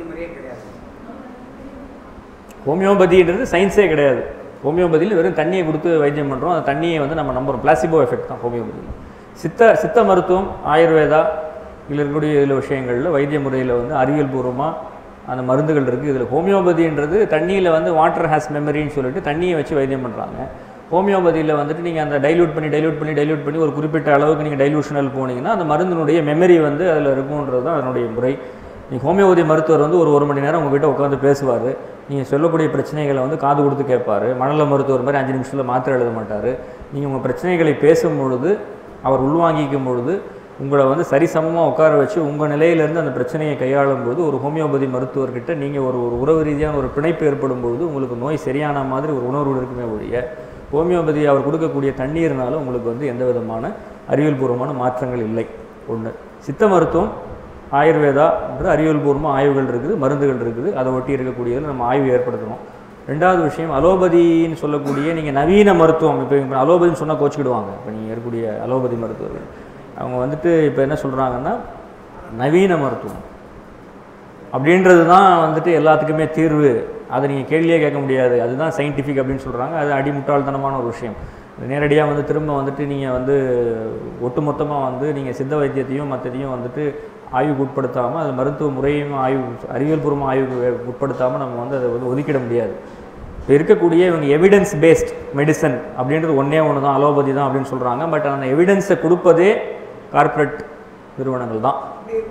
ஹோமியோபதின்றது சயின்ஸே கிடையாது. ஹோமியோபதியில் வெறும் தண்ணியை கொடுத்து வைத்தியம் பண்ணுறோம். அந்த தண்ணியை வந்து நம்ம நம்புறோம். பிளாசிபோ எஃபெக்ட் தான் ஹோமியோபதியில். சித்த சித்த மருத்துவம் ஆயுர்வேதா இதில் இருக்கக்கூடிய இதில் விஷயங்களில் வைத்திய முறையில் வந்து அறிவியல் பூர்வமாக அந்த மருந்துகள் இருக்குது. இதில் ஹோமியோபதின்றது தண்ணியில் வந்து வாட்டர் ஹேஸ் மெமரின்னு சொல்லிட்டு தண்ணியை வச்சு வைத்தியம் பண்ணுறாங்க. ஹோமியோபதியில் வந்துட்டு நீங்கள் அந்த டைல்யூட் பண்ணி டைல்யூட் பண்ணி டைல்யூட் பண்ணி ஒரு குறிப்பிட்ட அளவுக்கு நீங்கள் டைலூஷனல் போனீங்கன்னா அந்த மருந்தினுடைய மெமரி வந்து அதில் இருக்கும்ன்றது தான் அதனுடைய முறை. நீங்கள் ஹோமியோபதி மருத்துவர் வந்து ஒரு ஒரு மணி நேரம் உங்கள்கிட்ட உட்காந்து பேசுவார். நீங்கள் சொல்லக்கூடிய பிரச்சனைகளை வந்து காது கொடுத்து கேட்பார். மனநல மருத்துவர் மாதிரி அஞ்சு நிமிஷத்தில் மாத்திரை எழுத மாட்டார். நீங்கள் உங்கள் பிரச்சனைகளை பேசும் பொழுது அவர் உள்வாங்கிக்கும் பொழுது உங்களை வந்து சரிசமமாக உட்கார வச்சு உங்கள் நிலையிலேருந்து அந்த பிரச்சனையை கையாளும் போது ஒரு ஹோமியோபதி மருத்துவர்கிட்ட நீங்கள் ஒரு ஒரு உறவு ரீதியான ஒரு பிணைப்பு ஏற்படும் பொழுது உங்களுக்கு நோய் சரியான மாதிரி ஒரு உணர்வு இருக்குமே ஒழிய ஹோமியோபதி அவர் கொடுக்கக்கூடிய தண்ணீர்னால உங்களுக்கு வந்து எந்த விதமான அறிவியல் பூர்வமான மாற்றங்கள் இல்லை. ஒன்று. சித்த மருத்துவம் ஆயுர்வேதா என்ற அறிவியல் பூர்வமாக ஆய்வுகள் இருக்குது, மருந்துகள் இருக்குது. அதை ஒட்டி இருக்கக்கூடியதில் நம்ம ஆய்வு ஏற்படுத்தணும். ரெண்டாவது விஷயம் அலோபதின்னு சொல்லக்கூடிய நீங்கள் நவீன மருத்துவம். இப்போ இப்போ அலோபதின்னு சொன்னால் கோச்சிக்கிடுவாங்க. இப்போ நீங்கள் இருக்கக்கூடிய அலோபதி மருத்துவர்கள் அவங்க வந்துட்டு இப்போ என்ன சொல்கிறாங்கன்னா நவீன மருத்துவம் அப்படின்றது தான் வந்துட்டு எல்லாத்துக்குமே தீர்வு. அதை நீங்கள் கேள்வியே கேட்க முடியாது, அதுதான் சயின்டிஃபிக் அப்படின்னு சொல்கிறாங்க. அது அடிமுட்டாள்தனமான ஒரு விஷயம். நேரடியாக வந்து திரும்ப வந்துட்டு நீங்கள் வந்து ஒட்டுமொத்தமாக வந்து நீங்கள் சித்த வைத்தியத்தையும் மற்றதையும் வந்துட்டு ஆய்வுக்கு உட்படுத்தாமல் அது மருத்துவ முறையும் ஆய்வு அறிவியல் பூர்வமாக ஆய்வுக்கு உட்படுத்தாமல் நம்ம வந்து அதை வந்து ஒதுக்கிட முடியாது. இப்போ இருக்கக்கூடிய இவங்க எவிடன்ஸ் பேஸ்ட் மெடிசன் அப்படின்றது ஒன்றே ஒன்று தான், அலோபதி தான் அப்படின்னு சொல்கிறாங்க. பட் அந்த எவிடன்ஸை கொடுப்பதே கார்ப்பரேட் நிறுவனங்கள் தான்.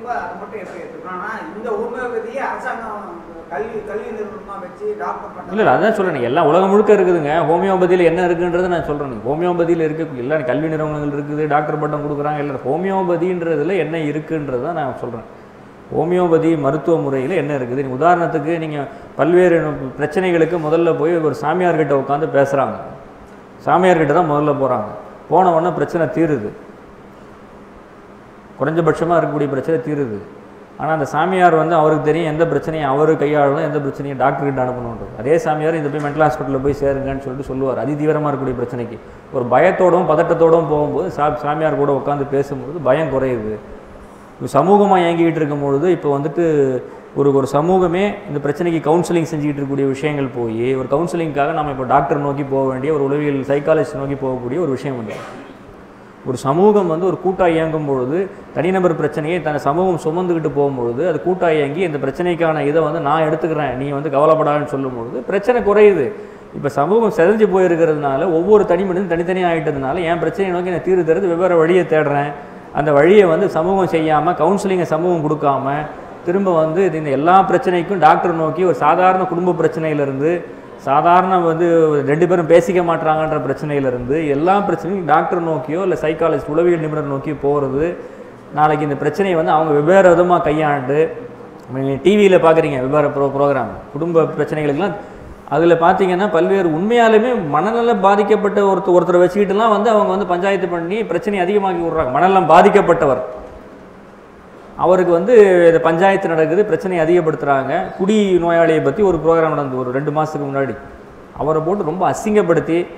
இல்லை இல்லை அதான் சொல்கிறேன். எல்லாம் உலகம் முழுக்க இருக்குதுங்க. ஹோமியோபதியில் என்ன இருக்குன்றது நான் சொல்கிறேன். ஹோமியோபதியில் இருக்க எல்லா கல்வி நிறுவனங்கள் இருக்குது, டாக்டர் பட்டம் கொடுக்குறாங்க. இல்லை ஹோமியோபதின்றதில் என்ன இருக்குன்றது தான் நான் சொல்கிறேன். ஹோமியோபதி மருத்துவ முறையில் என்ன இருக்குது. உதாரணத்துக்கு நீங்கள் பல்வேறு பிரச்சனைகளுக்கு முதல்ல போய் ஒரு சாமியார்கிட்ட உட்காந்து பேசுகிறாங்க. சாமியார்கிட்ட தான் முதல்ல போகிறாங்க. போன உடனே பிரச்சனை தீருது, குறைஞ்சபட்சமாக இருக்கக்கூடிய பிரச்சனை தீருது. ஆனால் அந்த சாமியார் வந்து அவருக்கு தெரியும் எந்த பிரச்சனையும் அவர் கையாளணும், எந்த பிரச்சனையும் டாக்டர்கிட்ட அனுப்பணுன்றது. அதே சாமியார் இந்த போய் மென்டல் ஹாஸ்பிட்டலில் போய் சேருங்கன்னு சொல்லிட்டு சொல்லுவார். அதி தீவிரமாக இருக்கக்கூடிய பிரச்சனைக்கு ஒரு பயத்தோடும் பதட்டத்தோடும் போகும்போது சா சாமியார் கூட உட்காந்து பேசும்போது பயம் குறையுது. இப்போ சமூகமாக இயங்கிக்கிட்டு இருக்கும்பொழுது இப்போ வந்துட்டு ஒரு ஒரு சமூகமே இந்த பிரச்சனைக்கு கவுன்சிலிங் செஞ்சுக்கிட்டு இருக்கக்கூடிய விஷயங்கள் போய் ஒரு கவுன்சிலிங்காக நம்ம இப்போ டாக்டர் நோக்கி போக வேண்டிய ஒரு உளவியல் சைக்காலஜிஸ்ட் நோக்கி போகக்கூடிய ஒரு விஷயம் வந்து ஒரு சமூகம் வந்து ஒரு கூட்டாக இயங்கும் பொழுது தனிநபர் பிரச்சனையை தன் சமூகம் சுமந்துக்கிட்டு போகும்பொழுது அது கூட்டாக இயங்கி இந்த பிரச்சனைக்கான இதை வந்து நான் எடுத்துக்கிறேன் நீ வந்து கவலைப்படாதுன்னு சொல்லும்பொழுது பிரச்சனை குறையுது. இப்போ சமூகம் செதஞ்சு போயிருக்கிறதுனால ஒவ்வொரு தனி மனிதனும் தனித்தனியாக ஆகிட்டதுனால என் பிரச்சனையை நோக்கி நான் தீர்வு தருது வெவ்வேறு வழியை தேடுறேன். அந்த வழியை வந்து சமூகம் செய்யாமல் கவுன்சிலிங்கை சமூகம் கொடுக்காம திரும்ப வந்து இந்த எல்லா பிரச்சனைக்கும் டாக்டர் நோக்கி ஒரு சாதாரண குடும்ப பிரச்சனையிலேருந்து சாதாரண வந்து ரெண்டு பேரும் பேசிக்க மாட்டாங்கன்ற பிரச்சனையிலேருந்து எல்லா பிரச்சனையும் டாக்டர் நோக்கியோ இல்லை சைக்காலஜிஸ்ட் உளவியல் நிபுணர் நோக்கி போகிறது. நாளைக்கு இந்த பிரச்சனையை வந்து அவங்க வெவ்வேறு விதமாக கையாண்டு நீங்கள் டிவியில் பார்க்குறீங்க வெவ்வேறு ப்ரோ ப்ரோக்ராம் குடும்ப பிரச்சனைகளுக்கெல்லாம் அதில் பார்த்தீங்கன்னா பல்வேறு உண்மையாலுமே மனநல பாதிக்கப்பட்ட ஒருத்தர் ஒருத்தரை வச்சுக்கிட்டுலாம் வந்து அவங்க வந்து பஞ்சாயத்து பண்ணி பிரச்சனையை அதிகமாக்கி விட்றாங்க. மனநலம் பாதிக்கப்பட்டவர் அவருக்கு வந்து இந்த பஞ்சாயத்து நடக்குது, பிரச்சனையை அதிகப்படுத்துகிறாங்க. குடி நோயாளியை பற்றி ஒரு ப்ரோக்ராம் நடந்தது ஒரு ரெண்டு மாதத்துக்கு முன்னாடி. அவரை போட்டு ரொம்ப அசிங்கப்படுத்தி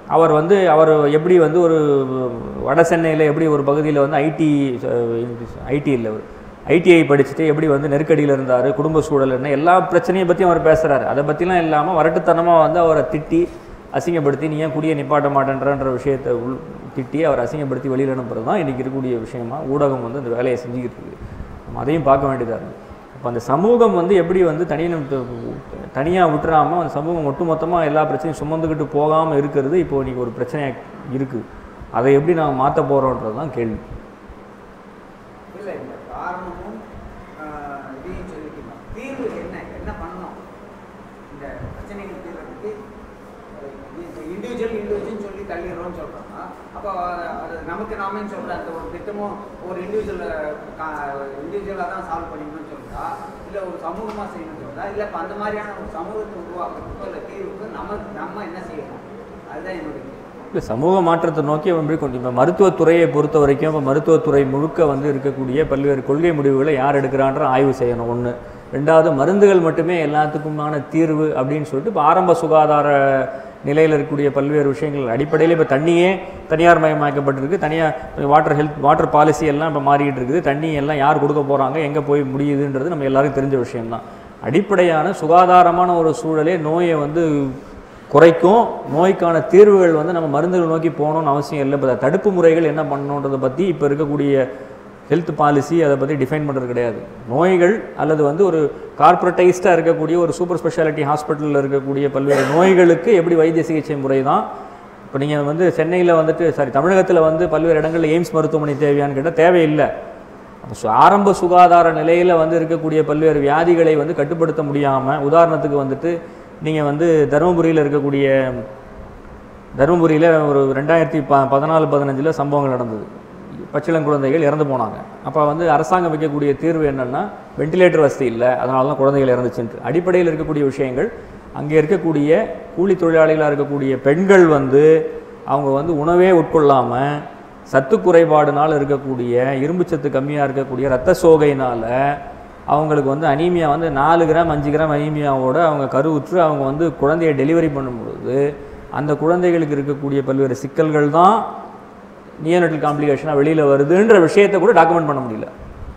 அவர் வந்து அவர் எப்படி வந்து ஒரு வட சென்னையில் எப்படி ஒரு பகுதியில் வந்து ஐடி ஐடி இல்லை ஒரு ஐடிஐ படிச்சுட்டு எப்படி வந்து நெருக்கடியில் இருந்தார், குடும்ப சூழல் என்ன, எல்லா பிரச்சனையை பற்றியும் அவர் பேசுகிறாரு. அதை பற்றிலாம் இல்லாமல் வரட்டுத்தனமாக வந்து அவரை திட்டி அசிங்கப்படுத்தி நீ ஏன் குடியை நிப்பாட்ட மாட்டேன்றன்ற விஷயத்தை உள் திட்டி அவர் அசிங்கப்படுத்தி வெளியில் அனுப்புறது தான் இன்றைக்கி இருக்கக்கூடிய விஷயமா ஊடகம் வந்து அந்த வேலையை செஞ்சுக்கிட்டு இருக்குது. நம்ம அதையும் பார்க்க வேண்டியதாக இருக்குது. இப்போ அந்த சமூகம் வந்து எப்படி வந்து தனியாக தனியாக விட்டுறாமல் அந்த சமூகம் ஒட்டுமொத்தமாக எல்லா பிரச்சனையும் சுமந்துக்கிட்டு போகாமல் இருக்கிறது இப்போது இன்றைக்கி ஒரு பிரச்சனையாக இருக்குது. அதை எப்படி நாங்கள் மாற்ற போகிறோன்றது தான் கேள்வி. இல்லை இந்த காரணமும் இதையும் சொல்லிக்கலாம். தீர்வு என்ன என்ன பண்ணணும் இந்த பிரச்சனைகள் தீர்வுக்கு? இண்டிவிஜுவல் இண்டிவிஜுவல் சொல்லி தள்ளிடுறோம்னு சொல்கிறாங்க. அப்போ அது நமக்கு நாமேன்னு சொல்கிற அந்த ஒரு திட்டமும் ஒரு இண்டிவிஜுவல் இண்டிவிஜுவலாக தான் சால்வ் பண்ணிக்கணும்னு சொல்கிறா, இல்லை ஒரு சமூகமாக செய்யணும்னு சொல்கிறா, இல்லை இப்போ அந்த மாதிரியான ஒரு சமூகத்தை உருவாக்குறதுக்கோ இல்லை தீர்வுக்கு நம்ம நம்ம என்ன செய்யணும்? அதுதான் என்னுடைய இல்லை சமூக மாற்றத்தை நோக்கி எப்படி கொண்டு இப்போ மருத்துவத்துறையை பொறுத்த வரைக்கும் இப்போ மருத்துவத்துறை முழுக்க வந்து இருக்கக்கூடிய பல்வேறு கொள்கை முடிவுகளை யார் எடுக்கிறான்ற ஆய்வு செய்யணும் ஒன்று. ரெண்டாவது மருந்துகள் மட்டுமே எல்லாத்துக்குமான தீர்வு அப்படின்னு சொல்லிட்டு இப்போ ஆரம்ப சுகாதார நிலையில் இருக்கக்கூடிய பல்வேறு விஷயங்கள் அடிப்படையில் இப்போ தண்ணியே தனியார் மயமாக்கப்பட்டிருக்கு. தனியாக வாட்டர் ஹெல்த் வாட்டர் பாலிசி எல்லாம் இப்போ மாறிக்கிட்டு இருக்குது. தண்ணி எல்லாம் யார் கொடுக்க போகிறாங்க, எங்கே போய் முடியுதுன்றது நம்ம எல்லாருக்கும் தெரிஞ்ச விஷயம்தான். அடிப்படையான சுகாதாரமான ஒரு சூழலே நோயை வந்து குறைக்கும். நோய்க்கான தீர்வுகள் வந்து நம்ம மருந்துகள் நோக்கி போகணும்னு அவசியம் இல்லை. இப்போ தடுப்பு முறைகள் என்ன பண்ணணுன்றதை பற்றி இப்போ இருக்கக்கூடிய ஹெல்த் பாலிசி அதை பற்றி டிஃபைன் பண்ணுறது கிடையாது. நோய்கள் அல்லது வந்து ஒரு கார்பரேட்டைஸ்டாக இருக்கக்கூடிய ஒரு சூப்பர் ஸ்பெஷாலிட்டி ஹாஸ்பிட்டலில் இருக்கக்கூடிய பல்வேறு நோய்களுக்கு எப்படி வைத்திய சிகிச்சை முறை தான். இப்போ நீங்கள் வந்து சென்னையில் வந்துட்டு சாரி தமிழகத்தில் வந்து பல்வேறு இடங்களில் எய்ம்ஸ் மருத்துவமனை தேவையான்னு கேட்டால் தேவையில்லை. அப்போ ஆரம்ப சுகாதார நிலையில் வந்து இருக்கக்கூடிய பல்வேறு வியாதிகளை வந்து கட்டுப்படுத்த முடியாமல், உதாரணத்துக்கு வந்துட்டு நீங்கள் வந்து தருமபுரியில் இருக்கக்கூடிய தருமபுரியில் ஒரு ரெண்டாயிரத்தி ப பதினாலு பதினஞ்சில் சம்பவங்கள் நடந்தது. பச்சிளங்குழந்தைகள் இறந்து போனாங்க. அப்போ வந்து அரசாங்கம் வைக்கக்கூடிய தீர்வு என்னென்னா வெண்டிலேட்டர் வசதி இல்லை, அதனால தான் குழந்தைகள் இறந்துச்சுன்று. அடிப்படையில் இருக்கக்கூடிய விஷயங்கள் அங்கே இருக்கக்கூடிய கூலி தொழிலாளிகளாக இருக்கக்கூடிய பெண்கள் வந்து அவங்க வந்து உணவே உட்கொள்ளாமல் சத்து குறைபாடுனால் இருக்கக்கூடிய இரும்பு சத்து கம்மியாக இருக்கக்கூடிய இரத்த சோகையினால் அவங்களுக்கு வந்து அனீமியா வந்து நாலு கிராம் அஞ்சு கிராம் அனீமியாவோடு அவங்க கருவுற்று அவங்க வந்து குழந்தையை டெலிவரி பண்ணும்பொழுது அந்த குழந்தைகளுக்கு இருக்கக்கூடிய பல்வேறு சிக்கல்கள் தான் நியோனட்டல் காம்ப்ளிகேஷனாக வெளியில் வருதுன்ற விஷயத்தை கூட டாக்குமெண்ட் பண்ண முடியல.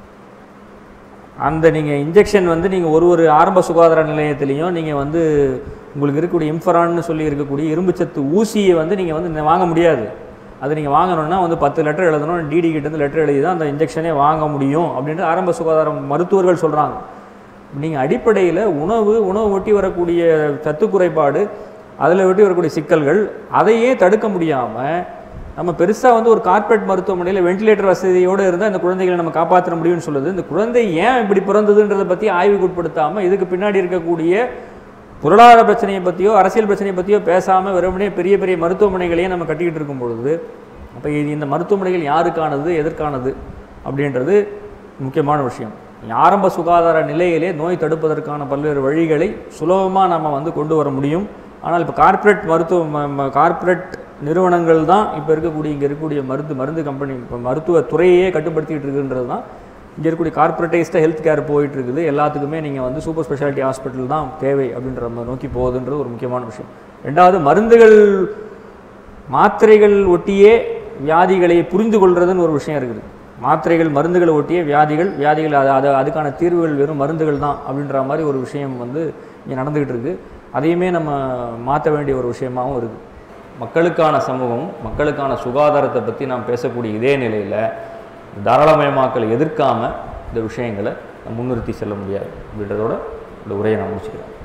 அந்த நீங்கள் இன்ஜெக்ஷன் வந்து நீங்கள் ஒரு ஒரு ஆரம்ப சுகாதார நிலையத்திலையும் நீங்கள் வந்து உங்களுக்கு இருக்கக்கூடிய இம்ஃபரான்னு சொல்லி இருக்கக்கூடிய இரும்புச்சத்து ஊசியை வந்து நீங்கள் வந்து வாங்க முடியாது. அது நீங்கள் வாங்கணுன்னா வந்து பத்து லெட்டர் எழுதணும், டிடி கிட்டேருந்து லெட்டர் எழுதி தான் அந்த இன்ஜெக்ஷனே வாங்க முடியும் அப்படின்ட்டு ஆரம்ப சுகாதார மருத்துவர்கள் சொல்கிறாங்க. நீங்கள் அடிப்படையில் உணவு உணவு ஒட்டி வரக்கூடிய சத்து குறைபாடு, அதில் ஒட்டி வரக்கூடிய சிக்கல்கள், அதையே தடுக்க முடியாமல் நம்ம பெருசாக வந்து ஒரு கார்ப்பரேட் மருத்துவமனையில் வெண்டிலேட்டர் வசதியோடு இருந்தால் இந்த குழந்தைகளை நம்ம காப்பாற்ற முடியும்னு சொல்லுது. இந்த குழந்தை ஏன் இப்படி பிறந்ததுன்றதை பற்றி ஆய்வுக்கு உட்படுத்தாமல் இதுக்கு பின்னாடி இருக்கக்கூடிய பொருளாதார பிரச்சனையை பற்றியோ அரசியல் பிரச்சனையை பற்றியோ பேசாமல் வெறுமனே பெரிய பெரிய மருத்துவமனைகளையே நம்ம கட்டிக்கிட்டு இருக்கும் பொழுது அப்போ இது இந்த மருத்துவமனைகள் யாருக்கானது எதற்கானது அப்படின்றது முக்கியமான விஷயம். ஆரம்ப சுகாதார நிலையிலே நோய் தடுப்பதற்கான பல்வேறு வழிகளை சுலபமாக நம்ம வந்து கொண்டு வர முடியும். ஆனால் இப்போ கார்ப்பரேட் மருத்துவ கார்ப்பரேட் நிறுவனங்கள் தான் இப்போ இருக்கக்கூடிய இங்கே இருக்கக்கூடிய மருந்து மருந்து கம்பெனி இப்போ மருத்துவ துறையே கட்டுப்படுத்திகிட்டு இருக்குன்றது தான் இங்கே இருக்கக்கூடிய கார்ப்பரேட்டைஸ்டாக ஹெல்த் கேர் போயிட்டு இருக்குது. எல்லாத்துக்குமே நீங்கள் வந்து சூப்பர் ஸ்பெஷாலிட்டி ஹாஸ்பிட்டல் தான் தேவை அப்படின்ற மாதிரி நோக்கி போகுதுன்றது ஒரு முக்கியமான விஷயம். ரெண்டாவது மருந்துகள் மாத்திரைகள் ஒட்டியே வியாதிகளை புரிந்து கொள்றதுன்னு ஒரு விஷயம் இருக்குது. மாத்திரைகள் மருந்துகளை ஒட்டிய வியாதிகள் வியாதிகள் அது அது அதுக்கான தீர்வுகள் வெறும் மருந்துகள் தான் அப்படின்ற மாதிரி ஒரு விஷயம் வந்து இங்கே நடந்துக்கிட்டு இருக்குது. அதையுமே நம்ம மாற்ற வேண்டிய ஒரு விஷயமாகவும் இருக்குது. மக்களுக்கான சமூகம் மக்களுக்கான சுகாதாரத்தை பற்றி நாம் பேசக்கூடிய இதே நிலையில் தாராளமயமாக்கலை எதிர்க்காமல் இந்த விஷயங்களை முன்னிறுத்தி செல்ல முடியாது அப்படின்றதோட இந்த உரையை நான் முடிச்சுக்கிறேன்.